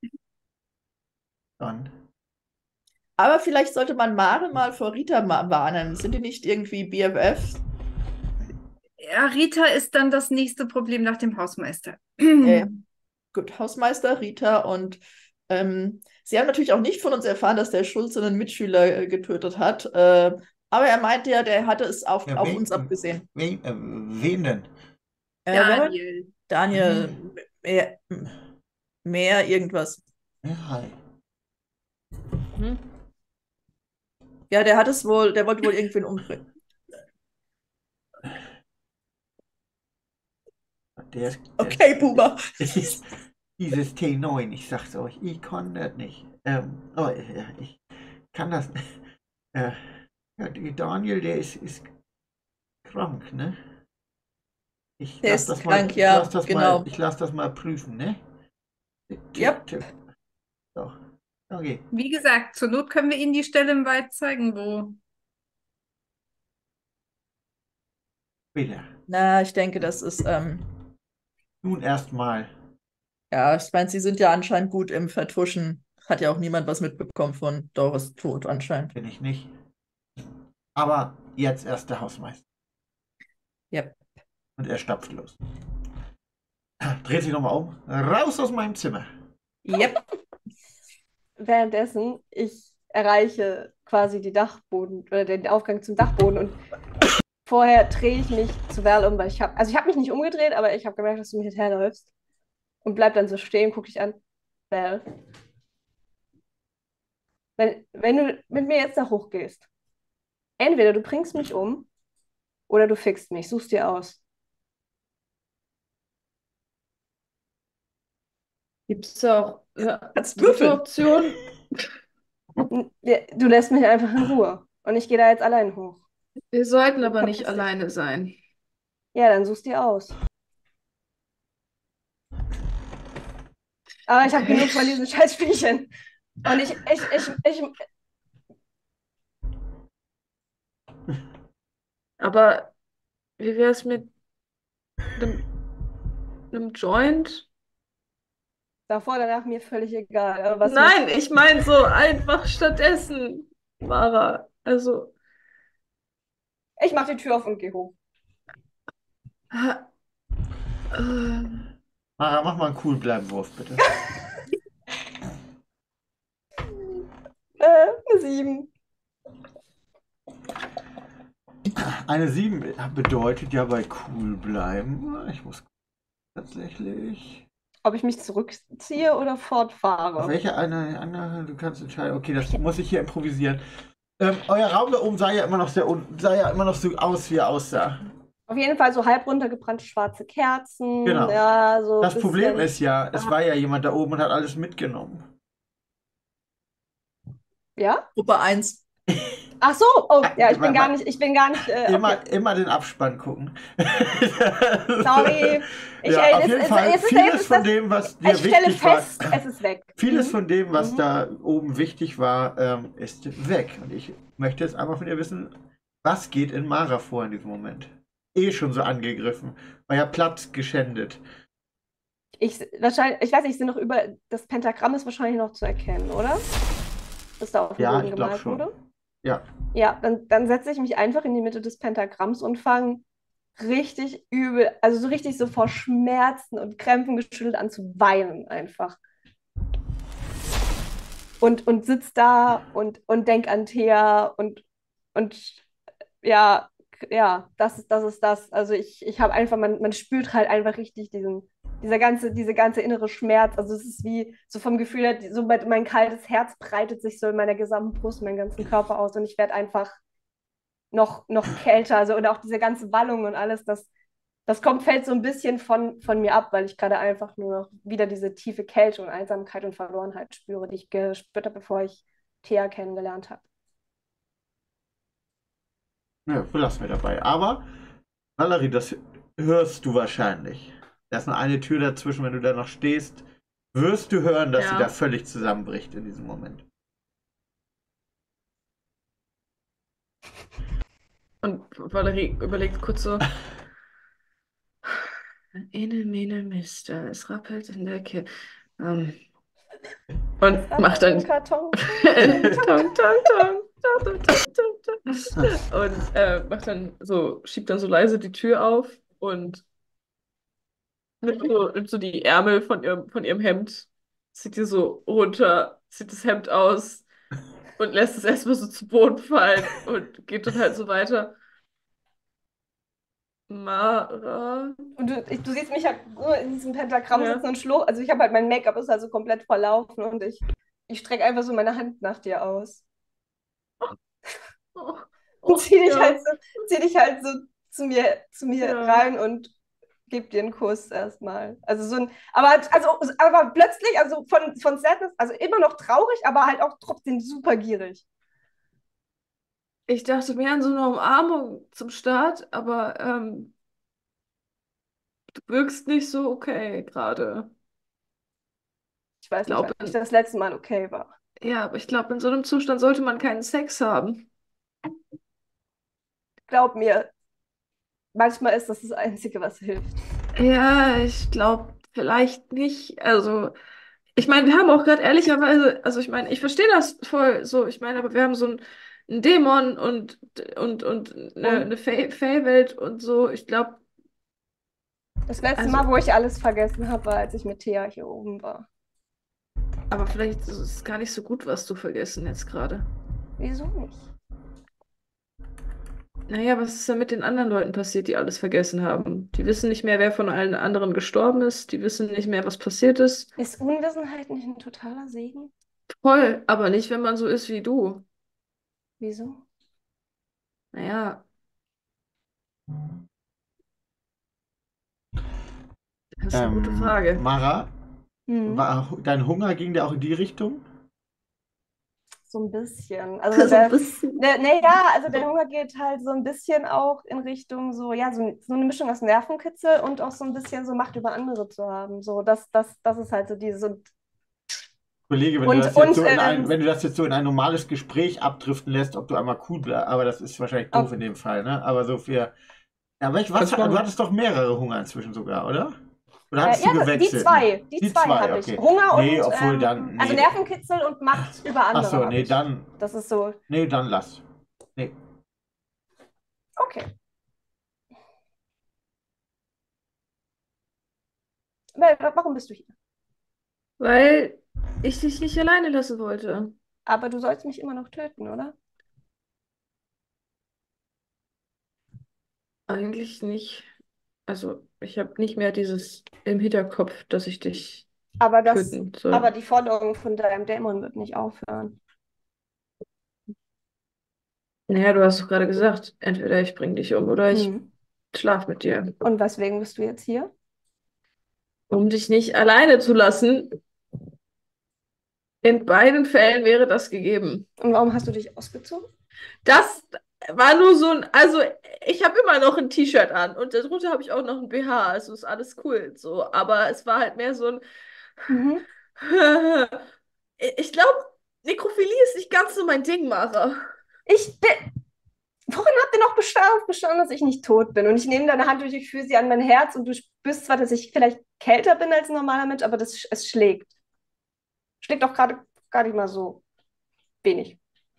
Dann, Aber vielleicht sollte man Mare mal vor Rita ma- warnen. Sind die nicht irgendwie B F Fs? Ja, Rita ist dann das nächste Problem nach dem Hausmeister. Ja. Gut, Hausmeister, Rita und ähm, sie haben natürlich auch nicht von uns erfahren, dass der Schulze einen Mitschüler äh, getötet hat. Äh, aber er meinte ja, der hatte es auf, Ja, auf wen- uns abgesehen. wen, äh, wen denn? Äh, wer war- Daniel. Daniel, mehr, mehr irgendwas. Ja, hi. Ja, der hat es wohl, der wollte wohl irgendwen umbringen. Der ist, Okay, Boomer. Dieses, dieses T neun, ich sag's euch, ich kann das nicht. Ähm, oh, ja, ich kann das nicht. Äh, ja, der Daniel, der ist, ist krank, ne? Ich Der lass ist das krank, mal, ja, ich lass das genau. Mal, ich lass das mal prüfen, ne? Yep. Tipp. So, okay. Wie gesagt, zur Not können wir Ihnen die Stelle im Wald zeigen, wo. Wieder. Na, ich denke, das ist, ähm, Nun erstmal. ja, ich meine, sie sind ja anscheinend gut im Vertuschen. Hat ja auch niemand was mitbekommen von Doris Tod anscheinend. Bin ich nicht. Aber jetzt erst der Hausmeister. Yep. Und er stapft los. Dreht sich nochmal um. Raus aus meinem Zimmer. Yep. Währenddessen, ich erreiche quasi die Dachboden oder den Aufgang zum Dachboden und vorher drehe ich mich zu Val um, weil ich habe, also ich habe mich nicht umgedreht, aber ich habe gemerkt, dass du mir hinterherläufst und bleib dann so stehen, guck dich an. Val, wenn, wenn du mit mir jetzt da hochgehst, entweder du bringst mich um oder du fixst mich, suchst dir aus. Gibt es auch ja, Kannst dritte würfeln. Option? N- ja, Du lässt mich einfach in Ruhe und ich gehe da jetzt allein hoch. Wir sollten aber Verpiss nicht dich. alleine sein. Ja, dann suchst dir aus. Aber ich habe genug von diesen Scheißspielchen. Und ich, ich, ich, ich, Aber wie wäre es mit einem, einem Joint? Davor, danach mir völlig egal. Aber was Nein, ich meine so einfach stattdessen, Mara. Also, ich mach die Tür auf und gehe hoch. äh, äh, Mara, mach mal einen Coolbleiben-Wurf, bitte. Äh, eine sieben. Eine sieben bedeutet ja bei cool bleiben. Ich muss tatsächlich. Ob ich mich zurückziehe oder Auf fortfahre. welche eine, eine, du kannst entscheiden. Okay, das muss ich hier improvisieren. Ähm, euer Raum da oben sah ja immer noch sehr un sah ja immer noch so aus, wie er aussah. Auf jeden Fall so halb runtergebrannte schwarze Kerzen. Genau. Ja, so Das ein Problem bisschen. ist ja, es war ja jemand da oben und hat alles mitgenommen. Ja? Gruppe eins. Ach so, oh, ja, ich Ma- bin gar ma- nicht, ich bin gar nicht. Äh, Immer, okay. immer den Abspann gucken. Sorry. Ich, Ja, äh, auf es- jeden es- Fall, es ist- es vieles ist von das- dem, was dir Ich stelle wichtig fest, war, es ist weg. vieles Mhm. von dem, was Mhm. da oben wichtig war, ähm, ist weg. Und ich möchte jetzt einfach von dir wissen, was geht in Mara vor in diesem Moment? Eh schon so angegriffen, euer Platz geschändet. Ich, wahrscheinlich, ich weiß nicht, sind noch über. Das Pentagramm ist wahrscheinlich noch zu erkennen, oder? Das da auf dem Ja, Boden ich glaub gemalt schon. wurde. Ja. Ja, dann, dann setze ich mich einfach in die Mitte des Pentagramms und fange richtig übel, also so richtig so vor Schmerzen und Krämpfen geschüttelt an zu weinen einfach. Und, und sitz da und, und denk an Thea und, und ja, ja, das ist das. Ist das. Also ich, ich habe einfach, man, man spürt halt einfach richtig diesen, dieser ganze, diese ganze innere Schmerz. Also es ist wie so vom Gefühl her, so mein, mein kaltes Herz breitet sich so in meiner gesamten Brust, meinen ganzen Körper aus und ich werde einfach noch, noch kälter. Also und auch diese ganze Wallung und alles, das, das kommt, fällt so ein bisschen von, von mir ab, weil ich gerade einfach nur noch wieder diese tiefe Kälte und Einsamkeit und Verlorenheit spüre, die ich gespürt habe, bevor ich Thea kennengelernt habe. Ja, belassen wir dabei. Aber, Valerie, das hörst du wahrscheinlich. Da ist nur eine Tür dazwischen, wenn du da noch stehst, wirst du hören, dass Ja. sie da völlig zusammenbricht in diesem Moment. Und Valerie überlegt kurz so. Ene, mene, Mister, es rappelt in der Kirche. Ähm, und macht dann. Karton. Tong, tong, tong, tong, tong, tong, tong. Und äh, macht dann so, schiebt dann so leise die Tür auf und nimmt so, nimmt so die Ärmel von ihrem, von ihrem Hemd, zieht die so runter, zieht das Hemd aus und lässt es erstmal so zu Boden fallen und geht dann halt so weiter. Mara. Und du, ich, du siehst mich halt nur in diesem Pentagramm Ja. sitzen und schlo. Also ich habe halt mein Make-up ist also komplett verlaufen und ich, ich strecke einfach so meine Hand nach dir aus. Oh, Und zieh dich ja. halt so, zieh dich halt so zu mir, zu mir Ja. rein und gib dir einen Kuss erstmal. Also so ein, aber also, aber plötzlich, also von, von Sadness, also immer noch traurig, aber halt auch trotzdem super gierig. Ich dachte mehr an so eine Umarmung zum Start, aber ähm, du wirkst nicht so okay gerade. Ich weiß Glaub, nicht, wann ich das letzte Mal okay war. Ja, aber ich glaube, in so einem Zustand sollte man keinen Sex haben. Glaub mir, manchmal ist das das Einzige, was hilft. Ja, ich glaube vielleicht nicht. Also, ich meine, wir haben auch gerade ehrlicherweise, also ich meine, ich verstehe das voll so. Ich meine, aber wir haben so einen, einen Dämon und, und, und eine, eine Fey- Fey-Welt und so. Ich glaube, Das letzte Also- Mal, wo ich alles vergessen habe, war, als ich mit Thea hier oben war. aber vielleicht ist es gar nicht so gut, was du vergessen jetzt gerade. Wieso nicht? Naja, was ist denn mit den anderen Leuten passiert, die alles vergessen haben? Die wissen nicht mehr, wer von allen anderen gestorben ist. Die wissen nicht mehr, was passiert ist. Ist Unwissenheit nicht ein totaler Segen? Voll, aber nicht, wenn man so ist wie du. Wieso? Naja. Das ist eine gute Ähm, Frage. Mara, Hm, war dein Hunger ging der auch in die Richtung? so ein bisschen. Also So ein der, bisschen. der, nee, ja, also der Hunger geht halt so ein bisschen auch in Richtung so, ja, so, so eine Mischung aus Nervenkitzel und auch so ein bisschen so Macht über andere zu haben. So, das, das, das ist halt so dieses, und Kollege, wenn Und- du das jetzt und, so in ein, ähm, wenn du das jetzt so in ein normales Gespräch abdriften lässt, ob du einmal cool bleibst, aber das ist wahrscheinlich doof Oh. in dem Fall, ne? Aber so für. Ja, aber ich, was, Das war- du hattest doch mehrere Hunger inzwischen sogar, oder? Oder Äh, hast du ja, die gewechselt? zwei. Die, Die zwei zwei, habe ich. okay. Hunger Nee, und obwohl ähm, dann- also nee. Nervenkitzel und Macht über andere. Ach so, hab nee, ich. dann, Das ist so. nee, dann lass. Nee. Okay. Mel, warum bist du hier? Weil ich dich nicht alleine lassen wollte. Aber du sollst mich immer noch töten, oder? Eigentlich nicht. Also, ich habe nicht mehr dieses im Hinterkopf, dass ich dich Aber das, töten soll. aber die Forderung von deinem Dämon wird nicht aufhören. Naja, du hast doch gerade gesagt, entweder ich bring dich um oder ich Hm. schlaf mit dir. Und weswegen bist du jetzt hier? Um dich nicht alleine zu lassen. In beiden Fällen wäre das gegeben. Und warum hast du dich ausgezogen? Das war nur so ein, also ich habe immer noch ein T-Shirt an und darunter habe ich auch noch ein B H, also ist alles cool, so, aber es war halt mehr so ein, Mhm. ich glaube, Nekrophilie ist nicht ganz so mein Ding, Mara. Ich bin. Worin habt ihr noch bestanden, bestanden, dass ich nicht tot bin? Und ich nehme deine Hand durch, ich fühle sie an mein Herz und du spürst zwar, dass ich vielleicht kälter bin als ein normaler Mensch, aber das, es schlägt. Schlägt auch gerade gar nicht mal so wenig.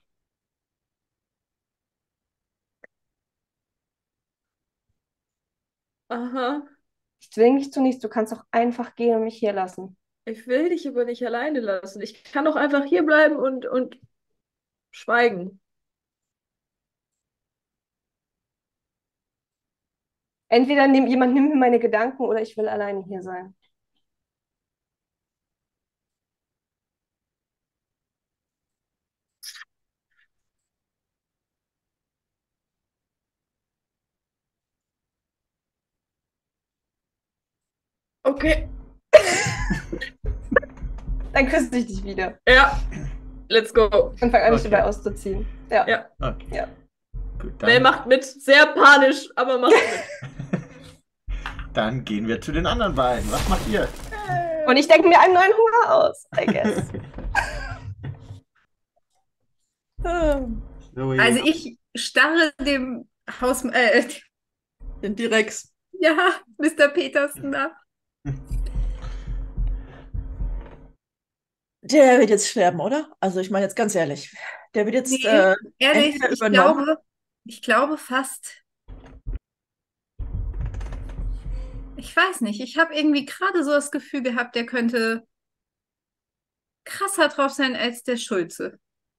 Aha, Ich zwinge dich zu nichts, du kannst auch einfach gehen und mich hier lassen. ich will dich aber nicht alleine lassen. Ich kann doch einfach hier bleiben und, und schweigen. Entweder nehm, jemand nimmt mir meine Gedanken oder ich will alleine hier sein. Okay, Dann küsse ich dich wieder ja, let's go. und fange an, mich Okay. dabei auszuziehen. Ja. Ja, Okay. Ja. Gut, Mel dann, macht mit, sehr panisch, aber macht mit. dann gehen wir zu den anderen beiden. Was macht ihr? Und ich denke mir einen neuen Hunger aus, I guess. Zoe. Also ich starre dem Haus, äh, Den Direx. ja, Mister Petersen nach. Der wird jetzt sterben, oder? Also ich meine jetzt ganz ehrlich. Der wird jetzt Nee, äh, ehrlich, entweder ich übernommen. glaube, ich glaube fast. Ich weiß nicht, ich habe irgendwie gerade so das Gefühl gehabt, der könnte krasser drauf sein als der Schulze.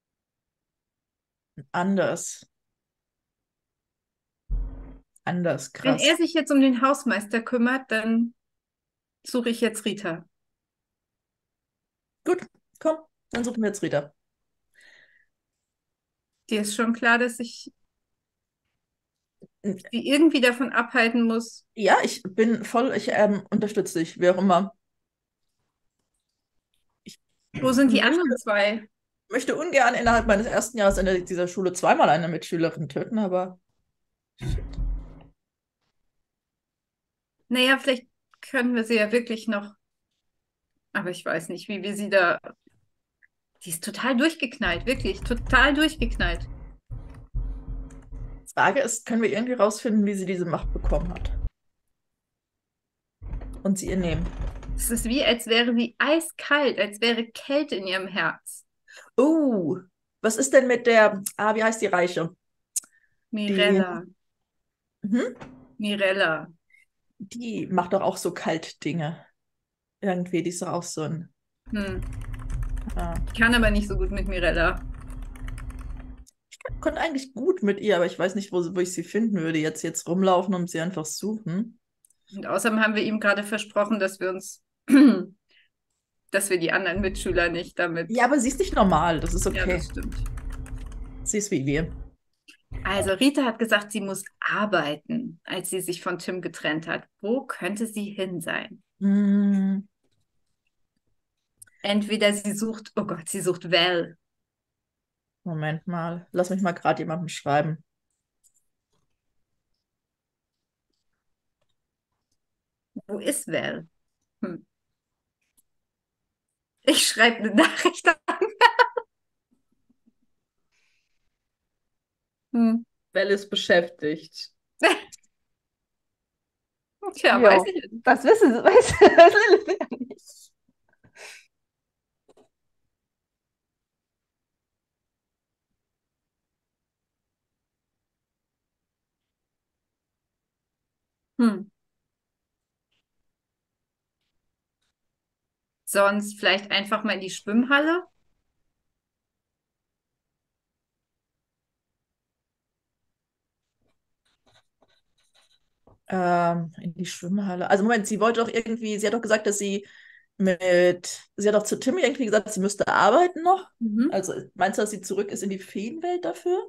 anders. Anders, Wenn krass. er sich jetzt um den Hausmeister kümmert, dann suche ich jetzt Rita. Gut, komm, dann suchen wir jetzt Rita. Dir ist schon klar, dass ich sie irgendwie davon abhalten muss. Ja, ich bin voll, ich ähm, unterstütze dich, wie auch immer. Wo sind die möchte, anderen zwei? möchte ungern innerhalb meines ersten Jahres in der- dieser Schule zweimal eine Mitschülerin töten, aber Naja, vielleicht können wir sie ja wirklich noch. Aber ich weiß nicht, wie wir sie da. Die ist total durchgeknallt, wirklich, total durchgeknallt. die Frage ist, können wir irgendwie rausfinden, wie sie diese Macht bekommen hat? Und sie ihr nehmen. Es ist wie, als wäre sie eiskalt, als wäre Kälte in ihrem Herz. Oh, was ist denn mit der, ah, wie heißt die Reiche? Mirella, Mhm. Mirella. Die macht doch auch so Kaltdinge. Irgendwie, die ist doch auch so ein. Hm. Ja. Ich kann aber nicht so gut mit Mirella. Ich konnte eigentlich gut mit ihr, aber ich weiß nicht, wo, wo ich sie finden würde. Jetzt, jetzt rumlaufen und sie einfach suchen. Und außerdem haben wir ihm gerade versprochen, dass wir uns, dass wir die anderen Mitschüler nicht damit. Ja, aber sie ist nicht normal. Das ist Ja, okay. das stimmt. Sie ist wie wir. Also Rita hat gesagt, sie muss arbeiten, als sie sich von Tim getrennt hat. Wo könnte sie hin sein? Hm, Entweder sie sucht, oh Gott, sie sucht Val. Moment mal. Lass mich mal gerade jemandem schreiben. Wo ist Val? Hm. Ich schreibe eine Nachricht an. Hm. Belle ist beschäftigt. Tja, Jo. weiß ich nicht. Das wissen sie, weiß, das Lilith ja nicht. Hm. Sonst vielleicht einfach mal in die Schwimmhalle. Ähm, in die Schwimmhalle. Also Moment, sie wollte doch irgendwie, sie hat doch gesagt, dass sie mit, sie hat doch zu Tim irgendwie gesagt, sie müsste arbeiten noch. Mhm. Also meinst du, dass sie zurück ist in die Feenwelt dafür?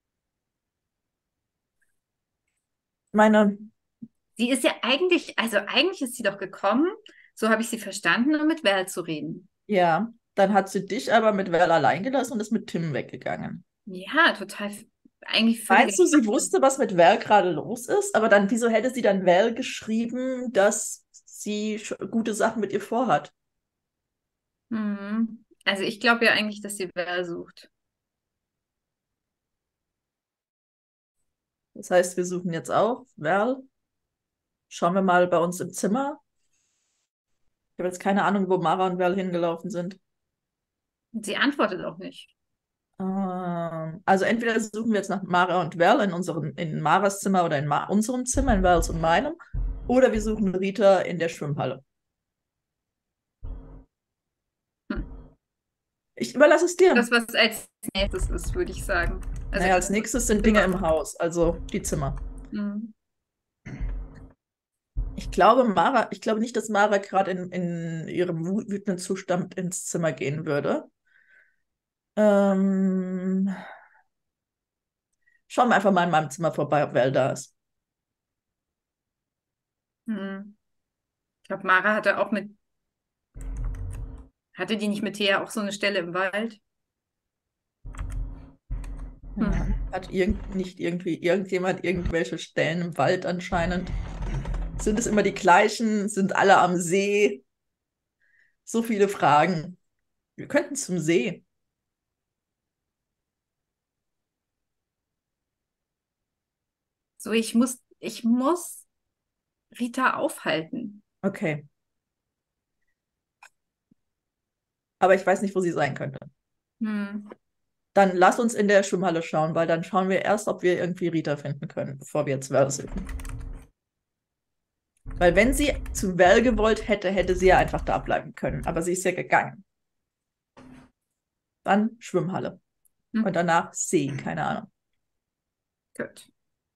Meine, Sie ist ja eigentlich, also eigentlich ist sie doch gekommen, so habe ich sie verstanden, um mit Val zu reden. ja, dann hat sie dich aber mit Val allein gelassen und ist mit Tim weggegangen. Ja, total, eigentlich völlig. Meinst du, sie wusste, was mit Val gerade los ist? Aber dann, wieso hätte sie dann Val geschrieben, dass sie sch- gute Sachen mit ihr vorhat? Mhm. Also ich glaube ja eigentlich, dass sie Val sucht. Das heißt, wir suchen jetzt auch Val. Schauen wir mal bei uns im Zimmer. Ich habe jetzt keine Ahnung, wo Mara und Val hingelaufen sind. Sie antwortet auch nicht. Ähm, also entweder suchen wir jetzt nach Mara und Val in unseren, in Maras Zimmer oder in Ma unserem Zimmer, in Vals und meinem. Oder wir suchen Rita in der Schwimmhalle. Hm. Ich überlasse es dir. Das, was als nächstes ist, würde ich sagen. Also Naja, als nächstes sind Dinge im Haus, also die Zimmer. Mhm. Ich glaube, Mara, ich glaube nicht, dass Mara gerade in, in ihrem wü- wütenden Zustand ins Zimmer gehen würde. Ähm, schauen wir einfach mal in meinem Zimmer vorbei, ob Val da ist. Mhm. Ich glaube, Mara hatte auch mit. Hatte die nicht mit Thea auch so eine Stelle im Wald? Ja. Hm. Hat irgend, nicht irgendwie irgendjemand irgendwelche Stellen im Wald anscheinend? Sind es immer die gleichen? Sind alle am See? So viele Fragen. Wir könnten zum See. So, ich muss, ich muss Rita aufhalten. Okay. Aber ich weiß nicht, wo sie sein könnte. Hm. Dann lass uns in der Schwimmhalle schauen, weil dann schauen wir erst, ob wir irgendwie Rita finden können, bevor wir jetzt Val suchen. Weil wenn sie zu Val gewollt hätte, hätte sie ja einfach da bleiben können. Aber sie ist ja gegangen. Dann Schwimmhalle. Hm. Und danach See, keine Ahnung. Gut.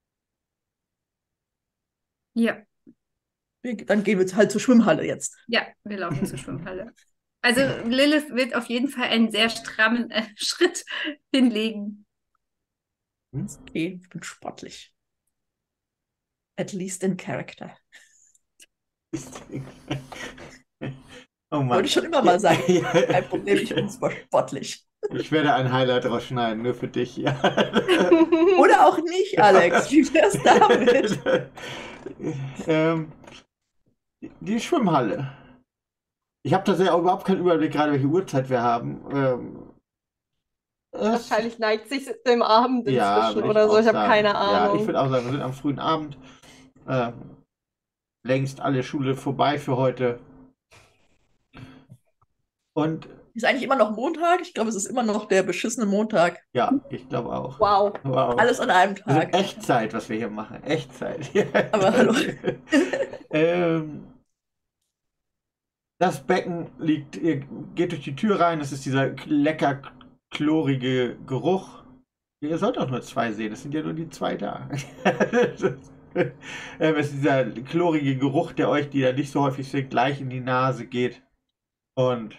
Ja, Wir- Dann gehen wir halt zur Schwimmhalle jetzt. ja, wir laufen zur Schwimmhalle. Also Lilith wird auf jeden Fall einen sehr strammen äh, Schritt hinlegen. Okay, ich bin sportlich. At least in character. Oh Mann. Wollte ich schon immer mal sagen. Ja. Kein Problem, ich bin zwar sportlich. Ich werde ein Highlight rausschneiden, nur für dich. Ja. Oder auch nicht, Alex. Wie wär's damit? ähm, die Schwimmhalle. Ich habe tatsächlich auch überhaupt keinen Überblick, gerade welche Uhrzeit wir haben. Ähm, es, Wahrscheinlich neigt sich dem Abend ja, inzwischen würde oder auch so. Ich habe sagen. keine Ja, ich Ahnung. würde auch sagen, wir sind am frühen Abend. Ähm, längst alle Schule vorbei für heute. Und Ist eigentlich immer noch Montag? Ich glaube, es ist immer noch der beschissene Montag. ja, ich glaube auch. Wow. Wow. Alles an einem Also Tag. Echtzeit, was wir hier machen. Echtzeit. Aber hallo. ähm, das Becken liegt, ihr geht durch die Tür rein, es ist dieser lecker chlorige Geruch. Ihr sollt auch nur zwei sehen, es sind ja nur die zwei da. ähm, es ist dieser chlorige Geruch, der euch, die da nicht so häufig sind, gleich in die Nase geht. Und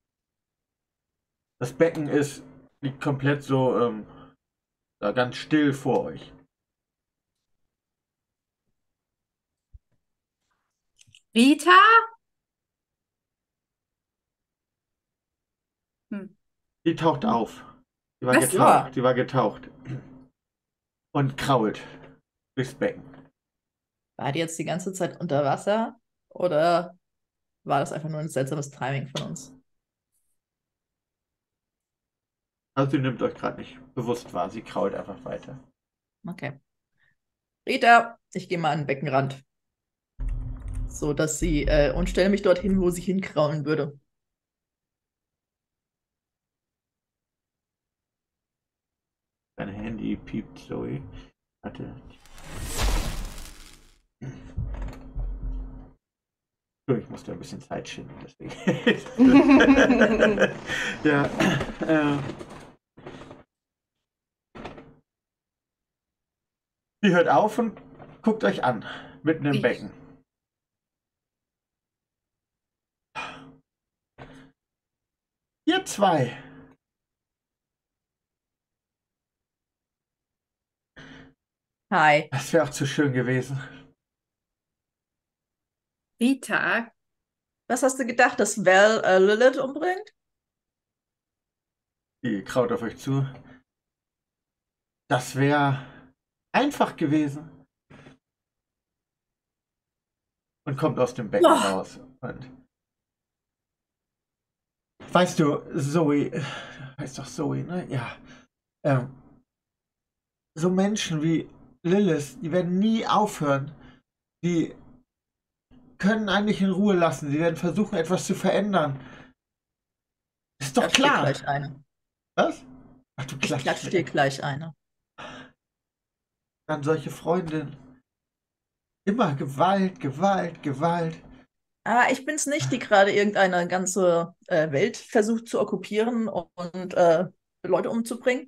das Becken ist, liegt komplett so ähm, da ganz still vor euch. Rita? Hm. Die taucht auf. Die war Was? getaucht. Die war getaucht. Und krault durchs Becken. War die jetzt die ganze Zeit unter Wasser? Oder war das einfach nur ein seltsames Timing von uns? Also sie nimmt euch gerade nicht bewusst wahr. Sie krault einfach weiter. Okay. Rita, ich gehe mal an den Beckenrand. so dass sie äh, und stelle mich dorthin, wo sie hinkraulen würde. Dein Handy piept, Zoe. Warte. So, ich musste ein bisschen Zeit schinden, deswegen. Ja. Äh. Sie hört auf und guckt euch an, mitten im Ich- Becken. Ihr zwei. Hi. Das wäre auch zu schön gewesen. Rita, Was hast du gedacht, dass Val äh, Lilith umbringt? Die kraut auf euch zu. Das wäre einfach gewesen. Und kommt aus dem Becken Boah. raus. Und weißt du, Zoe, heißt doch Zoe, ne? Ja. Ähm, so Menschen wie Lilith, die werden nie aufhören. Die können einen nicht in Ruhe lassen. Sie werden versuchen, etwas zu verändern. Ist doch Klatsch dir klar. gleich eine. Was? Ach, du Ich klatschst klatsch mir. dir gleich eine. Dann solche Freundinnen. Immer Gewalt, Gewalt, Gewalt. Ah, ich bin's nicht, die gerade irgendeine ganze äh, Welt versucht zu okkupieren und äh, Leute umzubringen.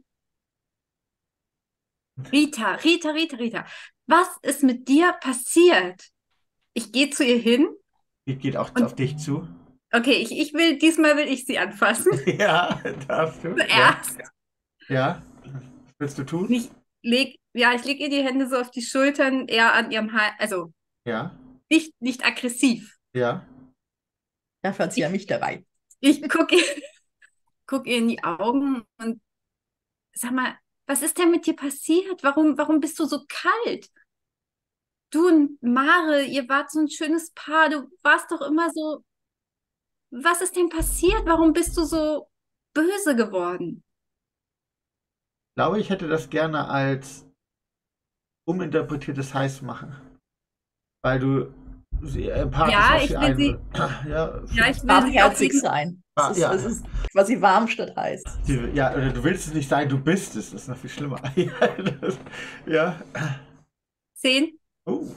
Rita, Rita, Rita, Rita. Was ist mit dir passiert? Ich gehe zu ihr hin. Die geht auch Und- auf dich zu. Okay, ich, ich will, diesmal will ich sie anfassen. Ja, darfst du. Ja. Zuerst. Ja. Was willst du tun? Ich leg, ja, ich lege ihr die Hände so auf die Schultern, eher an ihrem Hals, also Ja. nicht, nicht aggressiv. Ja. Dafür hat sie ja mich dabei. Ich gucke ihr, guck ihr in die Augen und sag mal, was ist denn mit dir passiert? Warum, warum bist du so kalt? Du und Mare, ihr wart so ein schönes Paar. Du warst doch immer so. Was ist denn passiert? Warum bist du so böse geworden? Ich glaube, ich hätte das gerne als uminterpretiertes Heiß machen. Weil du sie empathisch Ja, auf ich sie will ein... sie- Ja, Ja, ich will sie auf Warmherzig jeden sein. Ah, Es ist, ja. es ist quasi warm statt heiß. sie, ja, oder du willst es nicht sein, du bist es. Das ist noch viel schlimmer. Ja. Das, ja. zehn. Oh.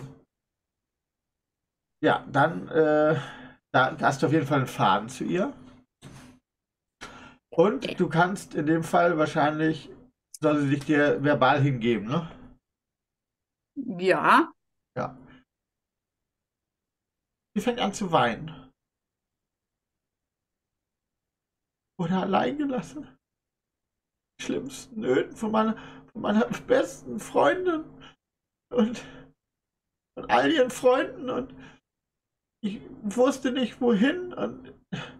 Ja, dann äh, da, da hast du auf jeden Fall einen Faden zu ihr. Und du kannst in dem Fall wahrscheinlich, soll sie sich dir verbal hingeben, ne? Ja. Ja. Sie fängt an zu weinen. Oder allein gelassen. Die schlimmsten Nöten von meiner, von meiner besten Freundin. Und von all ihren Freunden. Und ich wusste nicht wohin. Und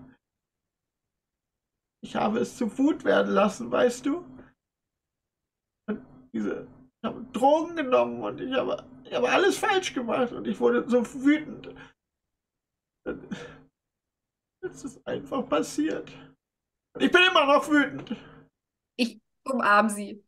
ich habe es zu Wut werden lassen, weißt du? Und diese, ich habe Drogen genommen und ich habe, ich habe alles falsch gemacht und ich wurde so wütend. Und es ist einfach passiert. Und ich bin immer noch wütend. Ich umarm sie.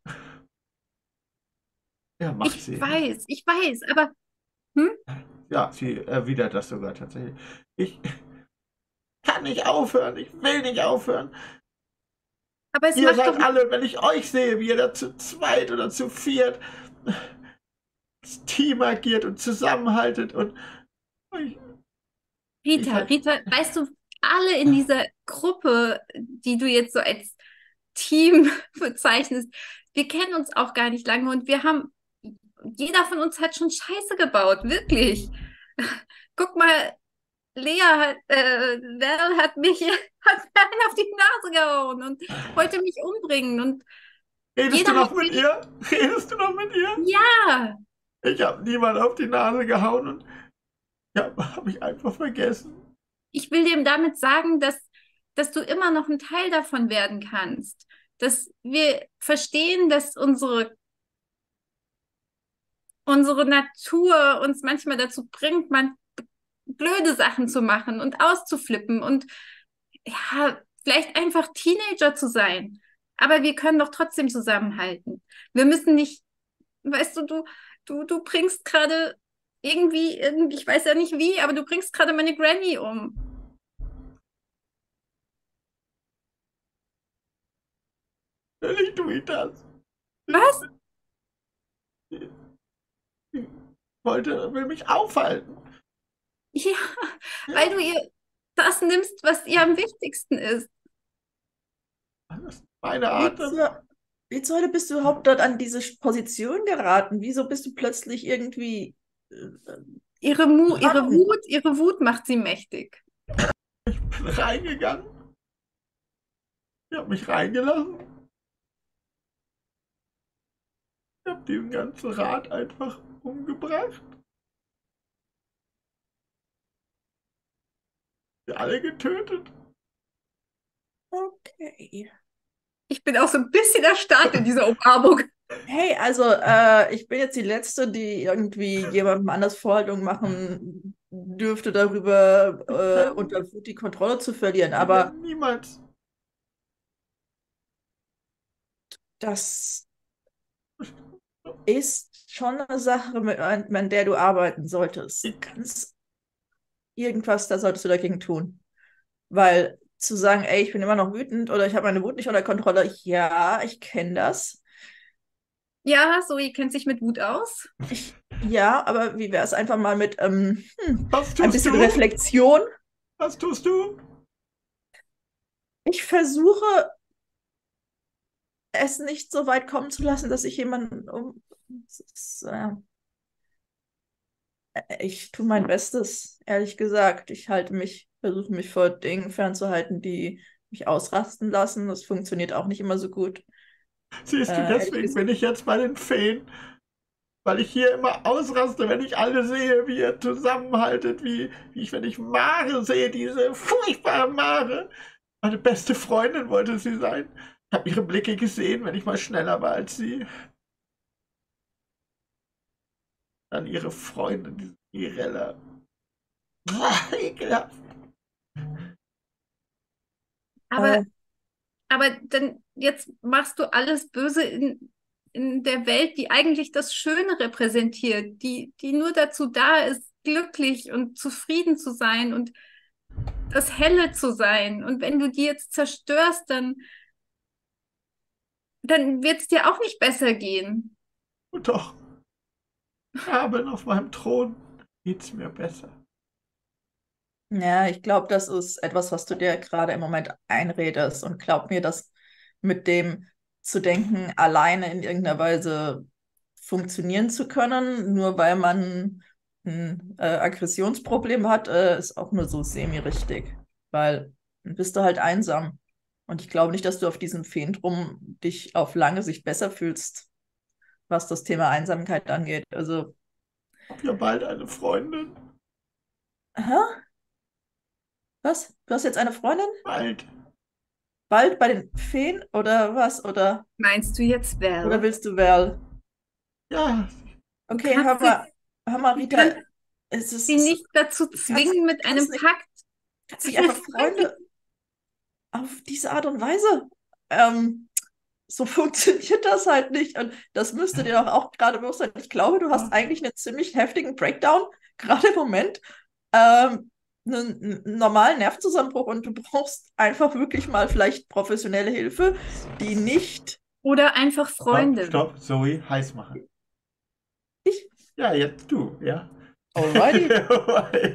Ja, macht Ich sie. weiß, ich weiß, aber Ja, sie erwidert das sogar tatsächlich. Ich kann nicht aufhören, ich will nicht aufhören. aber es Ihr macht seid doch alle, wenn ich euch sehe, wie ihr da zu zweit oder zu viert das Team agiert und zusammenhaltet und ich, Rita, Ich- Rita, weißt du, alle in dieser Gruppe, die du jetzt so als Team bezeichnest, wir kennen uns auch gar nicht lange und wir haben, jeder von uns hat schon Scheiße gebaut, wirklich. Guck mal, Lea hat, äh, Val hat mich, hat mir einen auf die Nase gehauen und wollte mich umbringen und redest Jeder du noch hat mit ihr? Redest du noch mit ihr? ja, Ich habe niemand auf die Nase gehauen und ja, habe ich einfach vergessen. ich will dem damit sagen, dass, dass du immer noch ein Teil davon werden kannst. Dass wir verstehen, dass unsere, unsere Natur uns manchmal dazu bringt, man blöde Sachen zu machen und auszuflippen und ja, vielleicht einfach Teenager zu sein. Aber wir können doch trotzdem zusammenhalten. Wir müssen nicht, weißt du, du, du, du bringst gerade irgendwie, irgendwie, ich weiß ja nicht wie, aber du bringst gerade meine Granny um. Natürlich tue ich das. Was? Ich wollte, will mich aufhalten. Ja, weil du ihr das nimmst, was ihr am wichtigsten ist. Das ist meine Wie Art. Das zur, wie zur Hölle bist du überhaupt dort an diese Position geraten? Wieso bist du plötzlich irgendwie. Äh, Ihre, Mu ihre Warum? Wut, ihre Wut macht sie mächtig. bin reingegangen. Ich habe mich reingelassen. Ich habe diesen ganzen Rat einfach umgebracht. Sie alle getötet. Okay. Ich bin auch so ein bisschen erstarrt in dieser Umarmung. Hey, also äh, ich bin jetzt die Letzte, die irgendwie jemandem anders Vorhaltung machen dürfte, darüber äh, unter Wut die Kontrolle zu verlieren. Aber Niemals. das ist schon eine Sache, mit, an der du arbeiten solltest. Ganz irgendwas, da solltest du dagegen tun. Weil zu sagen, ey, ich bin immer noch wütend oder ich habe meine Wut nicht unter Kontrolle, ja, ich kenne das. Ja, Zoe kennt sich mit Wut aus. Ich, ja, aber wie wäre es einfach mal mit ähm, hm, Was ein tust bisschen du? Reflexion? Was tust du? Ich versuche, es nicht so weit kommen zu lassen, dass ich jemanden um. Es ist, äh, ich tue mein Bestes, ehrlich gesagt. Ich halte mich, versuche mich vor Dingen fernzuhalten, die mich ausrasten lassen. Das funktioniert auch nicht immer so gut. Siehst du, Äh, ehrlich deswegen gesagt, bin ich jetzt bei den Feen. Weil ich hier immer ausraste, wenn ich alle sehe, wie ihr zusammenhaltet, wie, wie ich, wenn ich Mare sehe, diese furchtbare Mare. Meine beste Freundin wollte sie sein. Ich habe ihre Blicke gesehen, wenn ich mal schneller war als sie. Dann ihre Freundin, diese Mirella. Boah, ekelhaft. Aber, äh, aber dann jetzt machst du alles Böse in, in der Welt, die eigentlich das Schöne repräsentiert, die, die nur dazu da ist, glücklich und zufrieden zu sein und das Helle zu sein. Und wenn du die jetzt zerstörst, dann, dann wird es dir auch nicht besser gehen. Und doch, Abend auf meinem Thron geht's mir besser. ja, ich glaube, das ist etwas, was du dir gerade im Moment einredest. Und glaub mir, dass mit dem zu denken, alleine in irgendeiner Weise funktionieren zu können, nur weil man ein äh, Aggressionsproblem hat, äh, ist auch nur so semi-richtig. Weil dann bist du halt einsam. Und ich glaube nicht, dass du auf diesem Feen dich auf lange Sicht besser fühlst, was das Thema Einsamkeit angeht. Also, Ich habe ja bald eine Freundin. hä? Was? Du hast jetzt eine Freundin? Bald. Bald bei den Feen oder was? Oder, Meinst du jetzt oder Val? willst du Val? Ja, Okay, kannst hör mal, hör mal, Du Rita, kannst es ist, sie es nicht dazu kannst- zwingen mit kannst einem nicht- Pakt. kannst nicht einfach Freunde auf diese Art und Weise. Ähm, so funktioniert das halt nicht. Und das müsste dir doch auch gerade bewusst sein. Ich glaube, du hast eigentlich einen ziemlich heftigen Breakdown, gerade im Moment. Ähm, einen, einen normalen Nervenzusammenbruch und du brauchst einfach wirklich mal vielleicht professionelle Hilfe, die nicht. Oder einfach stopp, Freunde. stopp, Zoe, heiß machen. Ich? Ja, jetzt du, ja. Alrighty.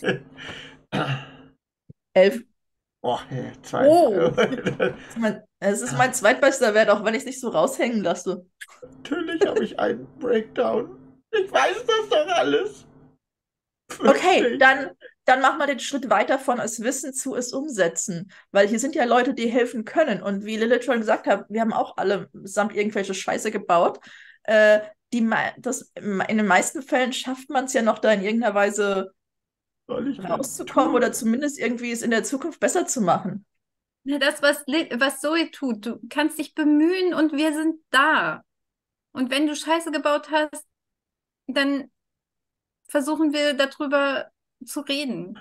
Elf. Oh, hey, zwei. Oh. Das ist mein, es ist mein zweitbester Wert, auch wenn ich es nicht so raushängen lasse. Natürlich habe ich einen Breakdown. Ich weiß das doch alles. Okay, Wirklich. dann, dann mach mal den Schritt weiter von es wissen zu es umsetzen. Weil hier sind ja Leute, die helfen können. Und wie Lilith schon gesagt hat, wir haben auch alle samt irgendwelche Scheiße gebaut. Äh, die, mei- das, in den meisten Fällen schafft man es ja noch da in irgendeiner Weise Soll ich denn rauszukommen tun? oder zumindest irgendwie es in der Zukunft besser zu machen. Ja, das, was, Li- was Zoe tut, du kannst dich bemühen und wir sind da. Und wenn du Scheiße gebaut hast, dann versuchen wir darüber zu reden.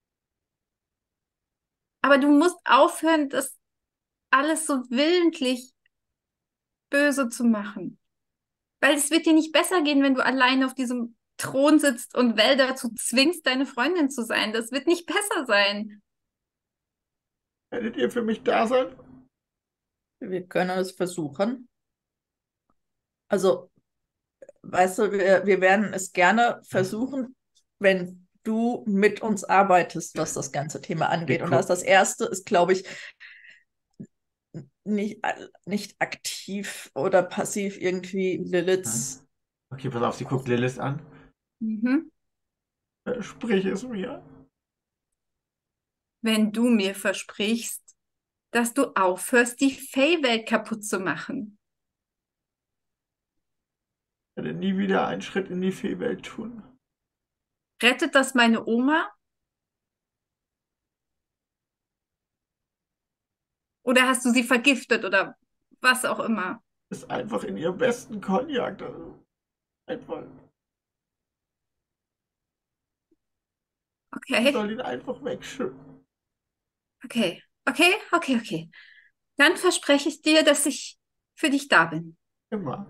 Aber du musst aufhören, das alles so willentlich böse zu machen. Weil es wird dir nicht besser gehen, wenn du alleine auf diesem Thron sitzt und Val dazu zwingst, deine Freundin zu sein. Das wird nicht besser sein. Werdet ihr für mich da sein? Wir können es versuchen. Also, weißt du, wir, wir werden es gerne versuchen, wenn du mit uns arbeitest, was das ganze Thema angeht. Und das, das Erste ist, glaube ich, nicht, nicht aktiv oder passiv irgendwie Liliths. Okay, pass auf, sie guckt Lilith an. Mhm. Sprich es mir. Wenn du mir versprichst, dass du aufhörst, die Fey-Welt kaputt zu machen. Ich werde nie wieder einen Schritt in die Fee-Welt tun. Rettet das meine Oma? Oder hast du sie vergiftet oder was auch immer? Ist einfach in ihrem besten Cognac. Das ist einfach. Ich Okay, soll ihn einfach wegschütten. okay, okay, okay, okay. Dann verspreche ich dir, dass ich für dich da bin. Immer.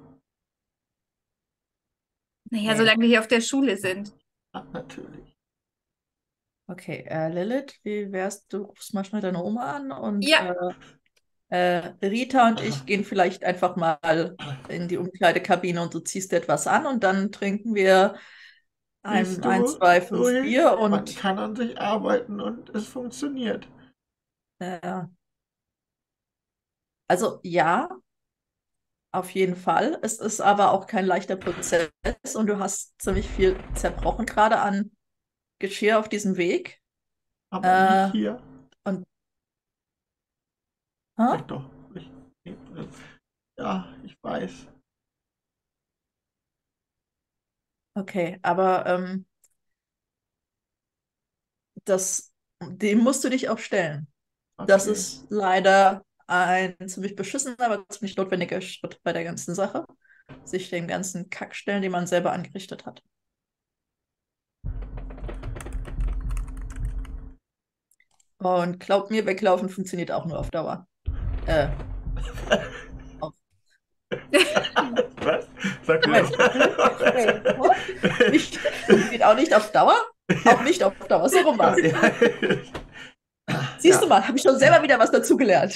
Naja, Nee. solange wir hier auf der Schule sind. Ja, natürlich. Okay, äh, Lilith, wie wärst du? Rufst mal schnell deine Oma an und Ja. äh, äh, Rita und ich gehen vielleicht einfach mal in die Umkleidekabine und du ziehst dir etwas an und dann trinken wir ein, Siehst du, ein zwei, fünf Zoe? Bier Man und kann an sich arbeiten und es funktioniert. äh, also ja, auf jeden Fall. Es ist aber auch kein leichter Prozess und du hast ziemlich viel zerbrochen, gerade an Geschirr auf diesem Weg. Aber Äh, nicht hier. Hä? Sag doch. Ich, ja, ich weiß. Okay, aber ähm, das, dem musst du dich auch stellen. Das Okay. ist leider ein ziemlich beschissener, aber ziemlich notwendiger Schritt bei der ganzen Sache. Sich dem ganzen Kack stellen, den man selber angerichtet hat. Und glaubt mir, weglaufen funktioniert auch nur auf Dauer. Äh, Was? Sag mir Moment. das. nicht, geht auch nicht auf Dauer? Auch nicht auf Dauer. So rum war's. Siehst du mal, habe ich schon selber wieder was dazugelernt.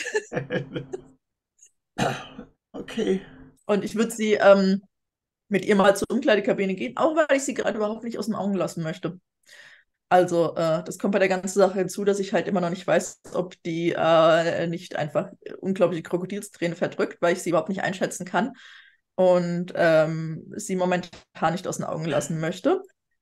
Okay. Und ich würde sie ähm, mit ihr mal zur Umkleidekabine gehen, auch weil ich sie gerade überhaupt nicht aus den Augen lassen möchte. Also, äh, das kommt bei der ganzen Sache hinzu, dass ich halt immer noch nicht weiß, ob die äh, nicht einfach unglaubliche Krokodilstränen verdrückt, weil ich sie überhaupt nicht einschätzen kann und ähm, sie momentan nicht aus den Augen lassen möchte.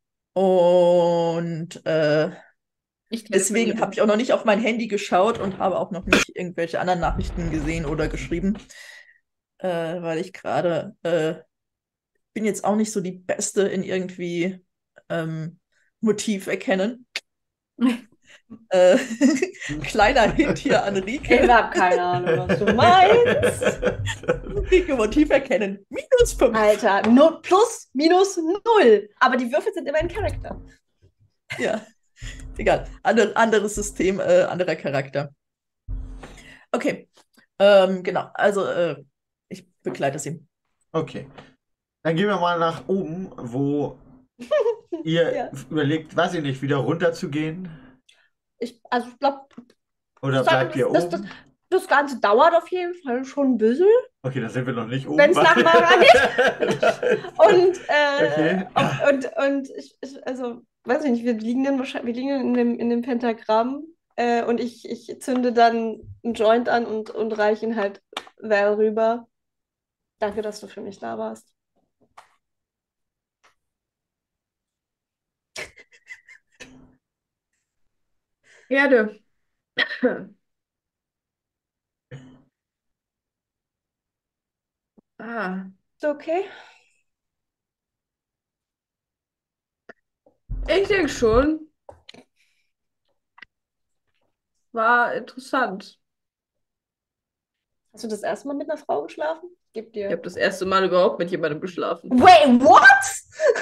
Und äh, Ich deswegen telefoniere. habe ich auch noch nicht auf mein Handy geschaut und habe auch noch nicht irgendwelche anderen Nachrichten gesehen oder geschrieben, äh, weil ich gerade äh, bin jetzt auch nicht so die Beste in irgendwie ähm, Motiv erkennen. äh, kleiner Hint hier an Ich Rike. habe keine Ahnung, was du meinst. Rike Motiv erkennen. Minus fünf. Alter, no, plus, minus, null. Aber die Würfel sind immer ein Charakter. Ja, egal. Ander, anderes System, äh, anderer Charakter. Okay, ähm, genau. Also, äh, ich begleite sie. Okay. Dann gehen wir mal nach oben, wo ihr Ja. überlegt, weiß ich nicht, wieder runter zu gehen. Ich, also ich glaube, Oder Ich sag, bleibt ihr das- oben? das Ganze dauert auf jeden Fall schon ein bisschen. Okay, da sind wir noch nicht oben. Wenn's nach Mara geht. Und, äh, Okay. und, und, und ich, ich, also, weiß ich nicht, wir liegen dann wahrscheinlich, wir liegen in dem, in dem Pentagramm äh, und ich, ich zünde dann einen Joint an und, und reiche ihn halt Val rüber. Danke, dass du für mich da warst. Erde. Ah, Ist okay? ich denke schon. War interessant. Hast du das erste Mal mit einer Frau geschlafen? Gib Ich dir. habe das erste Mal überhaupt mit jemandem geschlafen. Wait, what?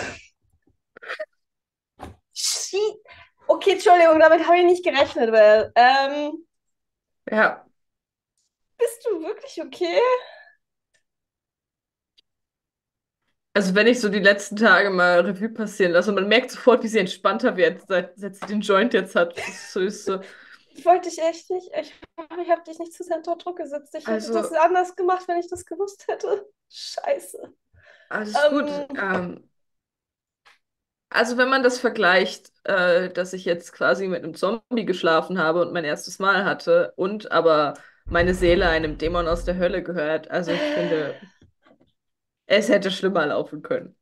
Shit. Okay, Entschuldigung, damit habe ich nicht gerechnet, Val. Ähm, Ja, bist du wirklich okay? Also wenn ich so die letzten Tage mal Revue passieren lasse und man merkt sofort, wie sie entspannter wird, seit, seit sie den Joint jetzt hat. Das ist so, ist so. Ich wollte dich echt nicht, ich, ich habe dich nicht zu sehr unter Druck gesetzt. Ich hätte Also- das anders gemacht, wenn ich das gewusst hätte. Scheiße. Alles Ähm. gut. Ähm, also wenn man das vergleicht, äh, dass ich jetzt quasi mit einem Zombie geschlafen habe und mein erstes Mal hatte und aber meine Seele einem Dämon aus der Hölle gehört, also ich finde, es hätte schlimmer laufen können.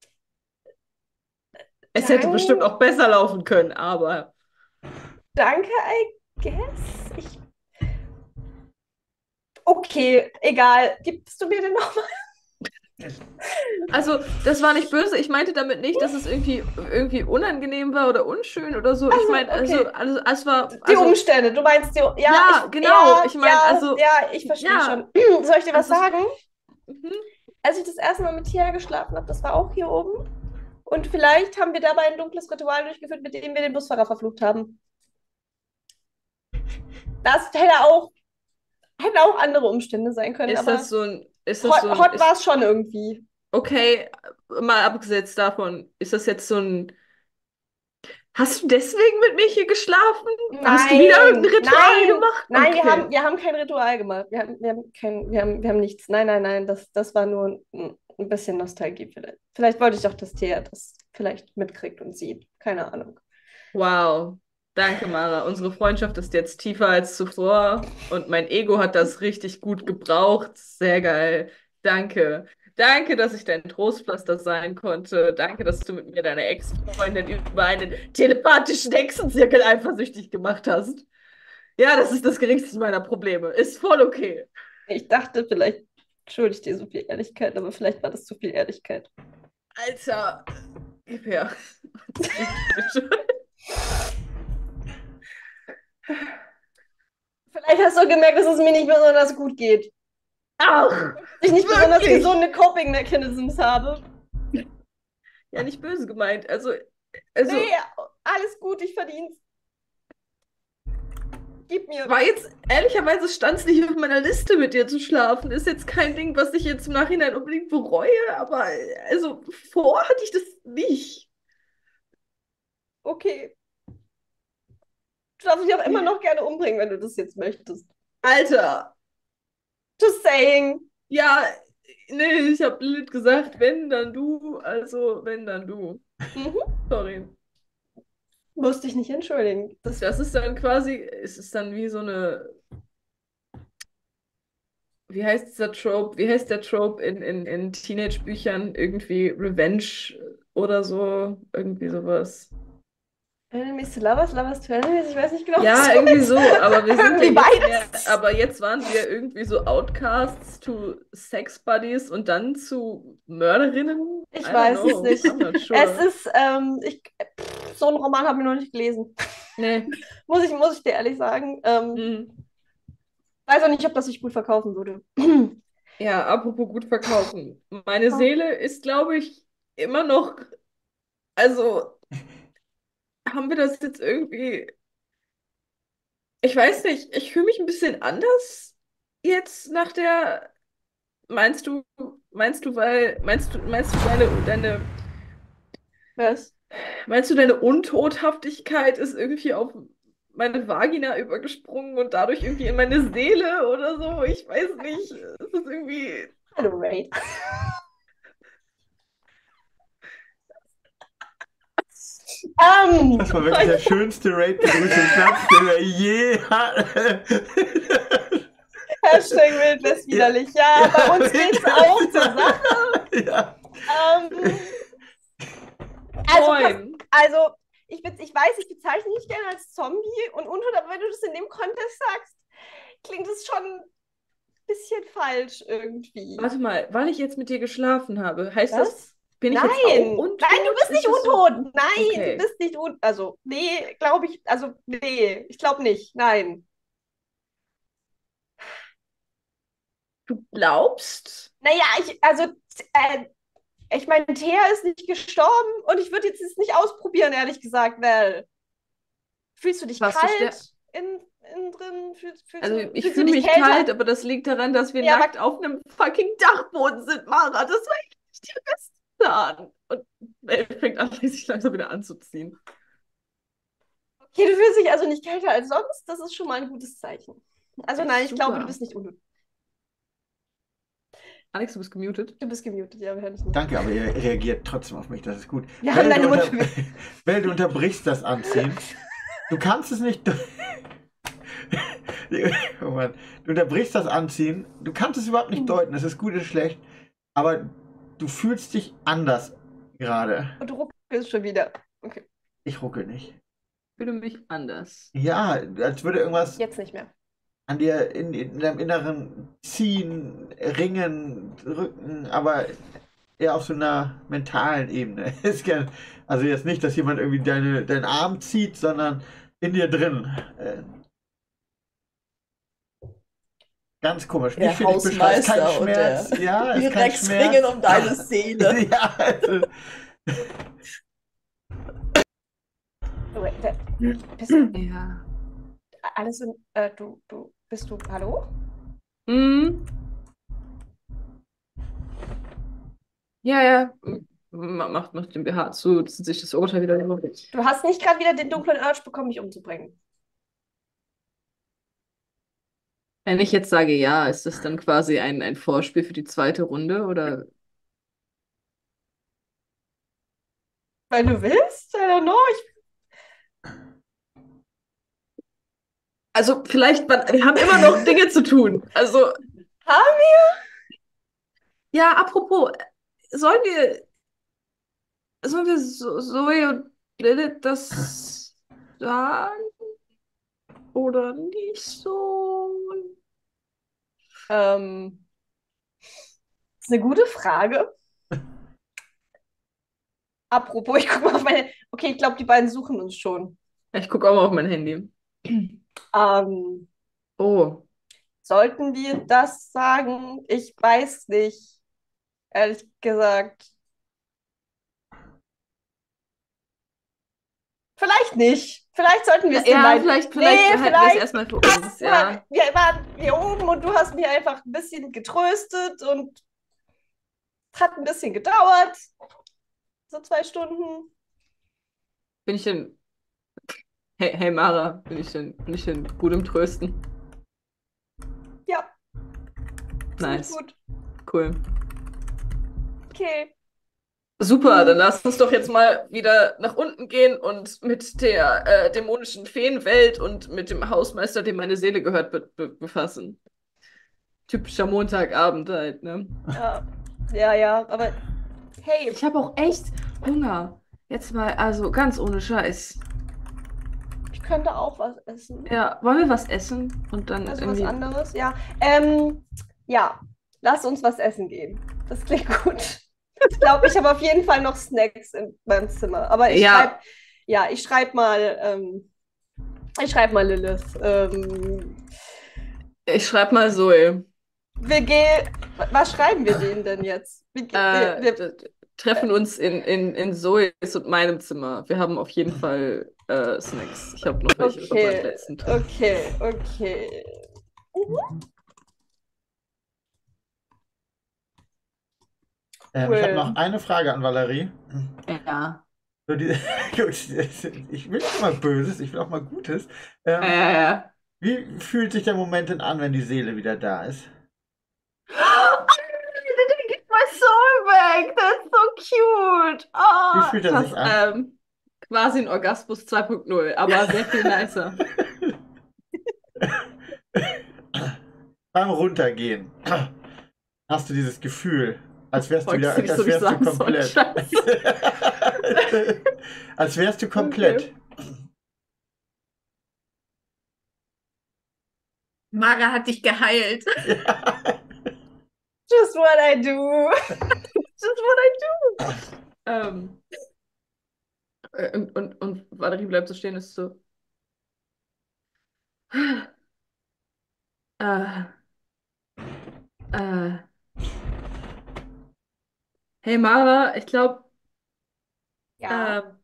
Es hätte Dann- bestimmt auch besser laufen können, aber Danke, I guess. Ich. Okay, egal. Gibst du mir den nochmal? also das war nicht böse. Ich meinte damit nicht, dass es irgendwie, irgendwie unangenehm war oder unschön oder so. Ich Also, meine, also, okay. also es war. Die Also, Umstände, du meinst die. Ja, Ja, ich, genau. Ja, Ich mein, ja, also- Ja, ich verstehe Ja. schon. Soll ich dir was Also- sagen? mhm. Als ich das erste Mal mit Tia geschlafen habe, das war auch hier oben. Und vielleicht haben wir dabei ein dunkles Ritual durchgeführt, mit dem wir den Busfahrer verflucht haben. Das hätte auch, hätten auch andere Umstände sein können, Ist aber das so ein. Ist das hot, so ein, hot ist, war es schon irgendwie. Okay, mal abgesetzt davon, ist das jetzt so ein. Hast du deswegen mit mir hier geschlafen? Hast du wieder irgendein Ritual nein, gemacht? Nein, wir Okay. haben, wir haben kein Ritual gemacht. Wir haben, wir haben, kein, wir haben, wir haben nichts. Nein, nein, nein, das, das war nur ein, ein bisschen Nostalgie vielleicht. Vielleicht wollte ich auch, dass Thea das vielleicht mitkriegt und sieht. Keine Ahnung. Wow. Danke, Mara. Unsere Freundschaft ist jetzt tiefer als zuvor und mein Ego hat das richtig gut gebraucht. Sehr geil. Danke. Danke, dass ich dein Trostpflaster sein konnte. Danke, dass du mit mir deine Ex-Freundin über einen telepathischen Hexenzirkel eifersüchtig gemacht hast. Ja, das ist das geringste meiner Probleme. Ist voll okay. Ich dachte, vielleicht schulde ich dir so viel Ehrlichkeit, aber vielleicht war das zu viel Ehrlichkeit. Alter. Gib her. Bitte. Vielleicht hast du gemerkt, dass es mir nicht besonders gut geht. Ach. Dass ich nicht besonders Wirklich? gesunde Coping-Mechanisms habe. Ja, nicht böse gemeint. Also, also Nee, alles gut, ich verdien's. Gib mir. war jetzt, ehrlicherweise stand es nicht auf meiner Liste, mit dir zu schlafen. Ist jetzt kein Ding, was ich jetzt im Nachhinein unbedingt bereue, aber also vor hatte ich das nicht. Okay. Du darfst mich auch immer noch gerne umbringen, wenn du das jetzt möchtest. Alter, Just saying. ja, nee, ich habe Lilith gesagt, wenn, dann du, also wenn, dann du. Mhm. Sorry. Musste ich nicht entschuldigen. Das, Das ist dann quasi, es ist dann wie so eine, wie heißt dieser Trope, wie heißt der Trope in, in, in Teenage-Büchern? Irgendwie Revenge oder so, irgendwie sowas. Enemies to Lovers, Lovers to Enemies, ich weiß nicht genau, was Ja, du irgendwie meinst. so, aber wir sind ja Irgendwie jetzt beides. mehr, aber jetzt waren wir irgendwie so Outcasts to Sex Buddies und dann zu Mörderinnen? Ich I don't weiß es know. nicht. I'm not sure. Es ist, ähm, ich, pff, so einen Roman habe ich noch nicht gelesen. Nee. Muss ich, muss ich dir ehrlich sagen. Ähm, Hm. weiß auch nicht, ob das sich gut verkaufen würde. Ja, apropos gut verkaufen. Meine Oh. Seele ist, glaube ich, immer noch, also haben wir das jetzt irgendwie, ich weiß nicht, ich fühle mich ein bisschen anders jetzt nach der, meinst du, meinst du, weil, meinst du, meinst du deine, deine, Was? meinst du deine Untothaftigkeit ist irgendwie auf meine Vagina übergesprungen und dadurch irgendwie in meine Seele oder so? Ich weiß nicht, es ist irgendwie, Hallo, Ray. ähm, Das war wirklich der schönste Raid-Begrüßungssatz, den wir je hatten. Hashtag Wildless widerlich. Ja, bei uns geht's auch zur Sache. Ja. Ähm, also, pass, moin. also ich, be- ich weiß, ich bezeichne dich gerne als Zombie und untot, aber wenn du das in dem Kontext sagst, klingt es schon ein bisschen falsch irgendwie. Warte mal, weil ich jetzt mit dir geschlafen habe, heißt Was? das, bin ich Nein, jetzt auch untot? nein, du bist Ist nicht das so? untot. Nein, Okay. du bist nicht untot. Also, nee, glaube ich, also, nee, ich glaube nicht. Nein. Du glaubst? Naja, ich, also, äh, ich meine, Thea ist nicht gestorben und ich würde jetzt das nicht ausprobieren, ehrlich gesagt, weil fühlst du dich Warst du kalt in, in drin? Fühlst, fühlst Also du, ich fühlst du fühle dich mich kälter? kalt, aber das liegt daran, dass wir Ja, aber- nackt auf einem fucking Dachboden sind, Mara. Das war echt nicht die beste an. Und Mel fängt an, sich langsam wieder anzuziehen. Okay, du fühlst dich also nicht kälter als sonst. Das ist schon mal ein gutes Zeichen. Also nein, ich Super. glaube, du bist nicht unten. Alex, du bist gemutet. Du bist gemutet, ja, wir hören dich nicht. Danke, aber ihr reagiert trotzdem auf mich, das ist gut. Wir haben deine du Mutter. unter- Bell, du unterbrichst das Anziehen. Du kannst es nicht. Oh Mann. Du unterbrichst das Anziehen. Du kannst es überhaupt nicht deuten. Es ist gut, es ist schlecht. Aber du fühlst dich anders gerade. Und du ruckelst schon wieder. Okay, Ich ruckel nicht. Ich fühle mich anders. Ja, als würde irgendwas jetzt nicht mehr. an dir in, in deinem Inneren ziehen, ringen, drücken, aber eher auf so einer mentalen Ebene. Ist gar- Also jetzt nicht, dass jemand irgendwie deine, deinen Arm zieht, sondern in dir drin. Äh, Ganz komisch. Der Ich finde, ich beschreibe es kein Hausmeister und der Schmerz. Ja, es ist kein Direkt ringen Schmerz. um deine Seele. Ja, also, Oh, wait, wer- bist du Ja. alles in, äh, du, du, bist du, hallo? Hm. Ja, ja. Ma- Macht, macht den B H zu, dass sich das Oberteil wieder überwindet. Du hast nicht gerade wieder den dunklen Urge bekommen, mich umzubringen. Wenn ich jetzt sage ja, ist das dann quasi ein, ein Vorspiel für die zweite Runde oder? Wenn du willst, I don't know. Ich, Also vielleicht, man- wir haben immer noch Dinge zu tun. Also, haben ja, apropos, sollen wir, sollen wir so- Zoe und Lilith das sagen? Oder nicht so? Ähm, das ist eine gute Frage. Apropos, ich gucke mal auf meine. Okay, ich glaube, die beiden suchen uns schon. Ich gucke auch mal auf mein Handy. Ähm, Oh, sollten wir das sagen? Ich weiß nicht. Ehrlich gesagt. Vielleicht nicht. Vielleicht sollten wir es den ja, beiden. vielleicht, vielleicht Nee, behalten wir es vielleicht. erstmal für uns, Oder ja. wir waren hier oben und du hast mich einfach ein bisschen getröstet und es hat ein bisschen gedauert. So zwei Stunden. Bin ich denn, hey, hey Mara, bin ich denn, bin ich denn gut im Trösten? Ja, ziemlich Nice, gut. cool. Okay. Super, dann lass uns doch jetzt mal wieder nach unten gehen und mit der äh, dämonischen Feenwelt und mit dem Hausmeister, dem meine Seele gehört, be be befassen. Typischer Montagabend halt, ne? Ja, ja, ja, aber hey, Ich habe auch echt Hunger. Jetzt mal, also ganz ohne Scheiß. ich könnte auch was essen. Ja, wollen wir was essen? Und dann Also was irgendwie. anderes, ja. Ähm, ja, lass uns was essen gehen. Das klingt gut. Ich glaube, ich habe auf jeden Fall noch Snacks in meinem Zimmer. Aber ich Ja. schreibe, ja, ich schreibe mal, ähm, ich schreibe mal Lilith. Ähm, Ich schreibe mal Zoe. wir gehen, was schreiben wir denen denn jetzt? Wir, Äh, wir, wir, d- d- treffen uns in, in, in Zoes und meinem Zimmer. Wir haben auf jeden Fall äh, Snacks. Ich habe noch welche von meinem okay, letzten Tag. okay, okay. ähm, ich habe Cool. noch eine Frage an Valerie. Ja. So die, ich will nicht mal Böses, ich will auch mal Gutes. Ähm, Ja, ja, ja. Wie fühlt sich der Moment denn an, wenn die Seele wieder da ist? Then get my soul back. That's so cute. Oh, Wie fühlt er das, sich an? ähm, quasi ein Orgasmus zwei Punkt null, aber sehr viel nicer. Beim Runtergehen hast du dieses Gefühl, als wärst du wieder, Wolltest du nicht als so, wie ich wärst du sagen soll, komplett. Als wärst du komplett. Mara hat dich geheilt. Just what I do. Just what I do. Ähm, äh, und, und, und Valerie bleibt so stehen, ist so. Äh, äh. Hey Mara, ich glaube, Ja. ähm,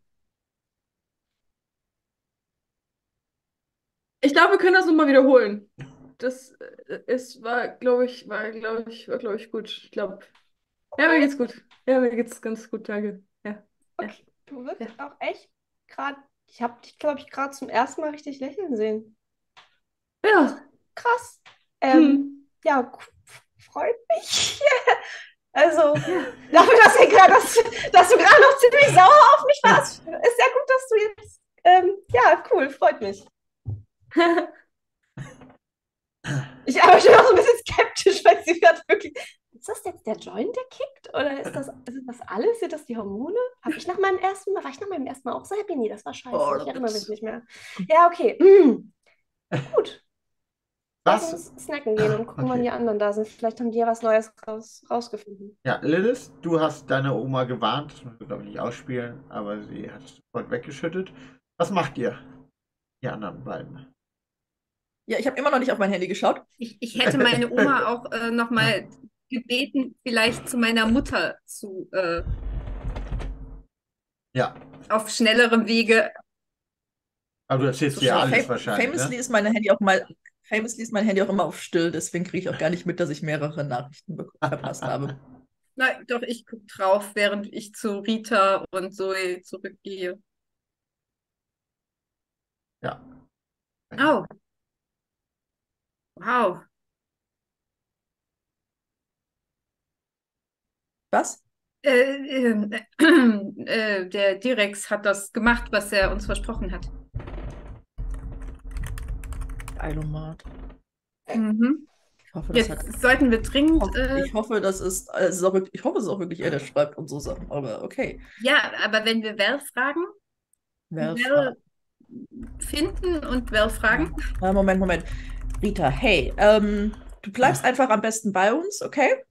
ich glaube, wir können das nochmal wiederholen. Das äh, ist, war, glaube ich, war, glaube ich, war, glaube ich, gut. Ich glaube, Ja, mir geht's gut. Ja, mir geht's ganz gut, danke. Ja. Okay, du wirkst auch echt gerade, ich habe dich, glaube ich, gerade zum ersten Mal richtig lächeln sehen. Ja. Krass. Ähm, Hm. ja, k- freut mich. Also, dafür, dass, ihr grad, dass, dass du gerade noch ziemlich sauer auf mich warst, ist sehr gut, dass du jetzt, ähm, ja, cool, freut mich. Ich aber schon noch so ein bisschen skeptisch, weil sie gerade wirklich. Ist das jetzt der Joint, der kickt? Oder ist das, sind das alles? Sind das die Hormone? Habe ich nach meinem ersten Mal, war ich nach meinem ersten Mal auch so happy? Nee, das war scheiße. Oh, Ich erinnere mich das- nicht mehr. Ja, okay. Mm. Gut. Lass Was? uns snacken gehen und gucken, wann Okay. die anderen da sind. Vielleicht haben die ja was Neues raus, rausgefunden. Ja, Lilith, du hast deine Oma gewarnt. Das musst du, glaube ich, nicht ausspielen, aber sie hat es sofort weggeschüttet. Was macht ihr? Die anderen beiden. Ja, ich habe immer noch nicht auf mein Handy geschaut. Ich, ich hätte meine Oma auch äh, nochmal gebeten, vielleicht zu meiner Mutter zu äh, Ja, auf schnellerem Wege. aber du erzählst So dir schnell. alles Fam wahrscheinlich, famously ne? ist mein Handy auch mal, famously ist mein Handy auch immer auf still, deswegen kriege ich auch gar nicht mit, dass ich mehrere Nachrichten be- verpasst habe. Na, doch, ich gucke drauf, während ich zu Rita und Zoe zurückgehe. Ja. Oh. Wow. Was? Äh, ähm, äh, der Direx hat das gemacht, was er uns versprochen hat. Eilomat. Mhm. Ich hoffe, das Jetzt hat. sollten wir Ich dringend. hoffe, Äh, ich hoffe, das ist, äh, es ist auch wirklich, ich hoffe, es ist auch wirklich er, der schreibt und so Sachen, aber okay. ja, aber wenn wir Val fragen, Wer Val finden und Val fragen. Ah, Moment, Moment. Rita, hey, ähm, du bleibst einfach am besten bei uns, okay?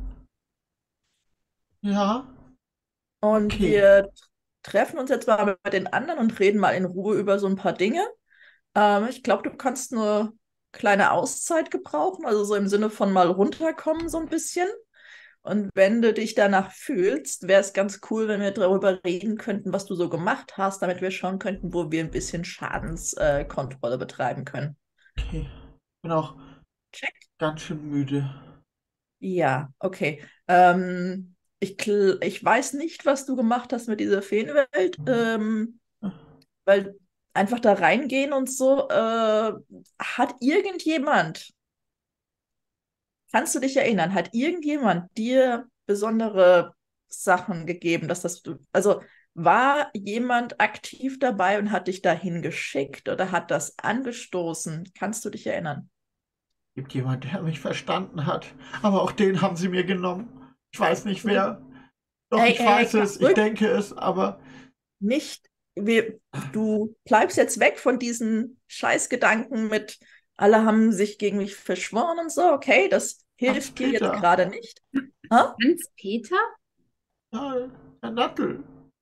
Ja, Und Okay. wir treffen uns jetzt mal mit den anderen und reden mal in Ruhe über so ein paar Dinge. Ähm, ich glaube, du kannst eine kleine Auszeit gebrauchen, also so im Sinne von mal runterkommen so ein bisschen. Und wenn du dich danach fühlst, wäre es ganz cool, wenn wir darüber reden könnten, was du so gemacht hast, damit wir schauen könnten, wo wir ein bisschen Schadenskontrolle äh, Kontrolle betreiben können. okay. Bin auch Check. ganz schön müde. Ja, okay. Ähm, ich, kl- ich weiß nicht, was du gemacht hast mit dieser Feenwelt, ähm, weil einfach da reingehen und so, äh, hat irgendjemand, kannst du dich erinnern, hat irgendjemand dir besondere Sachen gegeben, dass das, also war jemand aktiv dabei und hat dich dahin geschickt oder hat das angestoßen? Kannst du dich erinnern? Gibt jemand, der mich verstanden hat. Aber auch den haben sie mir genommen. Ich weiß nicht wer. Doch, Ey, ich ey, weiß ey, es, ich zurück. denke es, aber Nicht, wir, du bleibst jetzt weg von diesen Scheißgedanken mit, alle haben sich gegen mich verschworen und so, okay, das hilft dir jetzt Hans-Peter. gerade nicht. Hä? Hans-Peter? ja, Herr Nattel.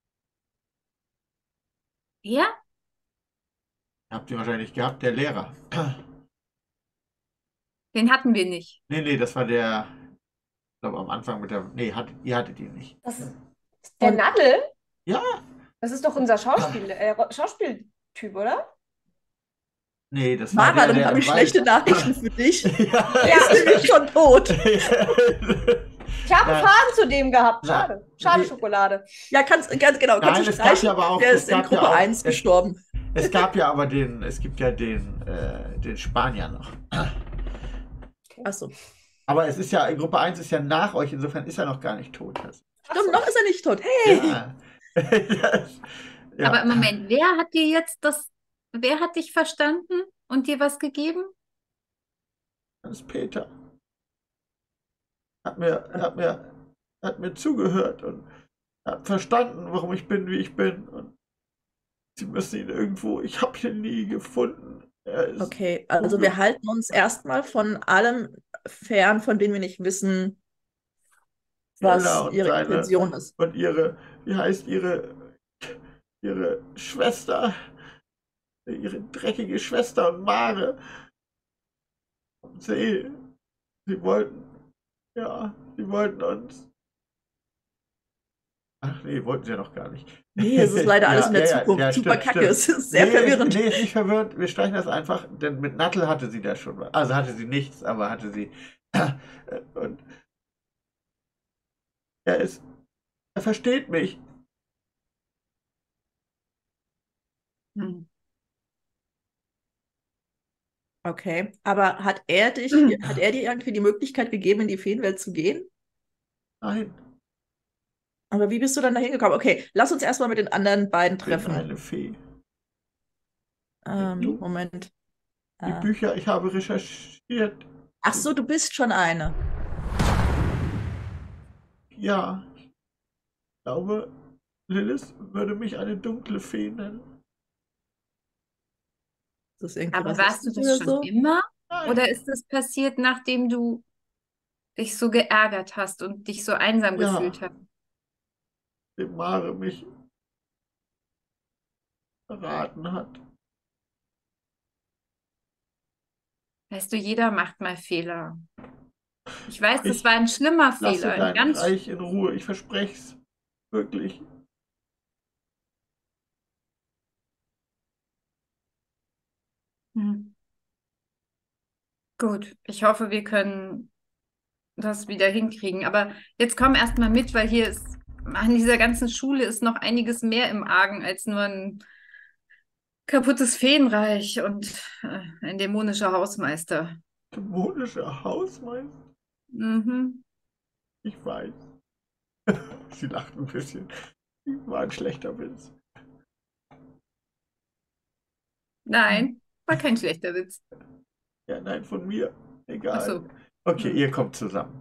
Ja? Habt ihr wahrscheinlich gehabt, der Lehrer. Den hatten wir nicht. Nee, nee, das war der, ich glaube am Anfang mit der, nee, hat, ihr hattet ihn nicht. Das ist der Und- Nadel? Ja, Das ist doch unser Schauspiel, äh, Ro- Schauspieltyp, oder? nee, das war Mara, der, dann der habe im ich Wald- schlechte Nachrichten für dich. ja. Er ist nämlich schon tot. Ich habe einen Nein. Faden zu dem gehabt. Nein. Schade. Schade, Nee. Schokolade. Ja, kannst, ganz genau, kannst Nein, du es gab streichen. ja aber auch, Der es ist in gab ja Gruppe auch, eins es, gestorben. es gab ja aber den, es gibt ja den, äh, den Spanier noch. Achso. Aber es ist ja, Gruppe eins ist ja nach euch, insofern ist er noch gar nicht tot. Also, Stimmt, noch ist er nicht tot. Hey! ja. Das- ja. Aber im Moment, wer hat dir jetzt das, wer hat dich verstanden und dir was gegeben? Das ist Peter. Hat mir, hat mir, hat mir zugehört und hat verstanden, warum ich bin, wie ich bin. Und sie müssen ihn irgendwo, ich habe ihn nie gefunden. Er ist, Okay, also wir halten uns erstmal von allem fern, von dem wir nicht wissen, was Genau, und ihre seine- Intention ist. Und ihre, wie heißt ihre, ihre Schwester, ihre dreckige Schwester und Mare. Und sie, sie wollten, ja, sie wollten uns. Ach nee, wollten sie ja noch gar nicht. Nee, es ist leider alles Ja, in der ja, ja, Zukunft. ja, Super stimmt, kacke. stimmt. Es ist sehr nee, verwirrend. Ist, nee, ist nicht verwirrend. Wir streichen das einfach, denn mit Nattel hatte sie da schon was. Also hatte sie nichts, aber hatte sie. Und Er ist, er versteht mich. Hm. Okay, aber hat er dich, hat er dir irgendwie die Möglichkeit gegeben, in die Feenwelt zu gehen? Nein, Aber wie bist du dann da hingekommen? Okay, lass uns erstmal mit den anderen beiden ich bin treffen. eine Fee. Ähm, Du? Moment. Die Äh, Bücher, ich habe recherchiert. ach so, du bist schon eine. Ja, ich glaube, Lilith würde mich eine dunkle Fee nennen. Ist das irgendwie Aber warst du rassistisch das oder schon so? immer? Nein, Oder ist das passiert, nachdem du dich so geärgert hast und dich so einsam ja, gefühlt hast? dem Mare mich verraten hat. Weißt du, jeder macht mal Fehler. Ich weiß, das Ich war ein schlimmer lasse Fehler, ein dein ganz Reich in Ruhe, ich verspreche es. Wirklich. Hm. Gut, ich hoffe, wir können das wieder hinkriegen. Aber jetzt komm erst mal mit, weil hier ist, an dieser ganzen Schule ist noch einiges mehr im Argen als nur ein kaputtes Feenreich und äh, ein dämonischer Hausmeister. Dämonischer Hausmeister? Mhm. Ich weiß. Sie lacht ein bisschen. War ein schlechter Witz. Nein, war kein schlechter Witz. Ja, nein, von mir. Ach Egal. so. Okay, Hm. ihr kommt zusammen.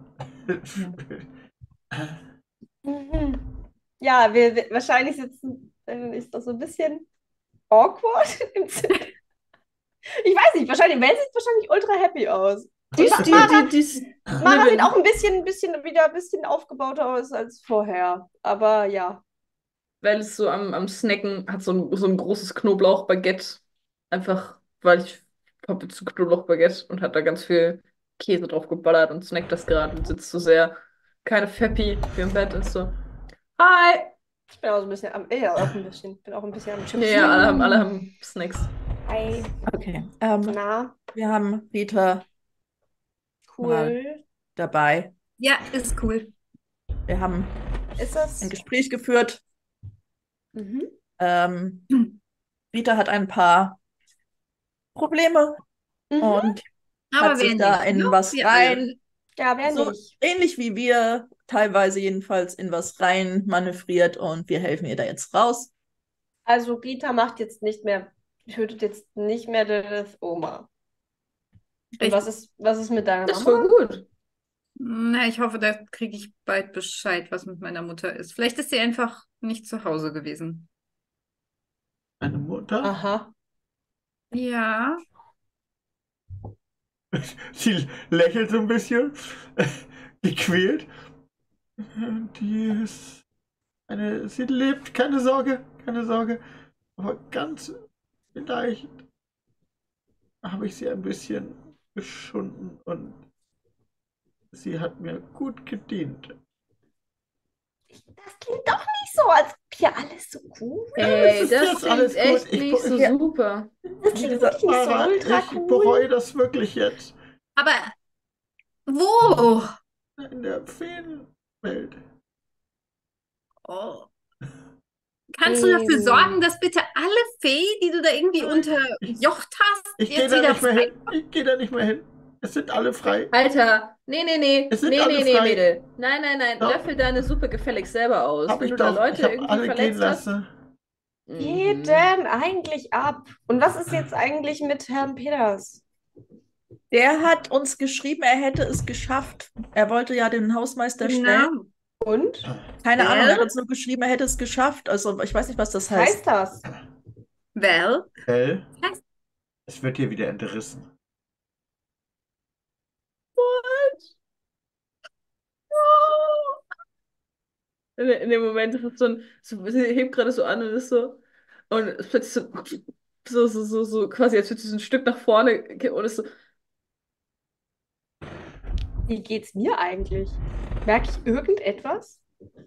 Mhm. Ja, wir, wir wahrscheinlich sitzen, äh, ist das so ein bisschen awkward im Zimmer. Ich weiß nicht, wahrscheinlich, Mel sieht wahrscheinlich ultra happy aus. Die, Ma- die, Mara, die, die, die, Mara sieht Livin. auch ein bisschen, ein bisschen wieder ein bisschen aufgebauter aus als vorher. Aber ja. Weil es so am, am Snacken hat so ein, so ein großes Knoblauchbaguette. Einfach, weil ich habe zu Knoblauchbaguette und hat da ganz viel Käse drauf geballert und snackt das gerade und sitzt so sehr, keine Feppi, wie im Bett ist so. Hi! Ich bin auch so ein bisschen am, ja, auch ein bisschen, bin auch ein bisschen am Ja, Chips. ja, alle haben, alle haben Snacks. Hi. Okay. Ähm, Na, wir haben Rita mal cool. dabei. Ja, ist cool. Wir haben Ist das? ein Gespräch geführt. Mhm. Ähm, Rita hat ein paar Probleme Mhm. und Aber hat sich wer da nicht? in Ne? was Wir alle. rein, Ja, wer so nicht? ähnlich wie wir, teilweise jedenfalls in was rein manövriert und wir helfen ihr da jetzt raus. Also Rita macht jetzt nicht mehr, tötet jetzt nicht mehr Lilith Oma. Und Richtig. was ist, was ist mit deiner Das ist Mama? voll gut. Na, ich hoffe, da kriege ich bald Bescheid, was mit meiner Mutter ist. Vielleicht ist sie einfach nicht zu Hause gewesen. Meine Mutter? Aha. Ja, Sie lächelt so ein bisschen, gequält. Die ist eine, sie lebt, keine Sorge, keine Sorge. Aber ganz vielleicht habe ich sie ein bisschen geschunden und sie hat mir gut gedient. Das klingt doch nicht so, als ob hier alles so cool Ey, ist das jetzt alles klingt echt gut. Ich nicht so ja. super. Das klingt gesagt, wirklich nicht so Mara, ultra ich cool. bereue das wirklich jetzt. aber wo? In der Feenwelt. Oh. Kannst du dafür Ähm. sorgen, dass bitte alle Feen, die du da irgendwie Nein, unterjocht hast, Ich gehe jetzt da wieder nicht mehr frei? hin. Ich gehe da nicht mehr hin. Es sind alle frei. Alter, nee, nee, nee, Es sind nee, alle nee, nee, frei. Mädel. Nein, nein, nein, Doch. löffel deine Suppe gefälligst selber aus. Hab Wenn ich du da doch. Leute Ich habe irgendwie alle gehen verletzt hast. lassen. Geht Mhm. denn eigentlich ab? Und was ist jetzt eigentlich mit Herrn Peters? Der hat uns geschrieben, er hätte es geschafft. Er wollte ja den Hausmeister stellen. Genau. Und? Keine Well? Ahnung, er hat uns nur geschrieben, er hätte es geschafft. Also ich weiß nicht, was das Was heißt. heißt das? Well, Well, Was? es wird dir wieder entrissen. In, in dem Moment ist es so ein, so, sie hebt gerade so an und ist so, und es plötzlich so, so, so, so, so quasi, als würde sie so ein Stück nach vorne gehen und ist so, Wie geht's mir eigentlich? Merke ich irgendetwas?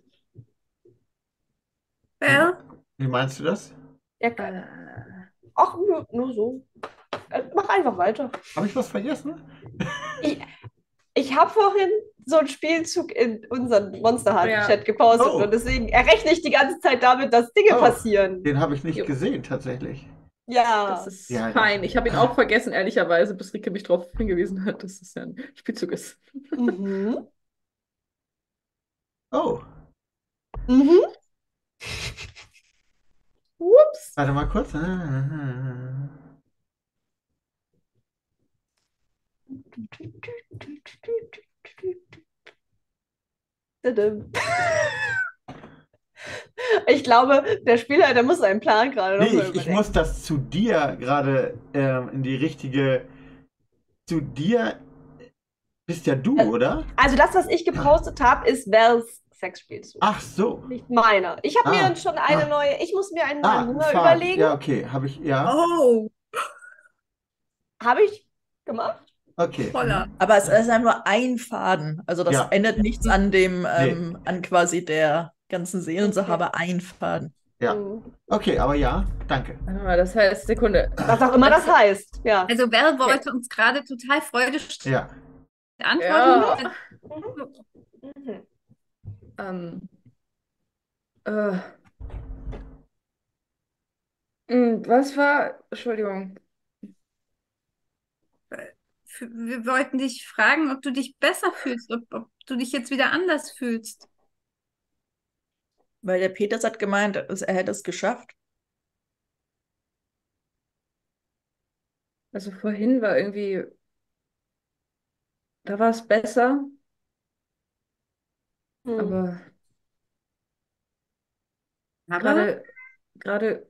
well. Wie meinst du das? Ja, ke- ach, nur, nur so. Äh, Mach einfach weiter. Habe ich was vergessen? Ich, ich habe vorhin so einen Spielzug in unseren Monster Hunter Ja. Chat gepostet Oh. und deswegen errechne ich die ganze Zeit damit, dass Dinge Oh. passieren. Den habe ich nicht Jo. gesehen, tatsächlich. Ja. Das ist Ja, ja. fein. Ich habe ihn auch vergessen, ehrlicherweise, bis Rike mich darauf hingewiesen hat, dass es ja ein Spielzug ist. Mhm. Oh, Mhm. Ups. warte mal kurz. Ah. Ich glaube, der Spieler, der muss seinen Plan gerade noch Nee, mal ich, ich überdenken. muss das zu dir gerade ähm, in die richtige. Zu dir bist ja du, Also- oder? Also das, was ich gepostet habe, ist Vels Sexspielzug. Ach so. Nicht meiner. Ich habe Ah, mir schon eine ah. neue, ich muss mir einen Ah, neuen Hunger Faden. überlegen. Ja, okay. Habe ich. Ja. Oh, Habe ich gemacht? Okay. voller. Aber es ist einfach nur ein Faden. Also das Ja. ändert nichts an dem, ähm, an quasi der ganzen Seelensache, Okay. aber ein Faden. Ja. Hm. Okay, aber ja, danke. Ah, das heißt, Sekunde. Was auch immer das heißt. Ja. Also Val wollte uns gerade total freudestrahlend Ja. antworten. Mhm. Ähm, äh, mh, was war? Entschuldigung. F- Wir wollten dich fragen, ob du dich besser fühlst, ob, ob du dich jetzt wieder anders fühlst. Weil der Peters hat gemeint, es- er hätte es geschafft. Also vorhin war irgendwie, da war es besser, Hm. aber Aber gerade, gerade,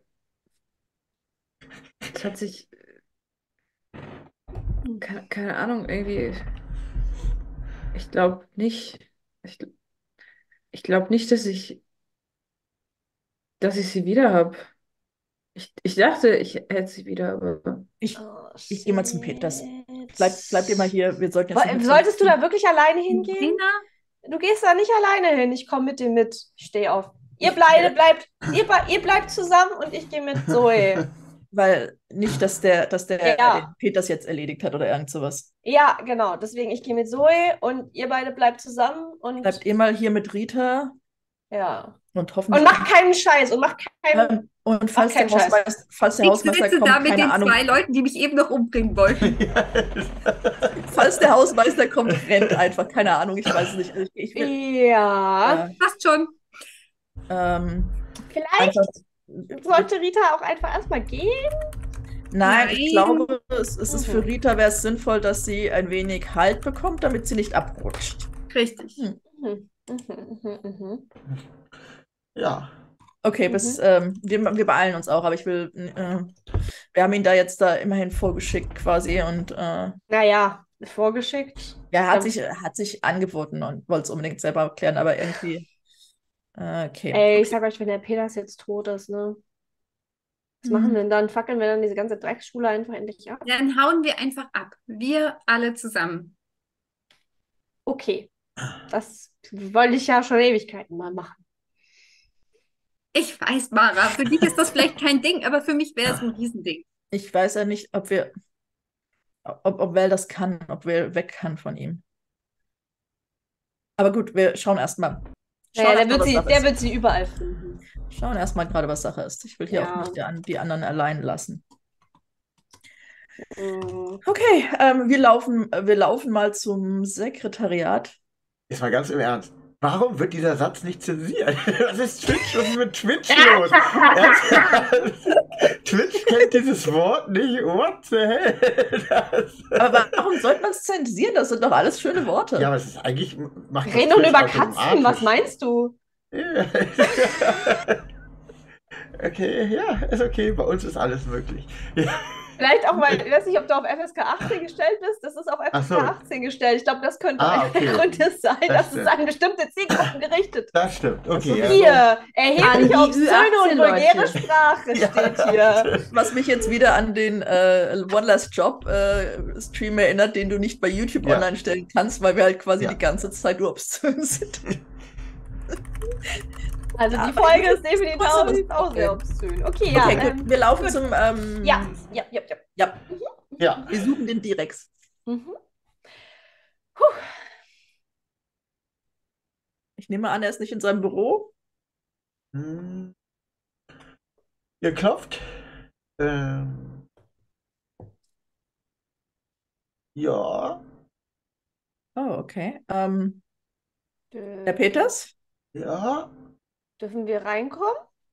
es hat sich, keine, keine Ahnung, irgendwie, ich glaube nicht, ich, ich glaube nicht, dass ich, dass ich sie wieder habe. Ich, ich dachte, ich hätte sie wieder, aber Ich, Oh, ich gehe mal zum Peters. shit. Bleib, bleib ihr mal hier. Wir sollten jetzt Wo- nicht Solltest du da wirklich alleine hingehen? Rina, Du gehst da nicht alleine hin. Ich komme mit dir mit. Ich stehe auf. Ihr beide bleibt, ihr, be- ihr bleibt zusammen und ich gehe mit Zoe. Weil nicht, dass der, dass der Ja. den Peters jetzt erledigt hat oder irgend sowas. Ja, genau. Deswegen, ich gehe mit Zoe und ihr beide bleibt zusammen und Bleibt ihr mal hier mit Rita ja. und Und hoffentlich. macht keinen Scheiß und macht keinen. Ähm, und falls keinen der, Scheiß. Hausmeister, falls der ich Hausmeister sitze kommt, da mit keine den Ahnung. zwei Leuten, die mich eben noch umbringen wollten. Falls der Hausmeister kommt, rennt einfach. Keine Ahnung, ich weiß es nicht. Ich, ich will, Ja. äh, Passt schon. ähm, Vielleicht einfach, sollte Rita auch einfach erstmal gehen. nein, ich Nein. glaube, es, es ist für Mhm. Rita wäre es sinnvoll, dass sie ein wenig Halt bekommt, damit sie nicht abrutscht. Richtig. Hm. Mhm. Mhm, mhm, mhm. Ja. Okay, bis, ähm, wir, wir beeilen uns auch, aber ich will, äh, wir haben ihn da jetzt da immerhin vorgeschickt quasi und äh, Naja, vorgeschickt. ja, er hat Ähm. sich, hat sich angeboten und wollte es unbedingt selber erklären, aber irgendwie, äh, okay. Ey, ich sag euch, wenn der Peters jetzt tot ist, ne? Was machen wir denn dann? Fackeln wir dann diese ganze Drecksschule einfach endlich ab? Dann hauen wir einfach ab. Wir alle zusammen. Okay. Das wollte ich ja schon Ewigkeiten mal machen. Ich weiß, Mara, für dich ist das vielleicht kein Ding, aber für mich wäre es ein Riesending. Ich weiß ja nicht, ob wir, ob, ob Val das kann, ob Val weg kann von ihm. Aber gut, wir schauen erstmal. Naja, der erst mal, wird was sie, Sache der ist. wird sie überall finden. Schauen erstmal gerade, was Sache ist. Ich will hier Ja. auch nicht die, an- die anderen allein lassen. Mhm. Okay, ähm, wir laufen, äh, wir laufen mal zum Sekretariat. Jetzt mal ganz im Ernst. Warum wird dieser Satz nicht zensiert? Was ist Twitch? Was ist mit Twitch los? Ernsthaft? Twitch kennt dieses Wort nicht. What the hell? Das, Aber warum sollte man es zensieren? Das sind doch alles schöne Worte. ja, aber es ist eigentlich. Macht das Reden doch nur Twitch über Katzen. automatisch. Was meinst du? Ja. Okay, ja, ist okay. Bei uns ist alles möglich. Ja. Vielleicht auch mal, ich weiß nicht, ob du auf F S K achtzehn gestellt bist. Das ist auf F S K Ach so. achtzehn gestellt. Ich glaube, das könnte Ah, ein okay. Grund sein, Das dass es stimmt. an bestimmte Zielgruppen gerichtet. Das stimmt. Okay. Hier, An erheblich die obszöne und Ü achtzehn vulgäre Leute. Sprache Ja. steht hier. Was mich jetzt wieder an den äh, One Last Job äh, Stream erinnert, den du nicht bei YouTube Ja. online stellen kannst, weil wir halt quasi Ja. die ganze Zeit nur obszön sind. Also Ja, die aber Folge das ist definitiv ist auch, das ist auch sehr Problem. obszön. Okay, ja. Okay, ähm, gut. Wir laufen gut. zum. Ähm, Ja, ja, ja, ja. ja. Ja. Wir suchen den Direx. Mhm. Ich nehme an, er ist nicht in seinem Büro. Hm. Ihr klopft. Ähm, ja, Oh, okay. Ähm, Herr Dö- Peters? ja. Dürfen wir reinkommen?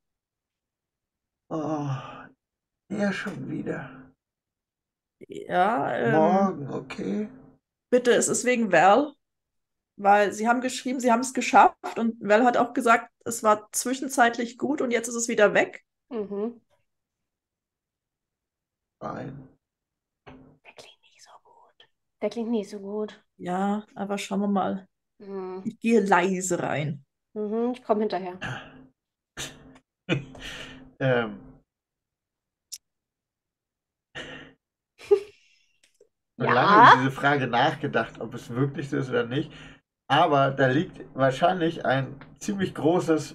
Oh, er schon wieder. Ja, ähm, Morgen, okay. bitte, es ist wegen Val, weil Sie haben geschrieben, Sie haben es geschafft und Val hat auch gesagt, es war zwischenzeitlich gut und jetzt ist es wieder weg. Mhm. Nein. Der klingt nicht so gut. Der klingt nicht so gut. Ja, aber schauen wir mal. Mhm. Ich gehe leise rein. Mhm, ich komme hinterher. ähm, und lange Ja? über diese Frage nachgedacht, ob es wirklich so ist oder nicht. Aber da liegt wahrscheinlich ein ziemlich großes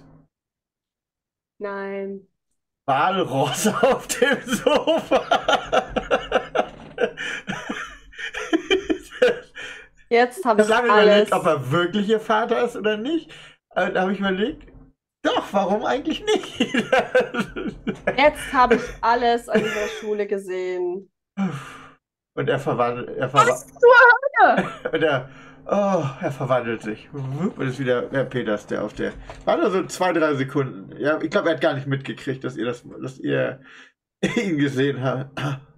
Nein. Walross auf dem Sofa. Jetzt habe Ich ich habe alles. überlegt, ob er wirklich ihr Vater ist oder nicht. Und da habe ich überlegt, doch, warum eigentlich nicht? Jetzt habe ich alles an dieser Schule gesehen. Und er verwandelt, er verwandelt, und er, oh, er verwandelt sich. Und ist wieder der Peters, der auf der, war nur so zwei, drei Sekunden. Ja, ich glaube, er hat gar nicht mitgekriegt, dass ihr das, dass ihr ihn gesehen habt.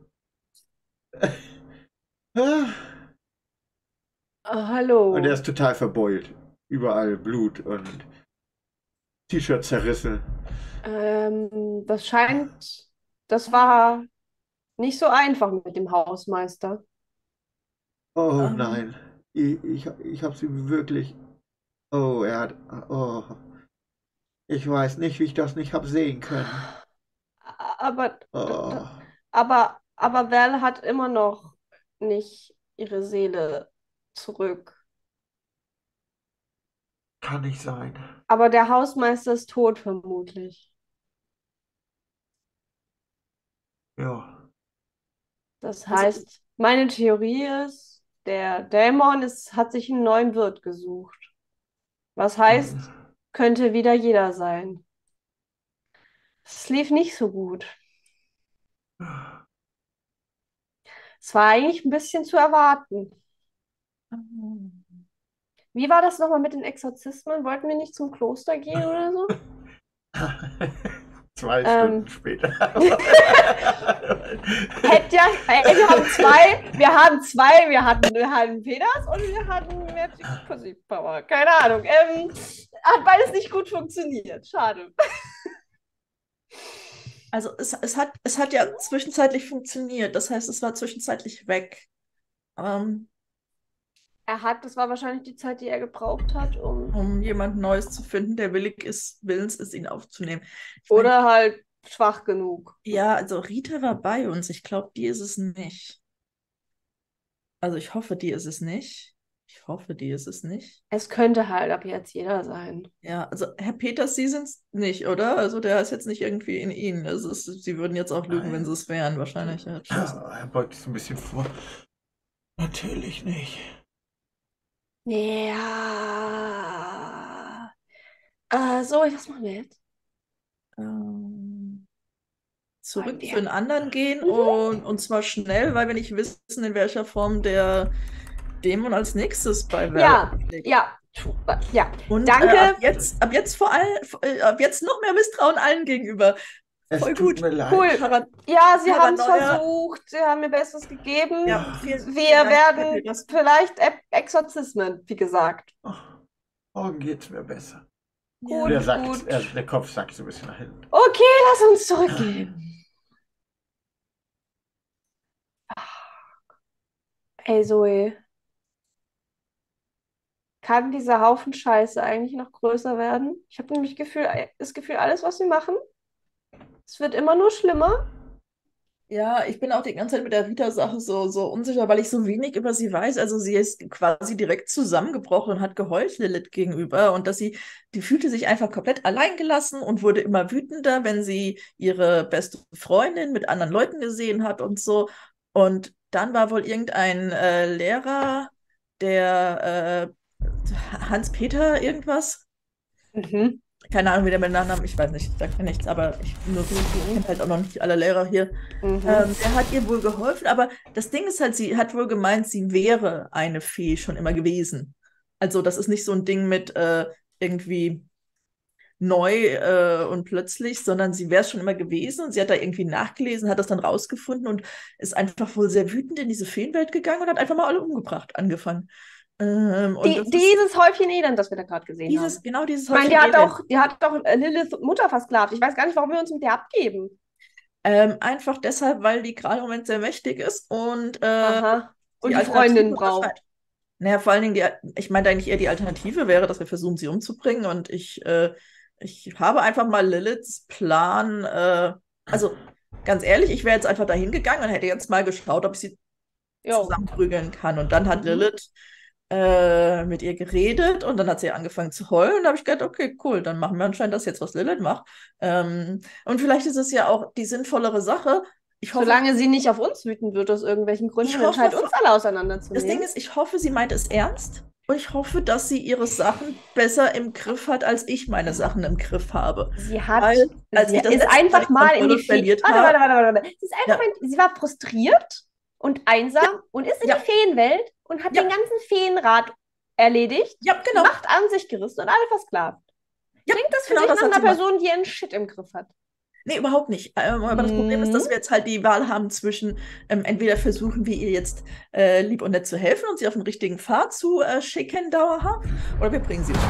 Ah, hallo. Und er ist total verbeult. Überall Blut und T-Shirt zerrissen. Ähm, das scheint, das war nicht so einfach mit dem Hausmeister. Oh Ähm. nein. Ich, ich, ich hab's ihm wirklich. Oh, er hat. Oh. Ich weiß nicht, wie ich das nicht hab sehen können. Aber, Oh. aber, aber Val hat immer noch nicht ihre Seele zurück. Kann nicht sein. Aber der Hausmeister ist tot, vermutlich. Ja. Das Also- heißt, meine Theorie ist, der Dämon ist, hat sich einen neuen Wirt gesucht. Was heißt, könnte wieder jeder sein. Es lief nicht so gut. Es war eigentlich ein bisschen zu erwarten. Wie war das nochmal mit den Exorzismen? Wollten wir nicht zum Kloster gehen oder so? Zwei Ähm. Stunden später. Hätte ja, ey, wir haben zwei, wir haben zwei, wir hatten, wir hatten Peters und wir hatten Magic Pussy Power. Keine Ahnung. Ähm, hat beides nicht gut funktioniert. Schade. Also es, es hat, es hat ja zwischenzeitlich funktioniert. Das heißt, es war zwischenzeitlich weg. Ähm, Er hat, das war wahrscheinlich die Zeit, die er gebraucht hat, um. um jemand Neues zu finden, der willig ist, willens ist, ihn aufzunehmen. Ich mein, Oder halt schwach genug. ja, also Rita war bei uns. Ich glaube, die ist es nicht. Also ich hoffe, die ist es nicht. Ich hoffe, die ist es nicht. Es könnte halt ab jetzt jeder sein. Ja, also Herr Peters, Sie sind es nicht, oder? Also der ist jetzt nicht irgendwie in Ihnen. Also es, Sie würden jetzt auch lügen, wenn Sie es wären, wahrscheinlich. Ja, tschüss. Er beugt sich ein bisschen vor. Natürlich nicht. Ja. Äh, so, was machen wir jetzt? Ähm, Wollen zurück wir? zu den anderen gehen Mhm. und, und zwar schnell, weil wir nicht wissen, in welcher Form der Dämon als nächstes bei Val Ja, aufschlägt. ja, ja. Und Danke. Äh, ab jetzt, ab jetzt vor allem, äh, ab jetzt noch mehr Misstrauen allen gegenüber. Es Voll tut gut. mir leid. Cool. Para- Ja, sie haben es Paranoia. versucht, sie haben mir Bestes gegeben. Ja, vielen, vielen Wir Dank, Herr werden Peters. vielleicht E- Exorzismen, wie gesagt. Oh, morgen geht's mir besser. Gut. Der, sagt, gut. er, der Kopf sagt so ein bisschen nach hinten. Okay, lass uns zurückgehen. Ey, Zoe. Kann dieser Haufen Scheiße eigentlich noch größer werden? Ich habe nämlich Gefühl, das Gefühl, alles, was wir machen, es wird immer nur schlimmer. Ja, ich bin auch die ganze Zeit mit der Rita-Sache so, so unsicher, weil ich so wenig über sie weiß. Also sie ist quasi direkt zusammengebrochen und hat geheult Lilith gegenüber und dass sie, die fühlte sich einfach komplett alleingelassen und wurde immer wütender, wenn sie ihre beste Freundin mit anderen Leuten gesehen hat und so. Und dann war wohl irgendein äh, Lehrer, der äh, Hans-Peter irgendwas? Mhm. Keine Ahnung, wie der mit Nachnamen, ich weiß nicht, sagt mir nichts, aber ich nur so, ich kenne halt auch noch nicht alle Lehrer hier. Mhm. Ähm, der hat ihr wohl geholfen, aber das Ding ist halt, sie hat wohl gemeint, sie wäre eine Fee schon immer gewesen. Also das ist nicht so ein Ding mit äh, irgendwie neu äh, und plötzlich, sondern sie wäre es schon immer gewesen und sie hat da irgendwie nachgelesen, hat das dann rausgefunden und ist einfach wohl sehr wütend in diese Feenwelt gegangen und hat einfach mal alle umgebracht, angefangen. Ähm, und Die, das ist dieses Häufchen Elend, das wir da gerade gesehen dieses, haben. genau dieses Ich meine, die Häufchen hat Elend. doch, die hat doch äh, Lilith Mutter versklavt. Ich weiß gar nicht, warum wir uns mit der abgeben. Ähm, einfach deshalb, weil die gerade im Moment sehr mächtig ist und äh, Aha. Und die Alternative Freundin braucht. erscheint. Naja, vor allen Dingen, die, ich meinte eigentlich eher die Alternative wäre, dass wir versuchen, sie umzubringen. Und ich, äh, ich habe einfach mal Liliths Plan. Äh, also, ganz ehrlich, ich wäre jetzt einfach dahin gegangen und hätte jetzt mal geschaut, ob ich sie Jo. zusammenprügeln kann. Und dann hat Mhm. Lilith äh, mit ihr geredet und dann hat sie angefangen zu heulen. Und da habe ich gedacht, okay, cool, dann machen wir anscheinend das jetzt, was Lilith macht. Ähm, und vielleicht ist es ja auch die sinnvollere Sache. Ich hoffe, Solange sie nicht auf uns wütend wird, aus irgendwelchen Gründen, Ich dann hoffe, scheint uns alle das auseinanderzunehmen. Ding ist, ich hoffe, sie meint es ernst. Und ich hoffe, dass sie ihre Sachen besser im Griff hat, als ich meine Sachen im Griff habe. Sie hat, Weil, als sie ich das ist letzte Mal einfach die mal in Kontrolle die Fee. verliert Warte, habe- warte, warte, warte, warte. Sie ist einfach Ja. mal, sie war frustriert und einsam und ist in Ja. die Feenwelt und hat Ja. den ganzen Feenrat erledigt, Ja, die genau. Macht an sich gerissen und alle versklavt. Ja, Klingt das für genau dich das nach hat einer sie gemacht. Person, die ihren Shit im Griff hat? Nee, überhaupt nicht. Ähm, aber das Problem ist, dass Mhm. wir jetzt halt die Wahl haben zwischen, ähm, entweder versuchen wir ihr jetzt äh, lieb und nett zu helfen und sie auf den richtigen Pfad zu äh, schicken dauerhaft, oder wir bringen sie um.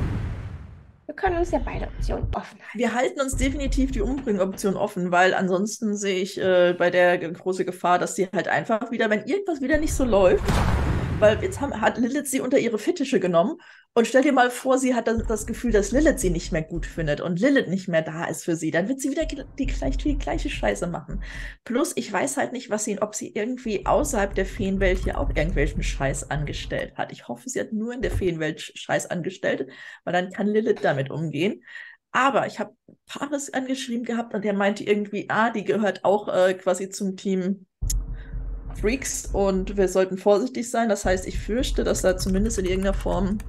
Wir können uns ja beide Optionen offen halten. Wir halten uns definitiv die Umbringoption offen, weil ansonsten sehe ich äh, bei der g- große Gefahr, dass sie halt einfach wieder, wenn irgendwas wieder nicht so läuft, weil jetzt haben, hat Lilith sie unter ihre Fittiche genommen und stell dir mal vor, sie hat das, das Gefühl, dass Lilith sie nicht mehr gut findet und Lilith nicht mehr da ist für sie, dann wird sie wieder gl- die, gleich die gleiche Scheiße machen. Plus, ich weiß halt nicht, was sie, ob sie irgendwie außerhalb der Feenwelt hier auch irgendwelchen Scheiß angestellt hat. Ich hoffe, sie hat nur in der Feenwelt Sch- Scheiß angestellt, weil dann kann Lilith damit umgehen. Aber ich habe Paris angeschrieben gehabt und der meinte irgendwie, ah, die gehört auch äh, quasi zum Team Freaks und wir sollten vorsichtig sein. Das heißt, ich fürchte, dass da zumindest in irgendeiner Form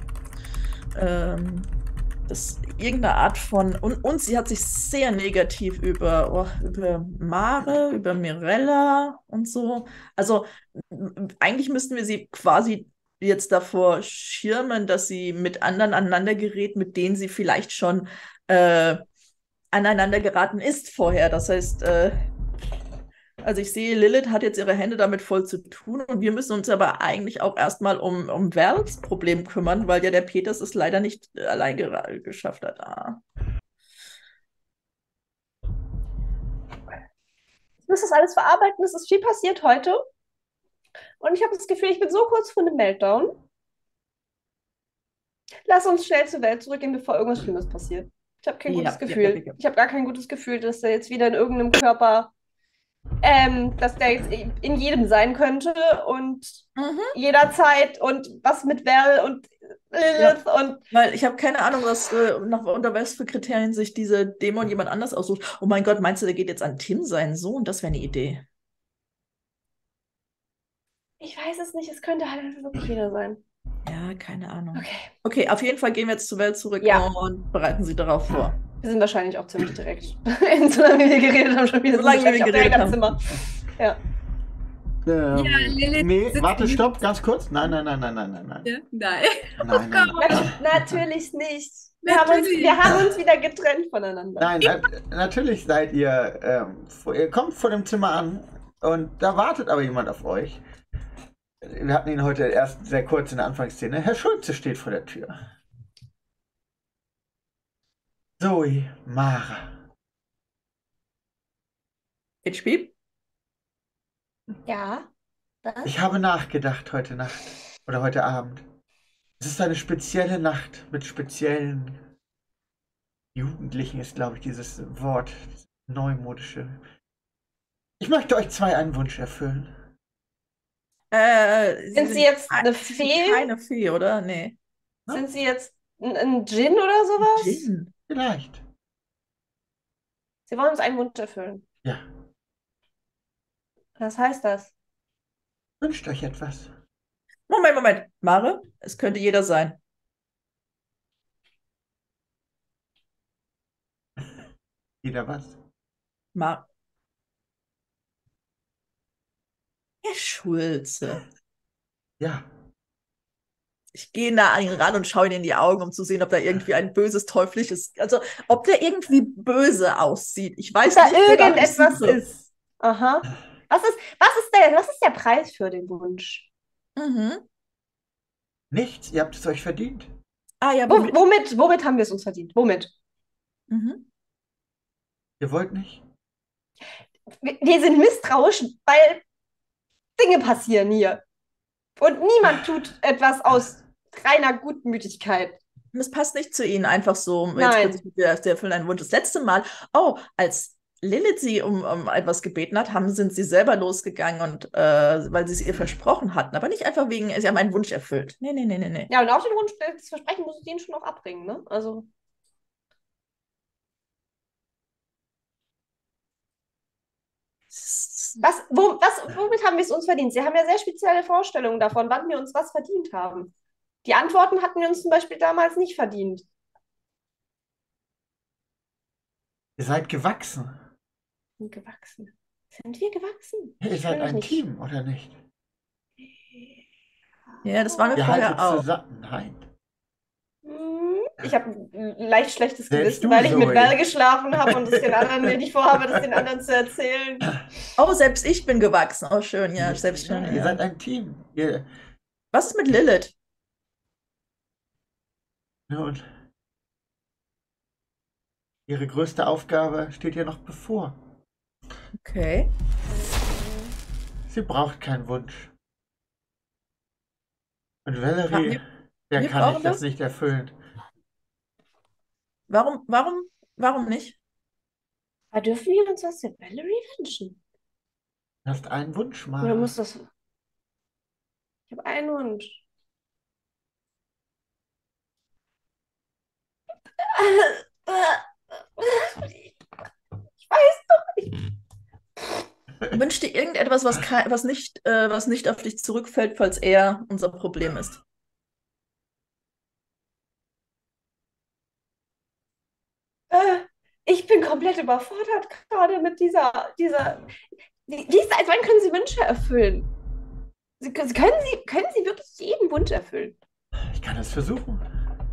ähm, das irgendeine Art von und, und sie hat sich sehr negativ über, oh, über Mare, über Mirella und so. Also m- eigentlich müssten wir sie quasi jetzt davor schirmen, dass sie mit anderen aneinander gerät, mit denen sie vielleicht schon äh, aneinander geraten ist vorher. Das heißt, äh, also ich sehe, Lilith hat jetzt ihre Hände damit voll zu tun und wir müssen uns aber eigentlich auch erstmal um, um Vals Problem kümmern, weil ja der Peters es leider nicht äh, allein gera- geschafft hat. Ah. Ich muss das alles verarbeiten. Es ist viel passiert heute. Und ich habe das Gefühl, ich bin so kurz vor einem Meltdown. Lass uns schnell zur Welt zurückgehen, bevor irgendwas Schlimmes passiert. Ich habe kein Ja, gutes ja, Gefühl. ja, ja, ja. Ich habe gar kein gutes Gefühl, dass der jetzt wieder in irgendeinem Körper, ähm, dass der jetzt in jedem sein könnte und Mhm. jederzeit und was mit Val und Lilith und Weil ich habe keine Ahnung, was äh, nach, unter was für Kriterien sich diese Dämon jemand anders aussucht. Oh mein Gott, meinst du, der geht jetzt an Tim, seinen Sohn? Das wäre eine Idee. ich weiß es nicht, es könnte halt einfach wirklich jeder sein. Ja, keine Ahnung. Okay. Okay, auf jeden Fall gehen wir jetzt zur Welt zurück Ja. und bereiten sie darauf vor. Wir sind wahrscheinlich auch ziemlich direkt. Solange wir geredet haben, schon wieder Solange sind wir wahrscheinlich geredet auch haben. direkt am Zimmer. Ja. Ähm, Ja, Lilith nee, sitzt warte, neben- stopp, ganz kurz. Nein, nein, nein, nein, nein, nein, nein. Ja? Nein. Nein, nein, Gott. nein. Nat natürlich nicht. Wir haben, uns, Natürlich. wir haben uns wieder getrennt voneinander. Nein, na, natürlich seid ihr, ähm, vor, ihr kommt vor dem Zimmer an und da wartet aber jemand auf euch. Wir hatten ihn heute erst sehr kurz in der Anfangsszene. Herr Schulze steht vor der Tür. Zoe, Mara. H P? Ja. Was? Ich habe nachgedacht heute Nacht oder heute Abend. Es ist eine spezielle Nacht mit speziellen Jugendlichen ist, glaube ich, dieses Wort, dieses neumodische. Ich möchte euch zwei einen Wunsch erfüllen. Äh, Sind Sie jetzt eine Sie Fee? sind keine Fee, oder? Nee. Sind Sie jetzt ein, ein Djinn oder sowas? Djinn. Vielleicht. Sie wollen uns einen Wunsch erfüllen. Ja. Was heißt das? Wünscht euch etwas. Moment, Moment. Mare, es könnte jeder sein. Jeder was? Mal. Herr Schulze. Ja. Ich gehe nah an ihn ran und schaue ihn in die Augen, um zu sehen, ob da irgendwie ein böses, teuflisches, also ob der irgendwie böse aussieht. Ich weiß Ob da nicht, wonach ich irgendetwas suche. ist. Aha. Was ist, was ist der, was ist der Preis für den Wunsch? Mhm. Nichts, ihr habt es euch verdient. Ah ja, Wo, womit? womit, womit haben wir es uns verdient? Womit? Mhm. Ihr wollt nicht? Wir, wir sind misstrauisch, weil Dinge passieren hier. Und niemand tut etwas aus reiner Gutmütigkeit. Es passt nicht zu Ihnen, einfach so, jetzt Nein. plötzlich mit der, der erfüllen einen Wunsch. Das letzte Mal, oh, als Lilith Sie um, um etwas gebeten hat, haben, sind Sie selber losgegangen, und äh, weil Sie es ihr versprochen hatten. Aber nicht einfach wegen, Sie haben einen Wunsch erfüllt. Nee, nee, nee, nee, nee. Ja, und auf den Wunsch, das Versprechen muss ich denen schon noch abbringen, ne? Also. Was, wo, was, womit haben wir es uns verdient? Sie haben ja sehr spezielle Vorstellungen davon, wann wir uns was verdient haben. Die Antworten hatten wir uns zum Beispiel damals nicht verdient. Ihr seid gewachsen. Sind gewachsen. Sind wir gewachsen? Ihr Ich seid fühle mich ein nicht. Team, oder nicht? Ja, das waren wir Ihr vorher haltet auch. zusammen. Nein. Hm, Ich habe ein leicht schlechtes Selbst Gewissen, du, weil ich mit Zoe. Val geschlafen habe und es den anderen mir nicht vorhabe, das den anderen zu erzählen. Oh, selbst ich bin gewachsen. Oh, schön, ja, selbst schön. Ihr Ja. seid ein Team. Ihr, Was ist mit Lilith? nun, ihre größte Aufgabe steht ihr noch bevor. Okay. Sie braucht keinen Wunsch. Und Ja, Valerie, wir- der wir kann brauchen ich das das. nicht erfüllen. Warum, warum, warum nicht? Aber dürfen wir uns was für Valerie wünschen? Du hast einen Wunsch, Oder Mara. muss das. Ich habe einen Wunsch. Ich weiß doch nicht. Wünsch dir irgendetwas, was, kei- was, nicht, äh, was nicht auf dich zurückfällt, falls er unser Problem ist. Äh, ich bin komplett überfordert gerade mit dieser, dieser. Wie wie ist, als wann können Sie Wünsche erfüllen? Sie, können, können Sie, können Sie wirklich jeden Wunsch erfüllen? Ich kann es versuchen.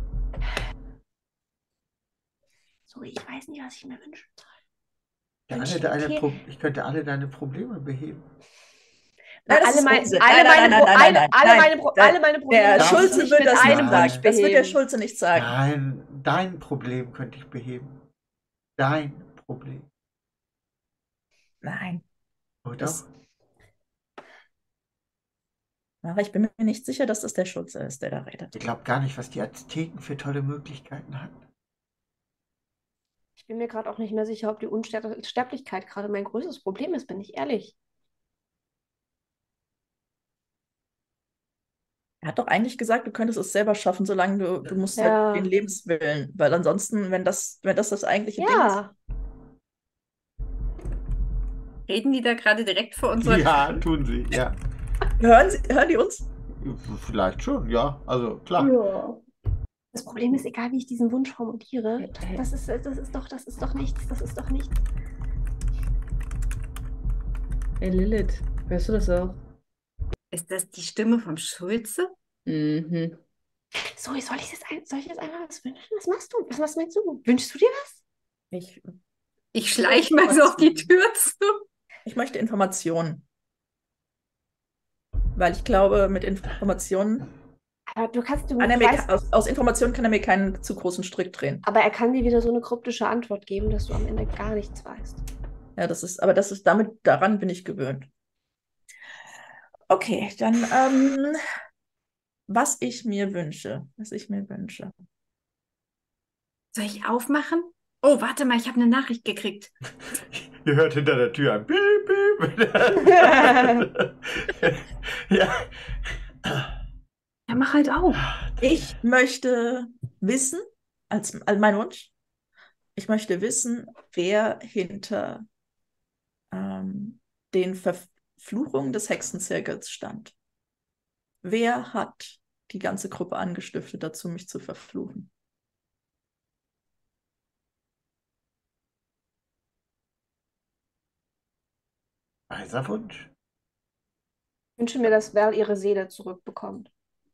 So, ich weiß nicht, was ich mir wünschen soll. Ja, Wünsch alle dir deine viel- Pro ich könnte alle deine Probleme beheben. Nein, das alle, ist mein, Unsinn. alle, Nein, nein, meine nein, Pro- nein, alle, nein, alle nein. meine Pro- Der- alle meine Probleme Der Darf lassen Schulze sich wird mit das einem nicht sagen. Wunsch Das wird der beheben. Schulze nicht sagen. Nein, dein Problem könnte ich beheben. Dein Problem. Nein. Oh Das- doch. Aber ich bin mir nicht sicher, dass das der Schulze ist, der da redet. Ihr glaubt gar nicht, was die Azteken für tolle Möglichkeiten hatten. Ich bin mir gerade auch nicht mehr sicher, ob die Unsterblichkeit gerade mein größtes Problem ist, bin ich ehrlich. Er hat doch eigentlich gesagt, du könntest es selber schaffen, solange du, du musst Ja. halt den Lebenswillen, weil ansonsten, wenn das, wenn das das eigentliche Ding ist. Ja, Reden die da gerade direkt vor unserer Ja, tun sie, ja. Hören, Sie, hören die uns? Vielleicht schon, ja. Also klar. Ja. das Problem ist, egal wie ich diesen Wunsch formuliere, Äh, äh. das ist, das ist doch, das ist doch nichts, das ist doch nichts. Hey Lilith, hörst du das auch? Ist das die Stimme vom Schulze? Mhm. So, soll ich jetzt, ein, soll ich jetzt einmal was wünschen? Was machst du? Was, was meinst du? Wünschst du dir was? Ich, Ich schleiche mal so auf die Tür zu. ich möchte Informationen. Weil ich glaube, mit Informationen, Aber du kannst, du kann er mir, weißt, aus, aus Informationen kann er mir keinen zu großen Strick drehen. aber er kann dir wieder so eine kryptische Antwort geben, dass du am Ende gar nichts weißt. Ja, das ist, aber das ist damit, daran bin ich gewöhnt. Okay, dann, ähm, was ich mir wünsche, was ich mir wünsche. Soll ich aufmachen? Oh, warte mal, ich habe eine Nachricht gekriegt. Ihr hört hinter der Tür ein Piep, Piep. Ja. Ja, mach halt auf. Ich möchte wissen, als, als mein Wunsch, ich möchte wissen, wer hinter ähm, den Verfluchungen des Hexenzirkels stand. Wer hat die ganze Gruppe angestiftet dazu, mich zu verfluchen? Weiser Wunsch. Ich wünsche mir, dass Val ihre Seele zurückbekommt.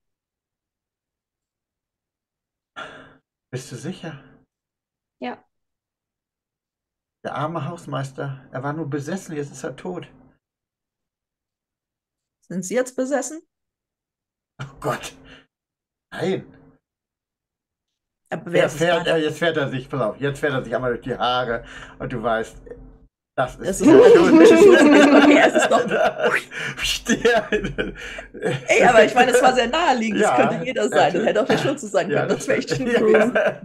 Bist du sicher? Ja. Der arme Hausmeister, er war nur besessen, jetzt ist er tot. Sind Sie jetzt besessen? Oh Gott. Nein. Aber wer Jetzt ist es fährt, dann? er, jetzt fährt er sich, pass auf, jetzt fährt er sich einmal durch die Haare und du weißt, das ist Das die ist Schuld. okay, es ist doch. Stern. Ey, aber ich meine, es war sehr naheliegend. Ja, Das könnte jeder sein. Das natürlich. hätte auch der Schulze sein Ja, können. Das wäre echt schlimm ja, gewesen. ja.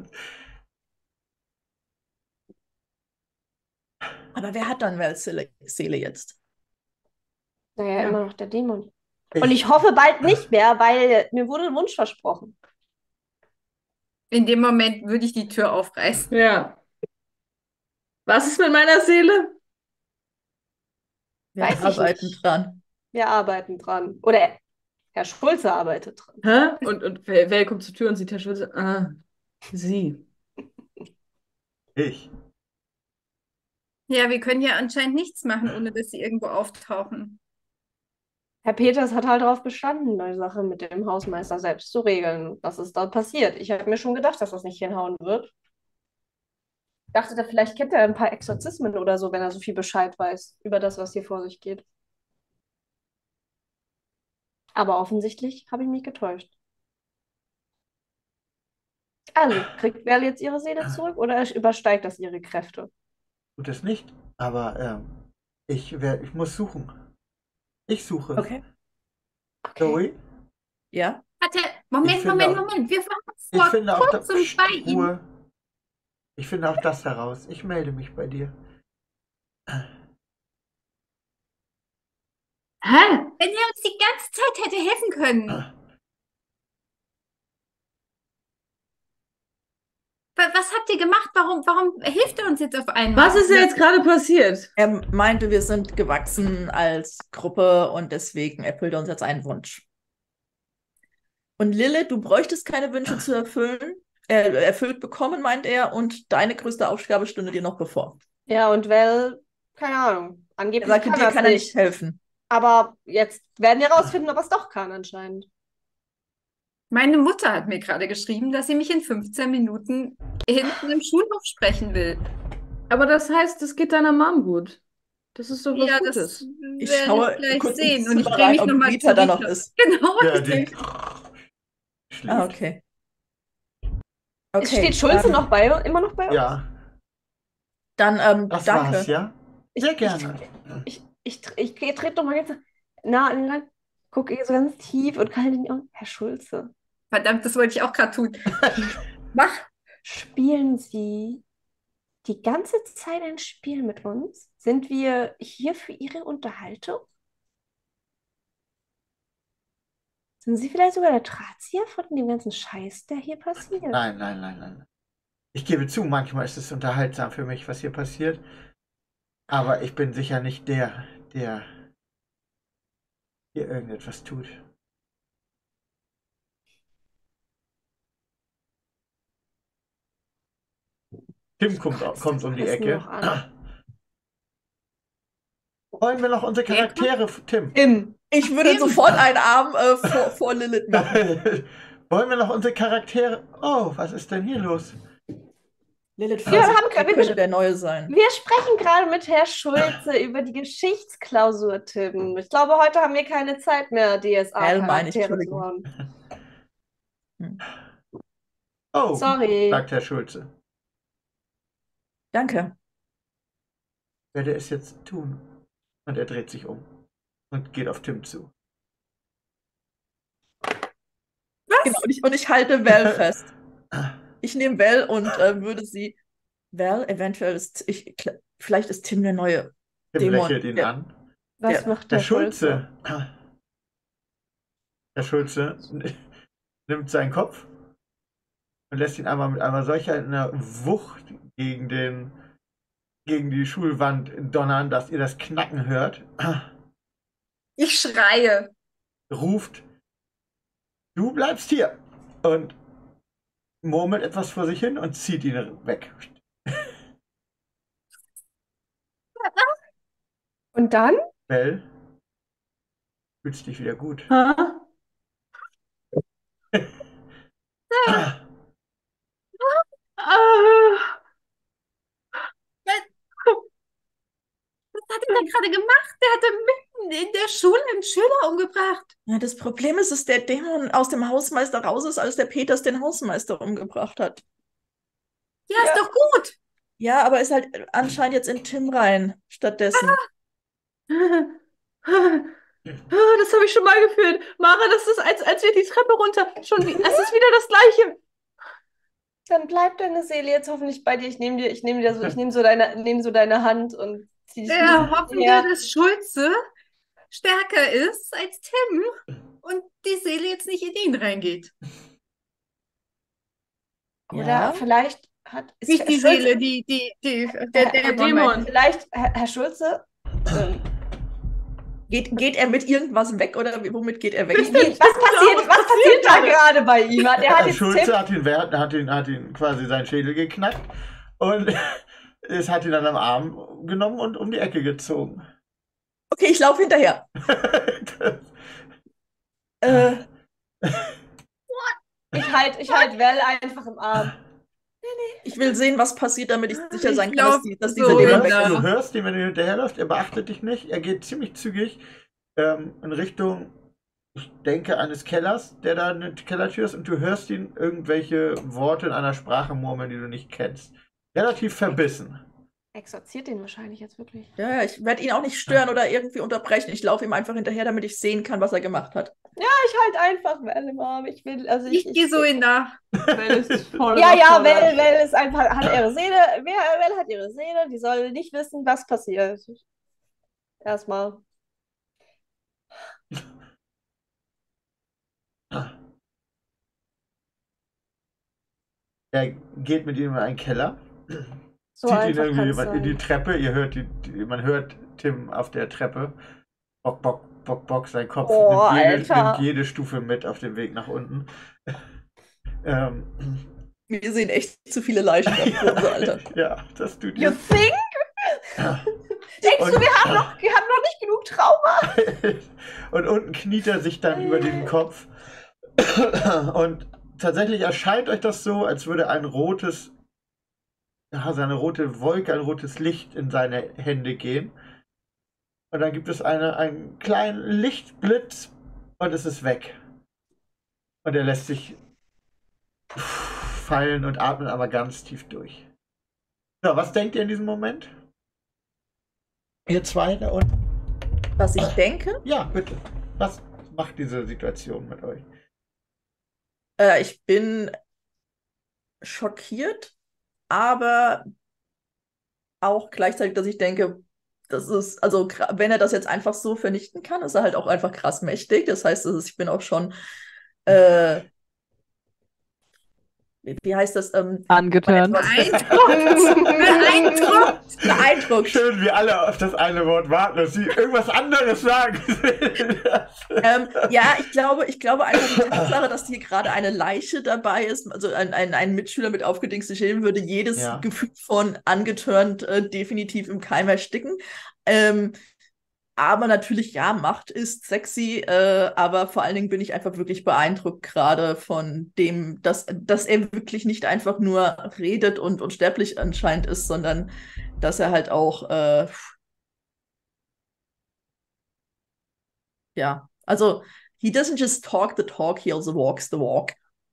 Aber wer hat dann Vals Seele Seele jetzt? Naja, Ja. immer noch der Dämon. Ich- Und ich hoffe bald nicht mehr, weil mir wurde ein Wunsch versprochen. In dem Moment würde ich die Tür aufreißen. Ja. Was ist mit meiner Seele? Wir Weiß ich arbeiten nicht. dran. Wir arbeiten dran. Oder Herr Schulze arbeitet dran. Hä? Und, und wer, wer kommt zur Tür und sieht Herr Schulze? Ah, sie. Ich. Ja, wir können ja anscheinend nichts machen, ohne dass sie irgendwo auftauchen. Herr Peters hat halt darauf bestanden, die Sache mit dem Hausmeister selbst zu regeln. Was ist da passiert? Ich habe mir schon gedacht, dass das nicht hinhauen wird. Ich dachte, da vielleicht kennt er ein paar Exorzismen oder so, wenn er so viel Bescheid weiß über das, was hier vor sich geht. Aber offensichtlich habe ich mich getäuscht. Also, kriegt Val jetzt ihre Seele zurück oder übersteigt das ihre Kräfte? Tut es nicht, aber ähm, ich, wer, ich muss suchen. Ich suche. Okay. Zoe, Ja. Warte, Ich Moment, finde Moment, auch- Moment. Wir waren ich vor finde auch kurzem Psst, bei ihm. Ruhe. Ich finde auch das heraus. Ich melde mich bei dir. Hä? Wenn er uns die ganze Zeit hätte helfen können. Wa- Was habt ihr gemacht? Warum, warum hilft er uns jetzt auf einmal? Was ist jetzt gerade passiert? Er meinte, wir sind gewachsen als Gruppe und deswegen erfüllt er uns jetzt einen Wunsch. Und Lilith, du bräuchtest keine Wünsche zu erfüllen, äh, erfüllt bekommen, meint er, und deine größte Aufgabe stünde dir noch bevor. Ja, und Val, keine Ahnung, Er angeblich sagte, kann dir das kann er nicht. nicht helfen. Aber jetzt werden wir rausfinden, ob er es doch kann anscheinend. Meine Mutter hat mir gerade geschrieben, dass sie mich in fünfzehn Minuten hinten im Schulhof sprechen will. Aber das heißt, es geht deiner Mom gut. Das ist doch was Ja, das Gutes. Ich werde schaue ich gleich kurz sehen. ins Und ich Zimmer drehe rein, mich ob nochmal Rita zu da noch Rita. ist. Genau, Ja, ich die denke, schläft. Ah, okay. Es Steht Schulze ähm, noch bei, immer noch bei uns? Ja, Dann, ähm, das danke. war's, ja? Ich- Sehr ich- gerne. Ich, ich, ich, ich trete doch mal ganz nah an ihn ran, gucke ihr so ganz tief und kann in die Augen. Herr Schulze, verdammt, das wollte ich auch gerade tun. Mach. spielen Sie die ganze Zeit ein Spiel mit uns? Sind wir hier für Ihre Unterhaltung? Sind Sie vielleicht sogar der Drahtzieher von dem ganzen Scheiß, der hier passiert? Nein, nein, nein, nein. Ich gebe zu, manchmal ist es unterhaltsam für mich, was hier passiert. Aber ich bin sicher nicht der, der hier irgendetwas tut. Tim kommt, Kotzt kommt das um die alles nur Ecke. noch an. Wollen wir noch unsere Charaktere, Tim? Im. Ich würde sofort einen Arm äh, vor, vor Lilith machen. Wollen wir noch unsere Charaktere? Oh, was ist denn hier los? Lilith, Wir haben Vorsicht, gerade- wer könnte der Neue sein? Wir sprechen gerade mit Herr Schulze über die Geschichtsklausur, Tim. Ich glaube, heute haben wir keine Zeit mehr, Hell, meine ich, D S A-Charaktere zu Entschuldigung. haben. Oh, Sorry. sagt Herr Schulze. Danke. Werde es jetzt tun. Und er dreht sich um und geht auf Tim zu. Genau, und ich, und ich halte Val fest. Ich nehme Val und äh, würde sie. Val, eventuell ist. Ich, vielleicht ist Tim der Neue. Tim Dämon, lächelt ihn der- an. Was Ja, macht Herr der Schulze? Schulze. Herr Schulze nimmt seinen Kopf und lässt ihn einmal mit einmal solcher einer Wucht gegen den gegen die Schulwand donnern, dass ihr das Knacken hört. Ich schreie. Ruft, du bleibst hier und murmelt etwas vor sich hin und zieht ihn weg. Und dann? Bell, fühlst dich wieder gut. Ha? Ah. Was hat er da gerade gemacht? Der hatte mitten in der Schule einen Schüler umgebracht. Ja, das Problem ist, dass der Dämon aus dem Hausmeister raus ist, als der Peters den Hausmeister umgebracht hat. Ja, Ja. ist doch gut. Ja, aber ist halt anscheinend jetzt in Tim rein, stattdessen. Das habe ich schon mal gefühlt. Mara, das ist, als, als wir die Treppe runter. Schon wie, es ist wieder das Gleiche. Dann bleibt deine Seele jetzt hoffentlich bei dir. Ich nehme dir, ich nehme dir so, ich nehme so deine, nehme so deine Hand und zieh dich Ja, ein bisschen hoffen wir, näher. dass Schulze stärker ist als Tim und die Seele jetzt nicht in ihn reingeht. Oder Ja. vielleicht hat ist Nicht die Herr Schulze, Seele, die, die, die, der Der Dämon. Dämon. meinte ich. vielleicht, Herr, Herr Schulze, ähm, Geht, geht er mit irgendwas weg oder womit geht er weg? wie, was passiert, was passiert da gerade bei ihm? Der hat Herr jetzt Schulze Tim, hat ihn, wer- hat, ihn, hat ihn quasi seinen Schädel geknackt und es hat ihn dann am Arm genommen und um die Ecke gezogen. Okay, ich laufe hinterher. Das- Äh, ich halt, ich halt Vel einfach im Arm. ich will sehen, was passiert, damit ich sicher Ich sein kann, dass, glaub, die, dass so dieser Du Dämon in weg der- hörst, ist. du hörst ihn, wenn du hinterherläufst, er beachtet dich nicht. Er geht ziemlich zügig ähm, in Richtung, ich denke, eines Kellers, der da eine Kellertür ist, und du hörst ihn irgendwelche Worte in einer Sprache murmeln, die du nicht kennst. Relativ verbissen. Exorziert den wahrscheinlich jetzt wirklich. Ja, ja, ich werde ihn auch nicht stören oder irgendwie unterbrechen. Ich laufe ihm einfach hinterher, damit ich sehen kann, was er gemacht hat. Ich halt einfach Vel im Arm. Ich will, also ich, Ich gehe so in der. Vel ist voll Ja, ja, voller- Vel, Vel ist einfach, hat ihre Seele, wer, Vel hat ihre Seele, die soll nicht wissen, was passiert. Erstmal. Er geht mit ihm in einen Keller, So zieht ihn einfach irgendwie kann's in die sein. Treppe. Ihr hört die, die, man hört Tim auf der Treppe. Bock, bock, bock, bock, sein Kopf Oh, nimmt, jede, Alter. nimmt jede Stufe mit auf dem Weg nach unten. ähm, Wir sehen echt zu viele Leichen da vor uns, Alter. ja, das tut You ihr. think? Denkst Und- du, wir haben noch, wir haben noch nicht genug Trauma? Und unten kniet er sich dann über den Kopf. Und tatsächlich erscheint euch das so, als würde ein rotes, ja, so eine rote Wolke, ein rotes Licht in seine Hände gehen. Und dann gibt es eine, einen kleinen Lichtblitz und es ist weg. Und er lässt sich fallen und atmet aber ganz tief durch. So, was denkt ihr in diesem Moment? Ihr zwei da unten? Was ich denke, Ja, bitte. Was macht diese Situation mit euch? äh, ich bin schockiert, aber auch gleichzeitig, dass ich denke, das ist, also gra- wenn er das jetzt einfach so vernichten kann, ist er halt auch einfach krass mächtig. Das heißt, das ist, ich bin auch schon, äh, wie, wie heißt das? Ähm, Angetörnt. Beeindruckt. Beeindruckt. beeindruckt. Schön, wie alle auf das eine Wort warten, dass sie irgendwas anderes sagen. Ähm, ja, ich glaube, ich glaube einfach die Tatsache, dass hier gerade eine Leiche dabei ist, also ein, ein, ein Mitschüler mit aufgedingsten Schädeln, würde jedes Ja. Gefühl von angeturnt äh, definitiv im Keim ersticken. Ähm, aber natürlich, ja, Macht ist sexy, äh, aber vor allen Dingen bin ich einfach wirklich beeindruckt gerade von dem, dass, dass er wirklich nicht einfach nur redet und unsterblich anscheinend ist, sondern dass er halt auch, äh, ja, also he doesn't just talk the talk, he also walks the walk.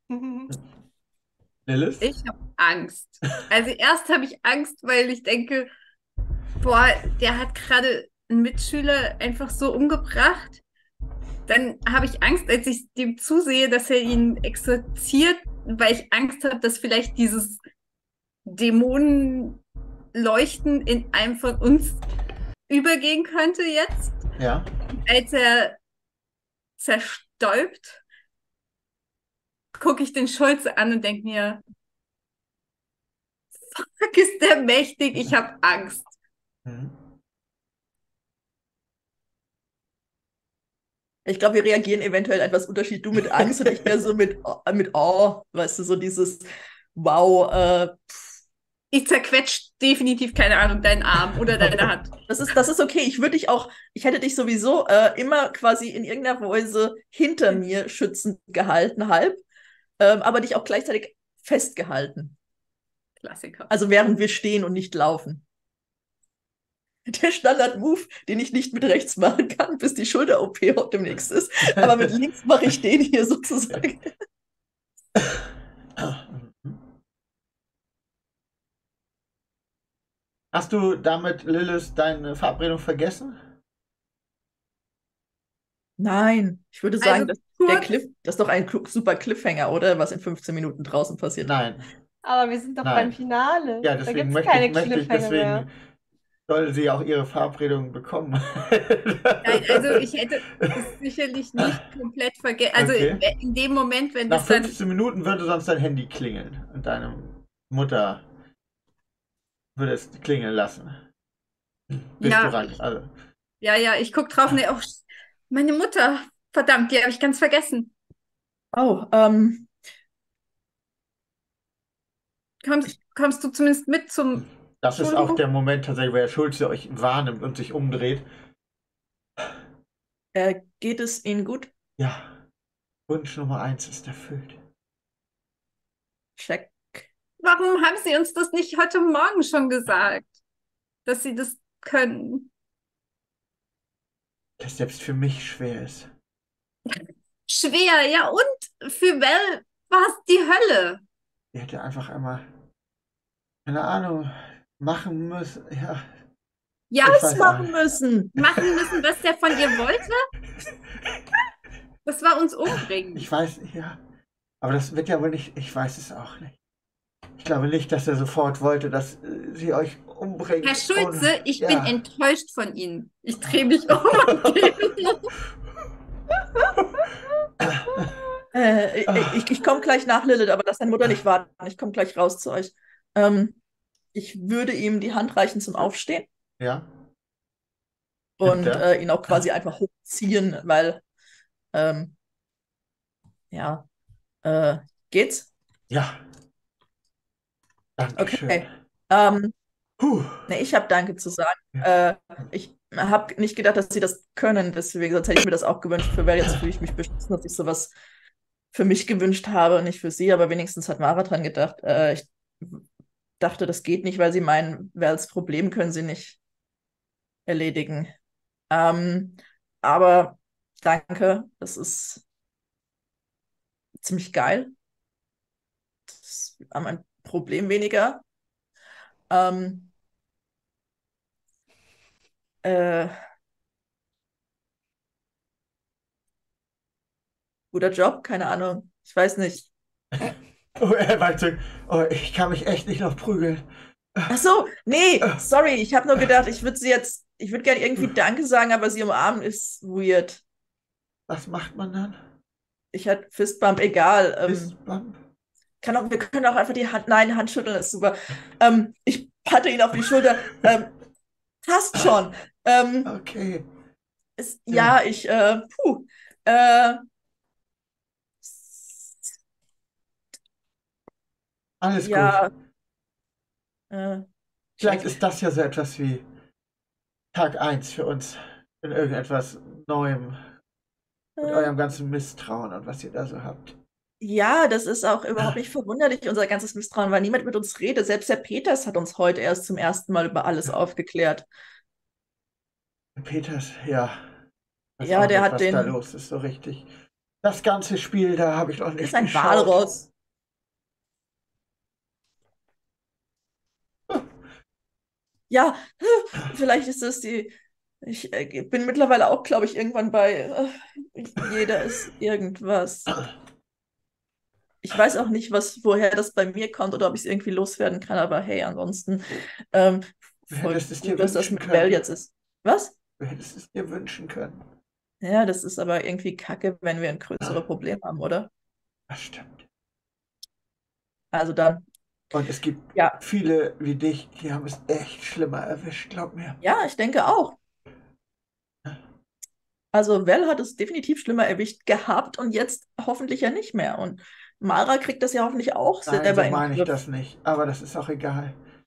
Lilith? Ich habe Angst. Also erst habe ich Angst, weil ich denke, boah, der hat gerade einen Mitschüler einfach so umgebracht. Dann habe ich Angst, als ich dem zusehe, dass er ihn exorziert, weil ich Angst habe, dass vielleicht dieses Dämonenleuchten in einem von uns übergehen könnte jetzt, Ja. als er zerstäubt, gucke ich den Schulze an und denke mir, fuck, ist der mächtig, ich habe Angst. Mhm. Ich glaube, wir reagieren eventuell etwas unterschiedlich. Du mit Angst und ich mehr so mit, mit oh, weißt du, so dieses Wow, äh, pff, Ich zerquetsche definitiv, keine Ahnung, deinen Arm oder deine Hand. Das ist, das ist okay. Ich würde dich auch, ich hätte dich sowieso äh, immer quasi in irgendeiner Weise hinter mir schützend gehalten, halb, ähm, aber dich auch gleichzeitig festgehalten. Klassiker. Also während wir stehen und nicht laufen. Der Standard-Move, den ich nicht mit rechts machen kann, bis die Schulter-O P demnächst ist. Aber mit links mache ich den hier sozusagen. Hast du damit, Lilith, deine Verabredung vergessen? Nein, ich würde sagen, Also das, der kurz- Cliff, das ist doch ein klu- super Cliffhanger, oder? Was in fünfzehn Minuten draußen passiert. Nein. Aber wir sind doch Nein. beim Finale. Ja, Da deswegen gibt es möchte keine ich, möchte ich, Cliffhanger mehr. deswegen soll sie auch ihre Verabredung bekommen. Nein, also ich hätte es sicherlich nicht komplett vergessen. Also Okay. in, in dem Moment, wenn Nach das dann. fünfzehn Minuten würde sonst dein Handy klingeln und deine Mutter würde es klingeln lassen. Bist Ja, du ran? ich- Also, Ja, ja, ich gucke drauf und oh, meine Mutter. Verdammt, die habe ich ganz vergessen. Oh, ähm, Kommst, kommst du zumindest mit zum. das ist auch Entschuldigung? der Moment tatsächlich, wo Herr Schulze euch wahrnimmt und sich umdreht. äh, geht es Ihnen gut? Ja, Wunsch Nummer eins ist erfüllt. Check. Warum haben Sie uns das nicht heute Morgen schon gesagt? Dass Sie das können? Das selbst für mich schwer ist. Schwer, ja, und für Val war es die Hölle. Ich hätte einfach einmal, keine Ahnung, machen müssen. Ja, Ja, Ich Was weiß machen auch. müssen? machen müssen, was der von ihr wollte. Das war uns umbringen. ich weiß, ja. Aber das wird ja wohl nicht, ich weiß es auch nicht. Ich glaube nicht, dass er sofort wollte, dass äh, sie euch umbringt. Herr Schulze, ohne- ich ja. bin enttäuscht von Ihnen. Ich drehe mich um und gehe. Äh, ich ich, ich komme gleich nach Lilith, aber lass deine Mutter nicht warten. Ich komme gleich raus zu euch. Ähm, ich würde ihm die Hand reichen zum Aufstehen Ja, und Nimmt er? äh, ihn auch quasi einfach hochziehen, weil, ähm, ja, äh, geht's? ja. Dankeschön. Okay. Ähm, Puh. ne, ich habe Danke zu sagen. Äh, ich habe nicht gedacht, dass sie das können, deswegen, sonst hätte ich mir das auch gewünscht. Für wer jetzt fühle ich mich beschissen, dass ich sowas für mich gewünscht habe und nicht für sie, aber wenigstens hat Mara dran gedacht. Äh, ich dachte, das geht nicht, weil sie meinen, Vals Problem können sie nicht erledigen. Ähm, aber danke, das ist ziemlich geil. Das ist ein Problem weniger. Ähm, äh, guter Job, keine Ahnung. Ich weiß nicht. Oh, er weint so, oh, ich kann mich echt nicht noch prügeln. Ach so, nee, sorry, ich habe nur gedacht, ich würde sie jetzt, ich würde gerne irgendwie Danke sagen, aber sie umarmen ist weird. Was macht man dann? Ich hatte Fistbump, egal. Ähm, Fistbump? kann auch, wir können auch einfach die Hand, nein, Handschütteln ist super. Ähm, ich patte ihn auf die Schulter. Ähm, passt schon. Ähm, Okay. ist, ja, ich, äh, puh, äh, Alles ja, gut. äh, Vielleicht check. ist das ja so etwas wie Tag eins für uns in irgendetwas Neuem. Mit Äh, eurem ganzen Misstrauen und was ihr da so habt. Ja, das ist auch überhaupt nicht verwunderlich, unser ganzes Misstrauen, weil niemand mit uns redet. Selbst Herr Peters hat uns heute erst zum ersten Mal über alles aufgeklärt. Peters, ja. Weiß Ja, auch der nicht, hat was da den- los ist, so richtig. Das ganze Spiel, da habe ich noch nicht Ist ein geschaut. Walross. Ja, vielleicht ist es die. Ich äh, bin mittlerweile auch, glaube ich, irgendwann bei. Äh, jeder ist irgendwas. Ich weiß auch nicht, was, woher das bei mir kommt oder ob ich es irgendwie loswerden kann, aber hey, ansonsten ähm, Du voll hättest es gut, dir dass das wünschen mit können. Bell jetzt ist. Was? Du hättest es dir wünschen können. Ja, das ist aber irgendwie kacke, wenn wir ein größeres Problem haben, oder? Das stimmt. Also dann, Und es gibt ja, viele wie dich, die haben es echt schlimmer erwischt, glaub mir. ja, ich denke auch. Also Val hat es definitiv schlimmer erwischt gehabt und jetzt hoffentlich ja nicht mehr. Und Mara kriegt das ja hoffentlich auch Nein, selber so in den meine ich Griff. das nicht. Aber das ist auch egal.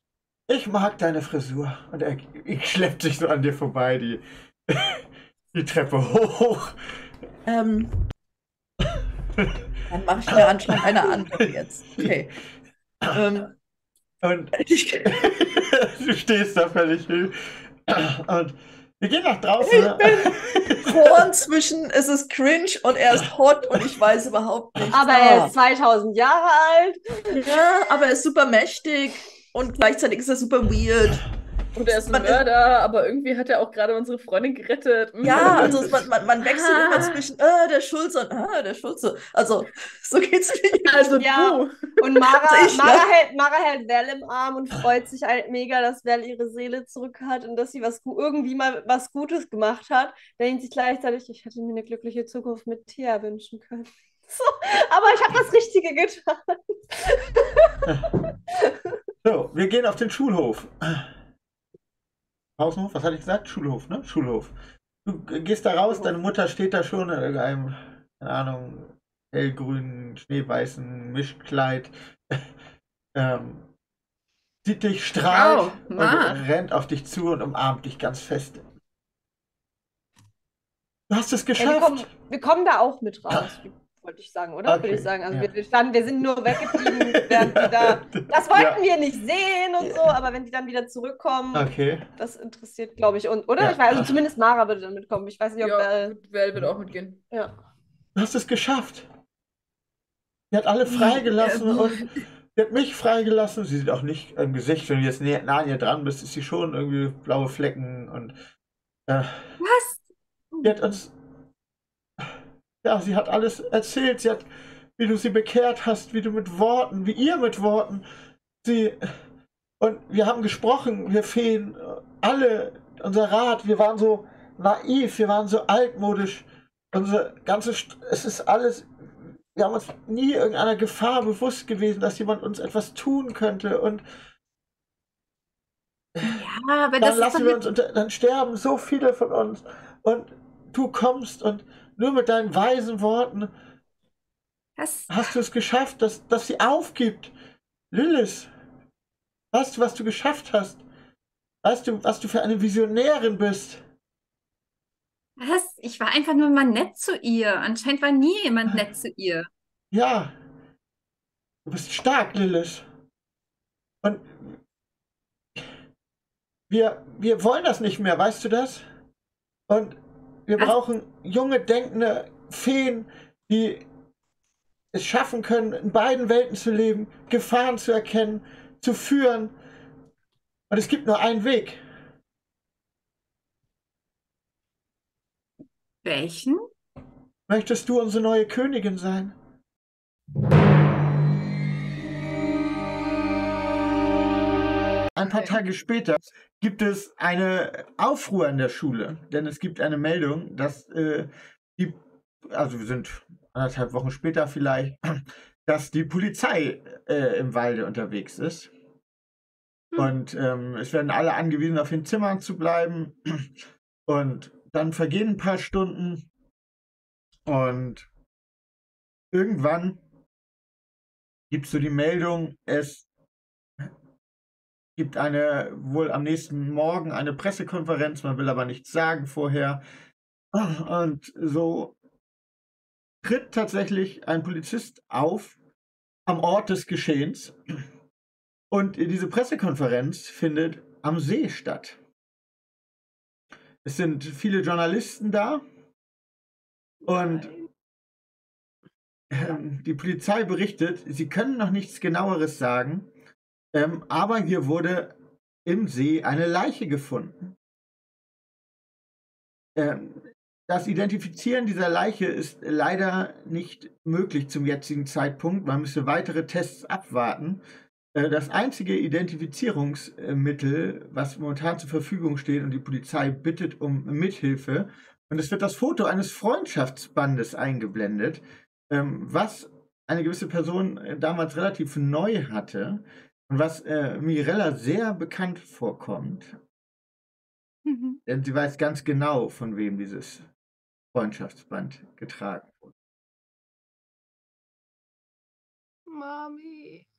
Ich mag deine Frisur. Und er, er schleppt sich so an dir vorbei, die, die Treppe hoch. Ähm, dann mache ich mir anscheinend eine andere jetzt. Okay. Ähm, Und ich, du stehst da völlig hin. Und wir gehen nach draußen. Ne? vor und zwischen ist es cringe und er ist hot und ich weiß überhaupt nicht. Aber er ist zweitausend Jahre alt. Ja, aber er ist super mächtig und gleichzeitig ist er super weird. Und er ist ein Man- Mörder, aber irgendwie hat er auch gerade unsere Freundin gerettet. Mm. Ja, also es- man, man, man wechselt Ah. immer zwischen äh, der Schulze und ah, der Schulze. Also, so geht's mir. Also Ja. du. Und Mara, Also ich, ne? Mara, hält, Mara hält Val im Arm und freut sich halt mega, dass Val ihre Seele zurück hat und dass sie was, gu- irgendwie mal was Gutes gemacht hat. Da denkt sich gleichzeitig, ich hätte mir eine glückliche Zukunft mit Thea wünschen können. So, aber ich habe das Richtige getan. So, wir gehen auf den Schulhof. Pausenhof, was hatte ich gesagt? Schulhof, ne? Schulhof. Du gehst da raus, deine Mutter steht da schon in irgendeinem, keine Ahnung, hellgrünen, schneeweißen Mischkleid. ähm, sieht dich, strahlt Wow, und Ma. rennt auf dich zu und umarmt dich ganz fest. Du hast es Ja, wir, geschafft! kommen, wir kommen da auch mit raus, wollte ich sagen, oder? Okay, Würde ich sagen. Also ja. wir, wir, standen, wir sind nur weggeblieben, während die da. Das wollten Ja. wir nicht sehen und so, aber wenn die dann wieder zurückkommen, Okay. das interessiert, glaube ich, und, oder? Ja. Ich weiß, also zumindest Mara würde dann mitkommen. Ich weiß nicht, ob Ja, Val. Val wird auch mitgehen. Ja. Du hast es geschafft. Sie hat alle freigelassen Ähm. und sie hat mich freigelassen. Sie sieht auch nicht im Gesicht, wenn du jetzt nä- nah an ihr dran bist, ist sie schon irgendwie blaue Flecken und äh, Was? sie hat uns, ja, sie hat alles erzählt. Sie hat, wie du sie bekehrt hast, wie du mit Worten, wie ihr mit Worten, sie, und wir haben gesprochen, wir Feen, alle, unser Rat, wir waren so naiv, wir waren so altmodisch. Unsere ganze, St es ist alles, wir haben uns nie irgendeiner Gefahr bewusst gewesen, dass jemand uns etwas tun könnte und Ja, aber das dann ist lassen doch wir nicht. uns, unter, dann sterben so viele von uns und du kommst und nur mit deinen weisen Worten Das, hast du es geschafft, dass, dass sie aufgibt. Lilith, weißt du, was du geschafft hast? Weißt du, was du für eine Visionärin bist? was? Ich war einfach nur mal nett zu ihr. Anscheinend war nie jemand nett zu ihr. Ja, du bist stark, Lilith. Und wir, wir wollen das nicht mehr, weißt du das? Und wir Was? brauchen junge, denkende Feen, die es schaffen können, in beiden Welten zu leben, Gefahren zu erkennen, zu führen. Und es gibt nur einen Weg. Welchen? Möchtest du unsere neue Königin sein? Ein paar Tage später gibt es eine Aufruhr in der Schule, denn es gibt eine Meldung, dass äh, die, also wir sind anderthalb Wochen später vielleicht, dass die Polizei äh, im Walde unterwegs ist. Hm. Und ähm, es werden alle angewiesen, auf den Zimmern zu bleiben. Und dann vergehen ein paar Stunden und irgendwann gibst du die Meldung, es gibt eine, wohl am nächsten Morgen eine Pressekonferenz, man will aber nichts sagen vorher. Und so tritt tatsächlich ein Polizist auf am Ort des Geschehens. Und diese Pressekonferenz findet am See statt. Es sind viele Journalisten da und ähm, die Polizei berichtet, sie können noch nichts Genaueres sagen, ähm, aber hier wurde im See eine Leiche gefunden. Ähm, das Identifizieren dieser Leiche ist leider nicht möglich zum jetzigen Zeitpunkt. Man müsste weitere Tests abwarten. Äh, das einzige Identifizierungsmittel, was momentan zur Verfügung steht und die Polizei bittet um Mithilfe, und es wird das Foto eines Freundschaftsbandes eingeblendet, ähm, was eine gewisse Person äh, damals relativ neu hatte und was äh, Mirella sehr bekannt vorkommt. Mhm. Denn sie weiß ganz genau, von wem dieses Freundschaftsband getragen wurde. Mami.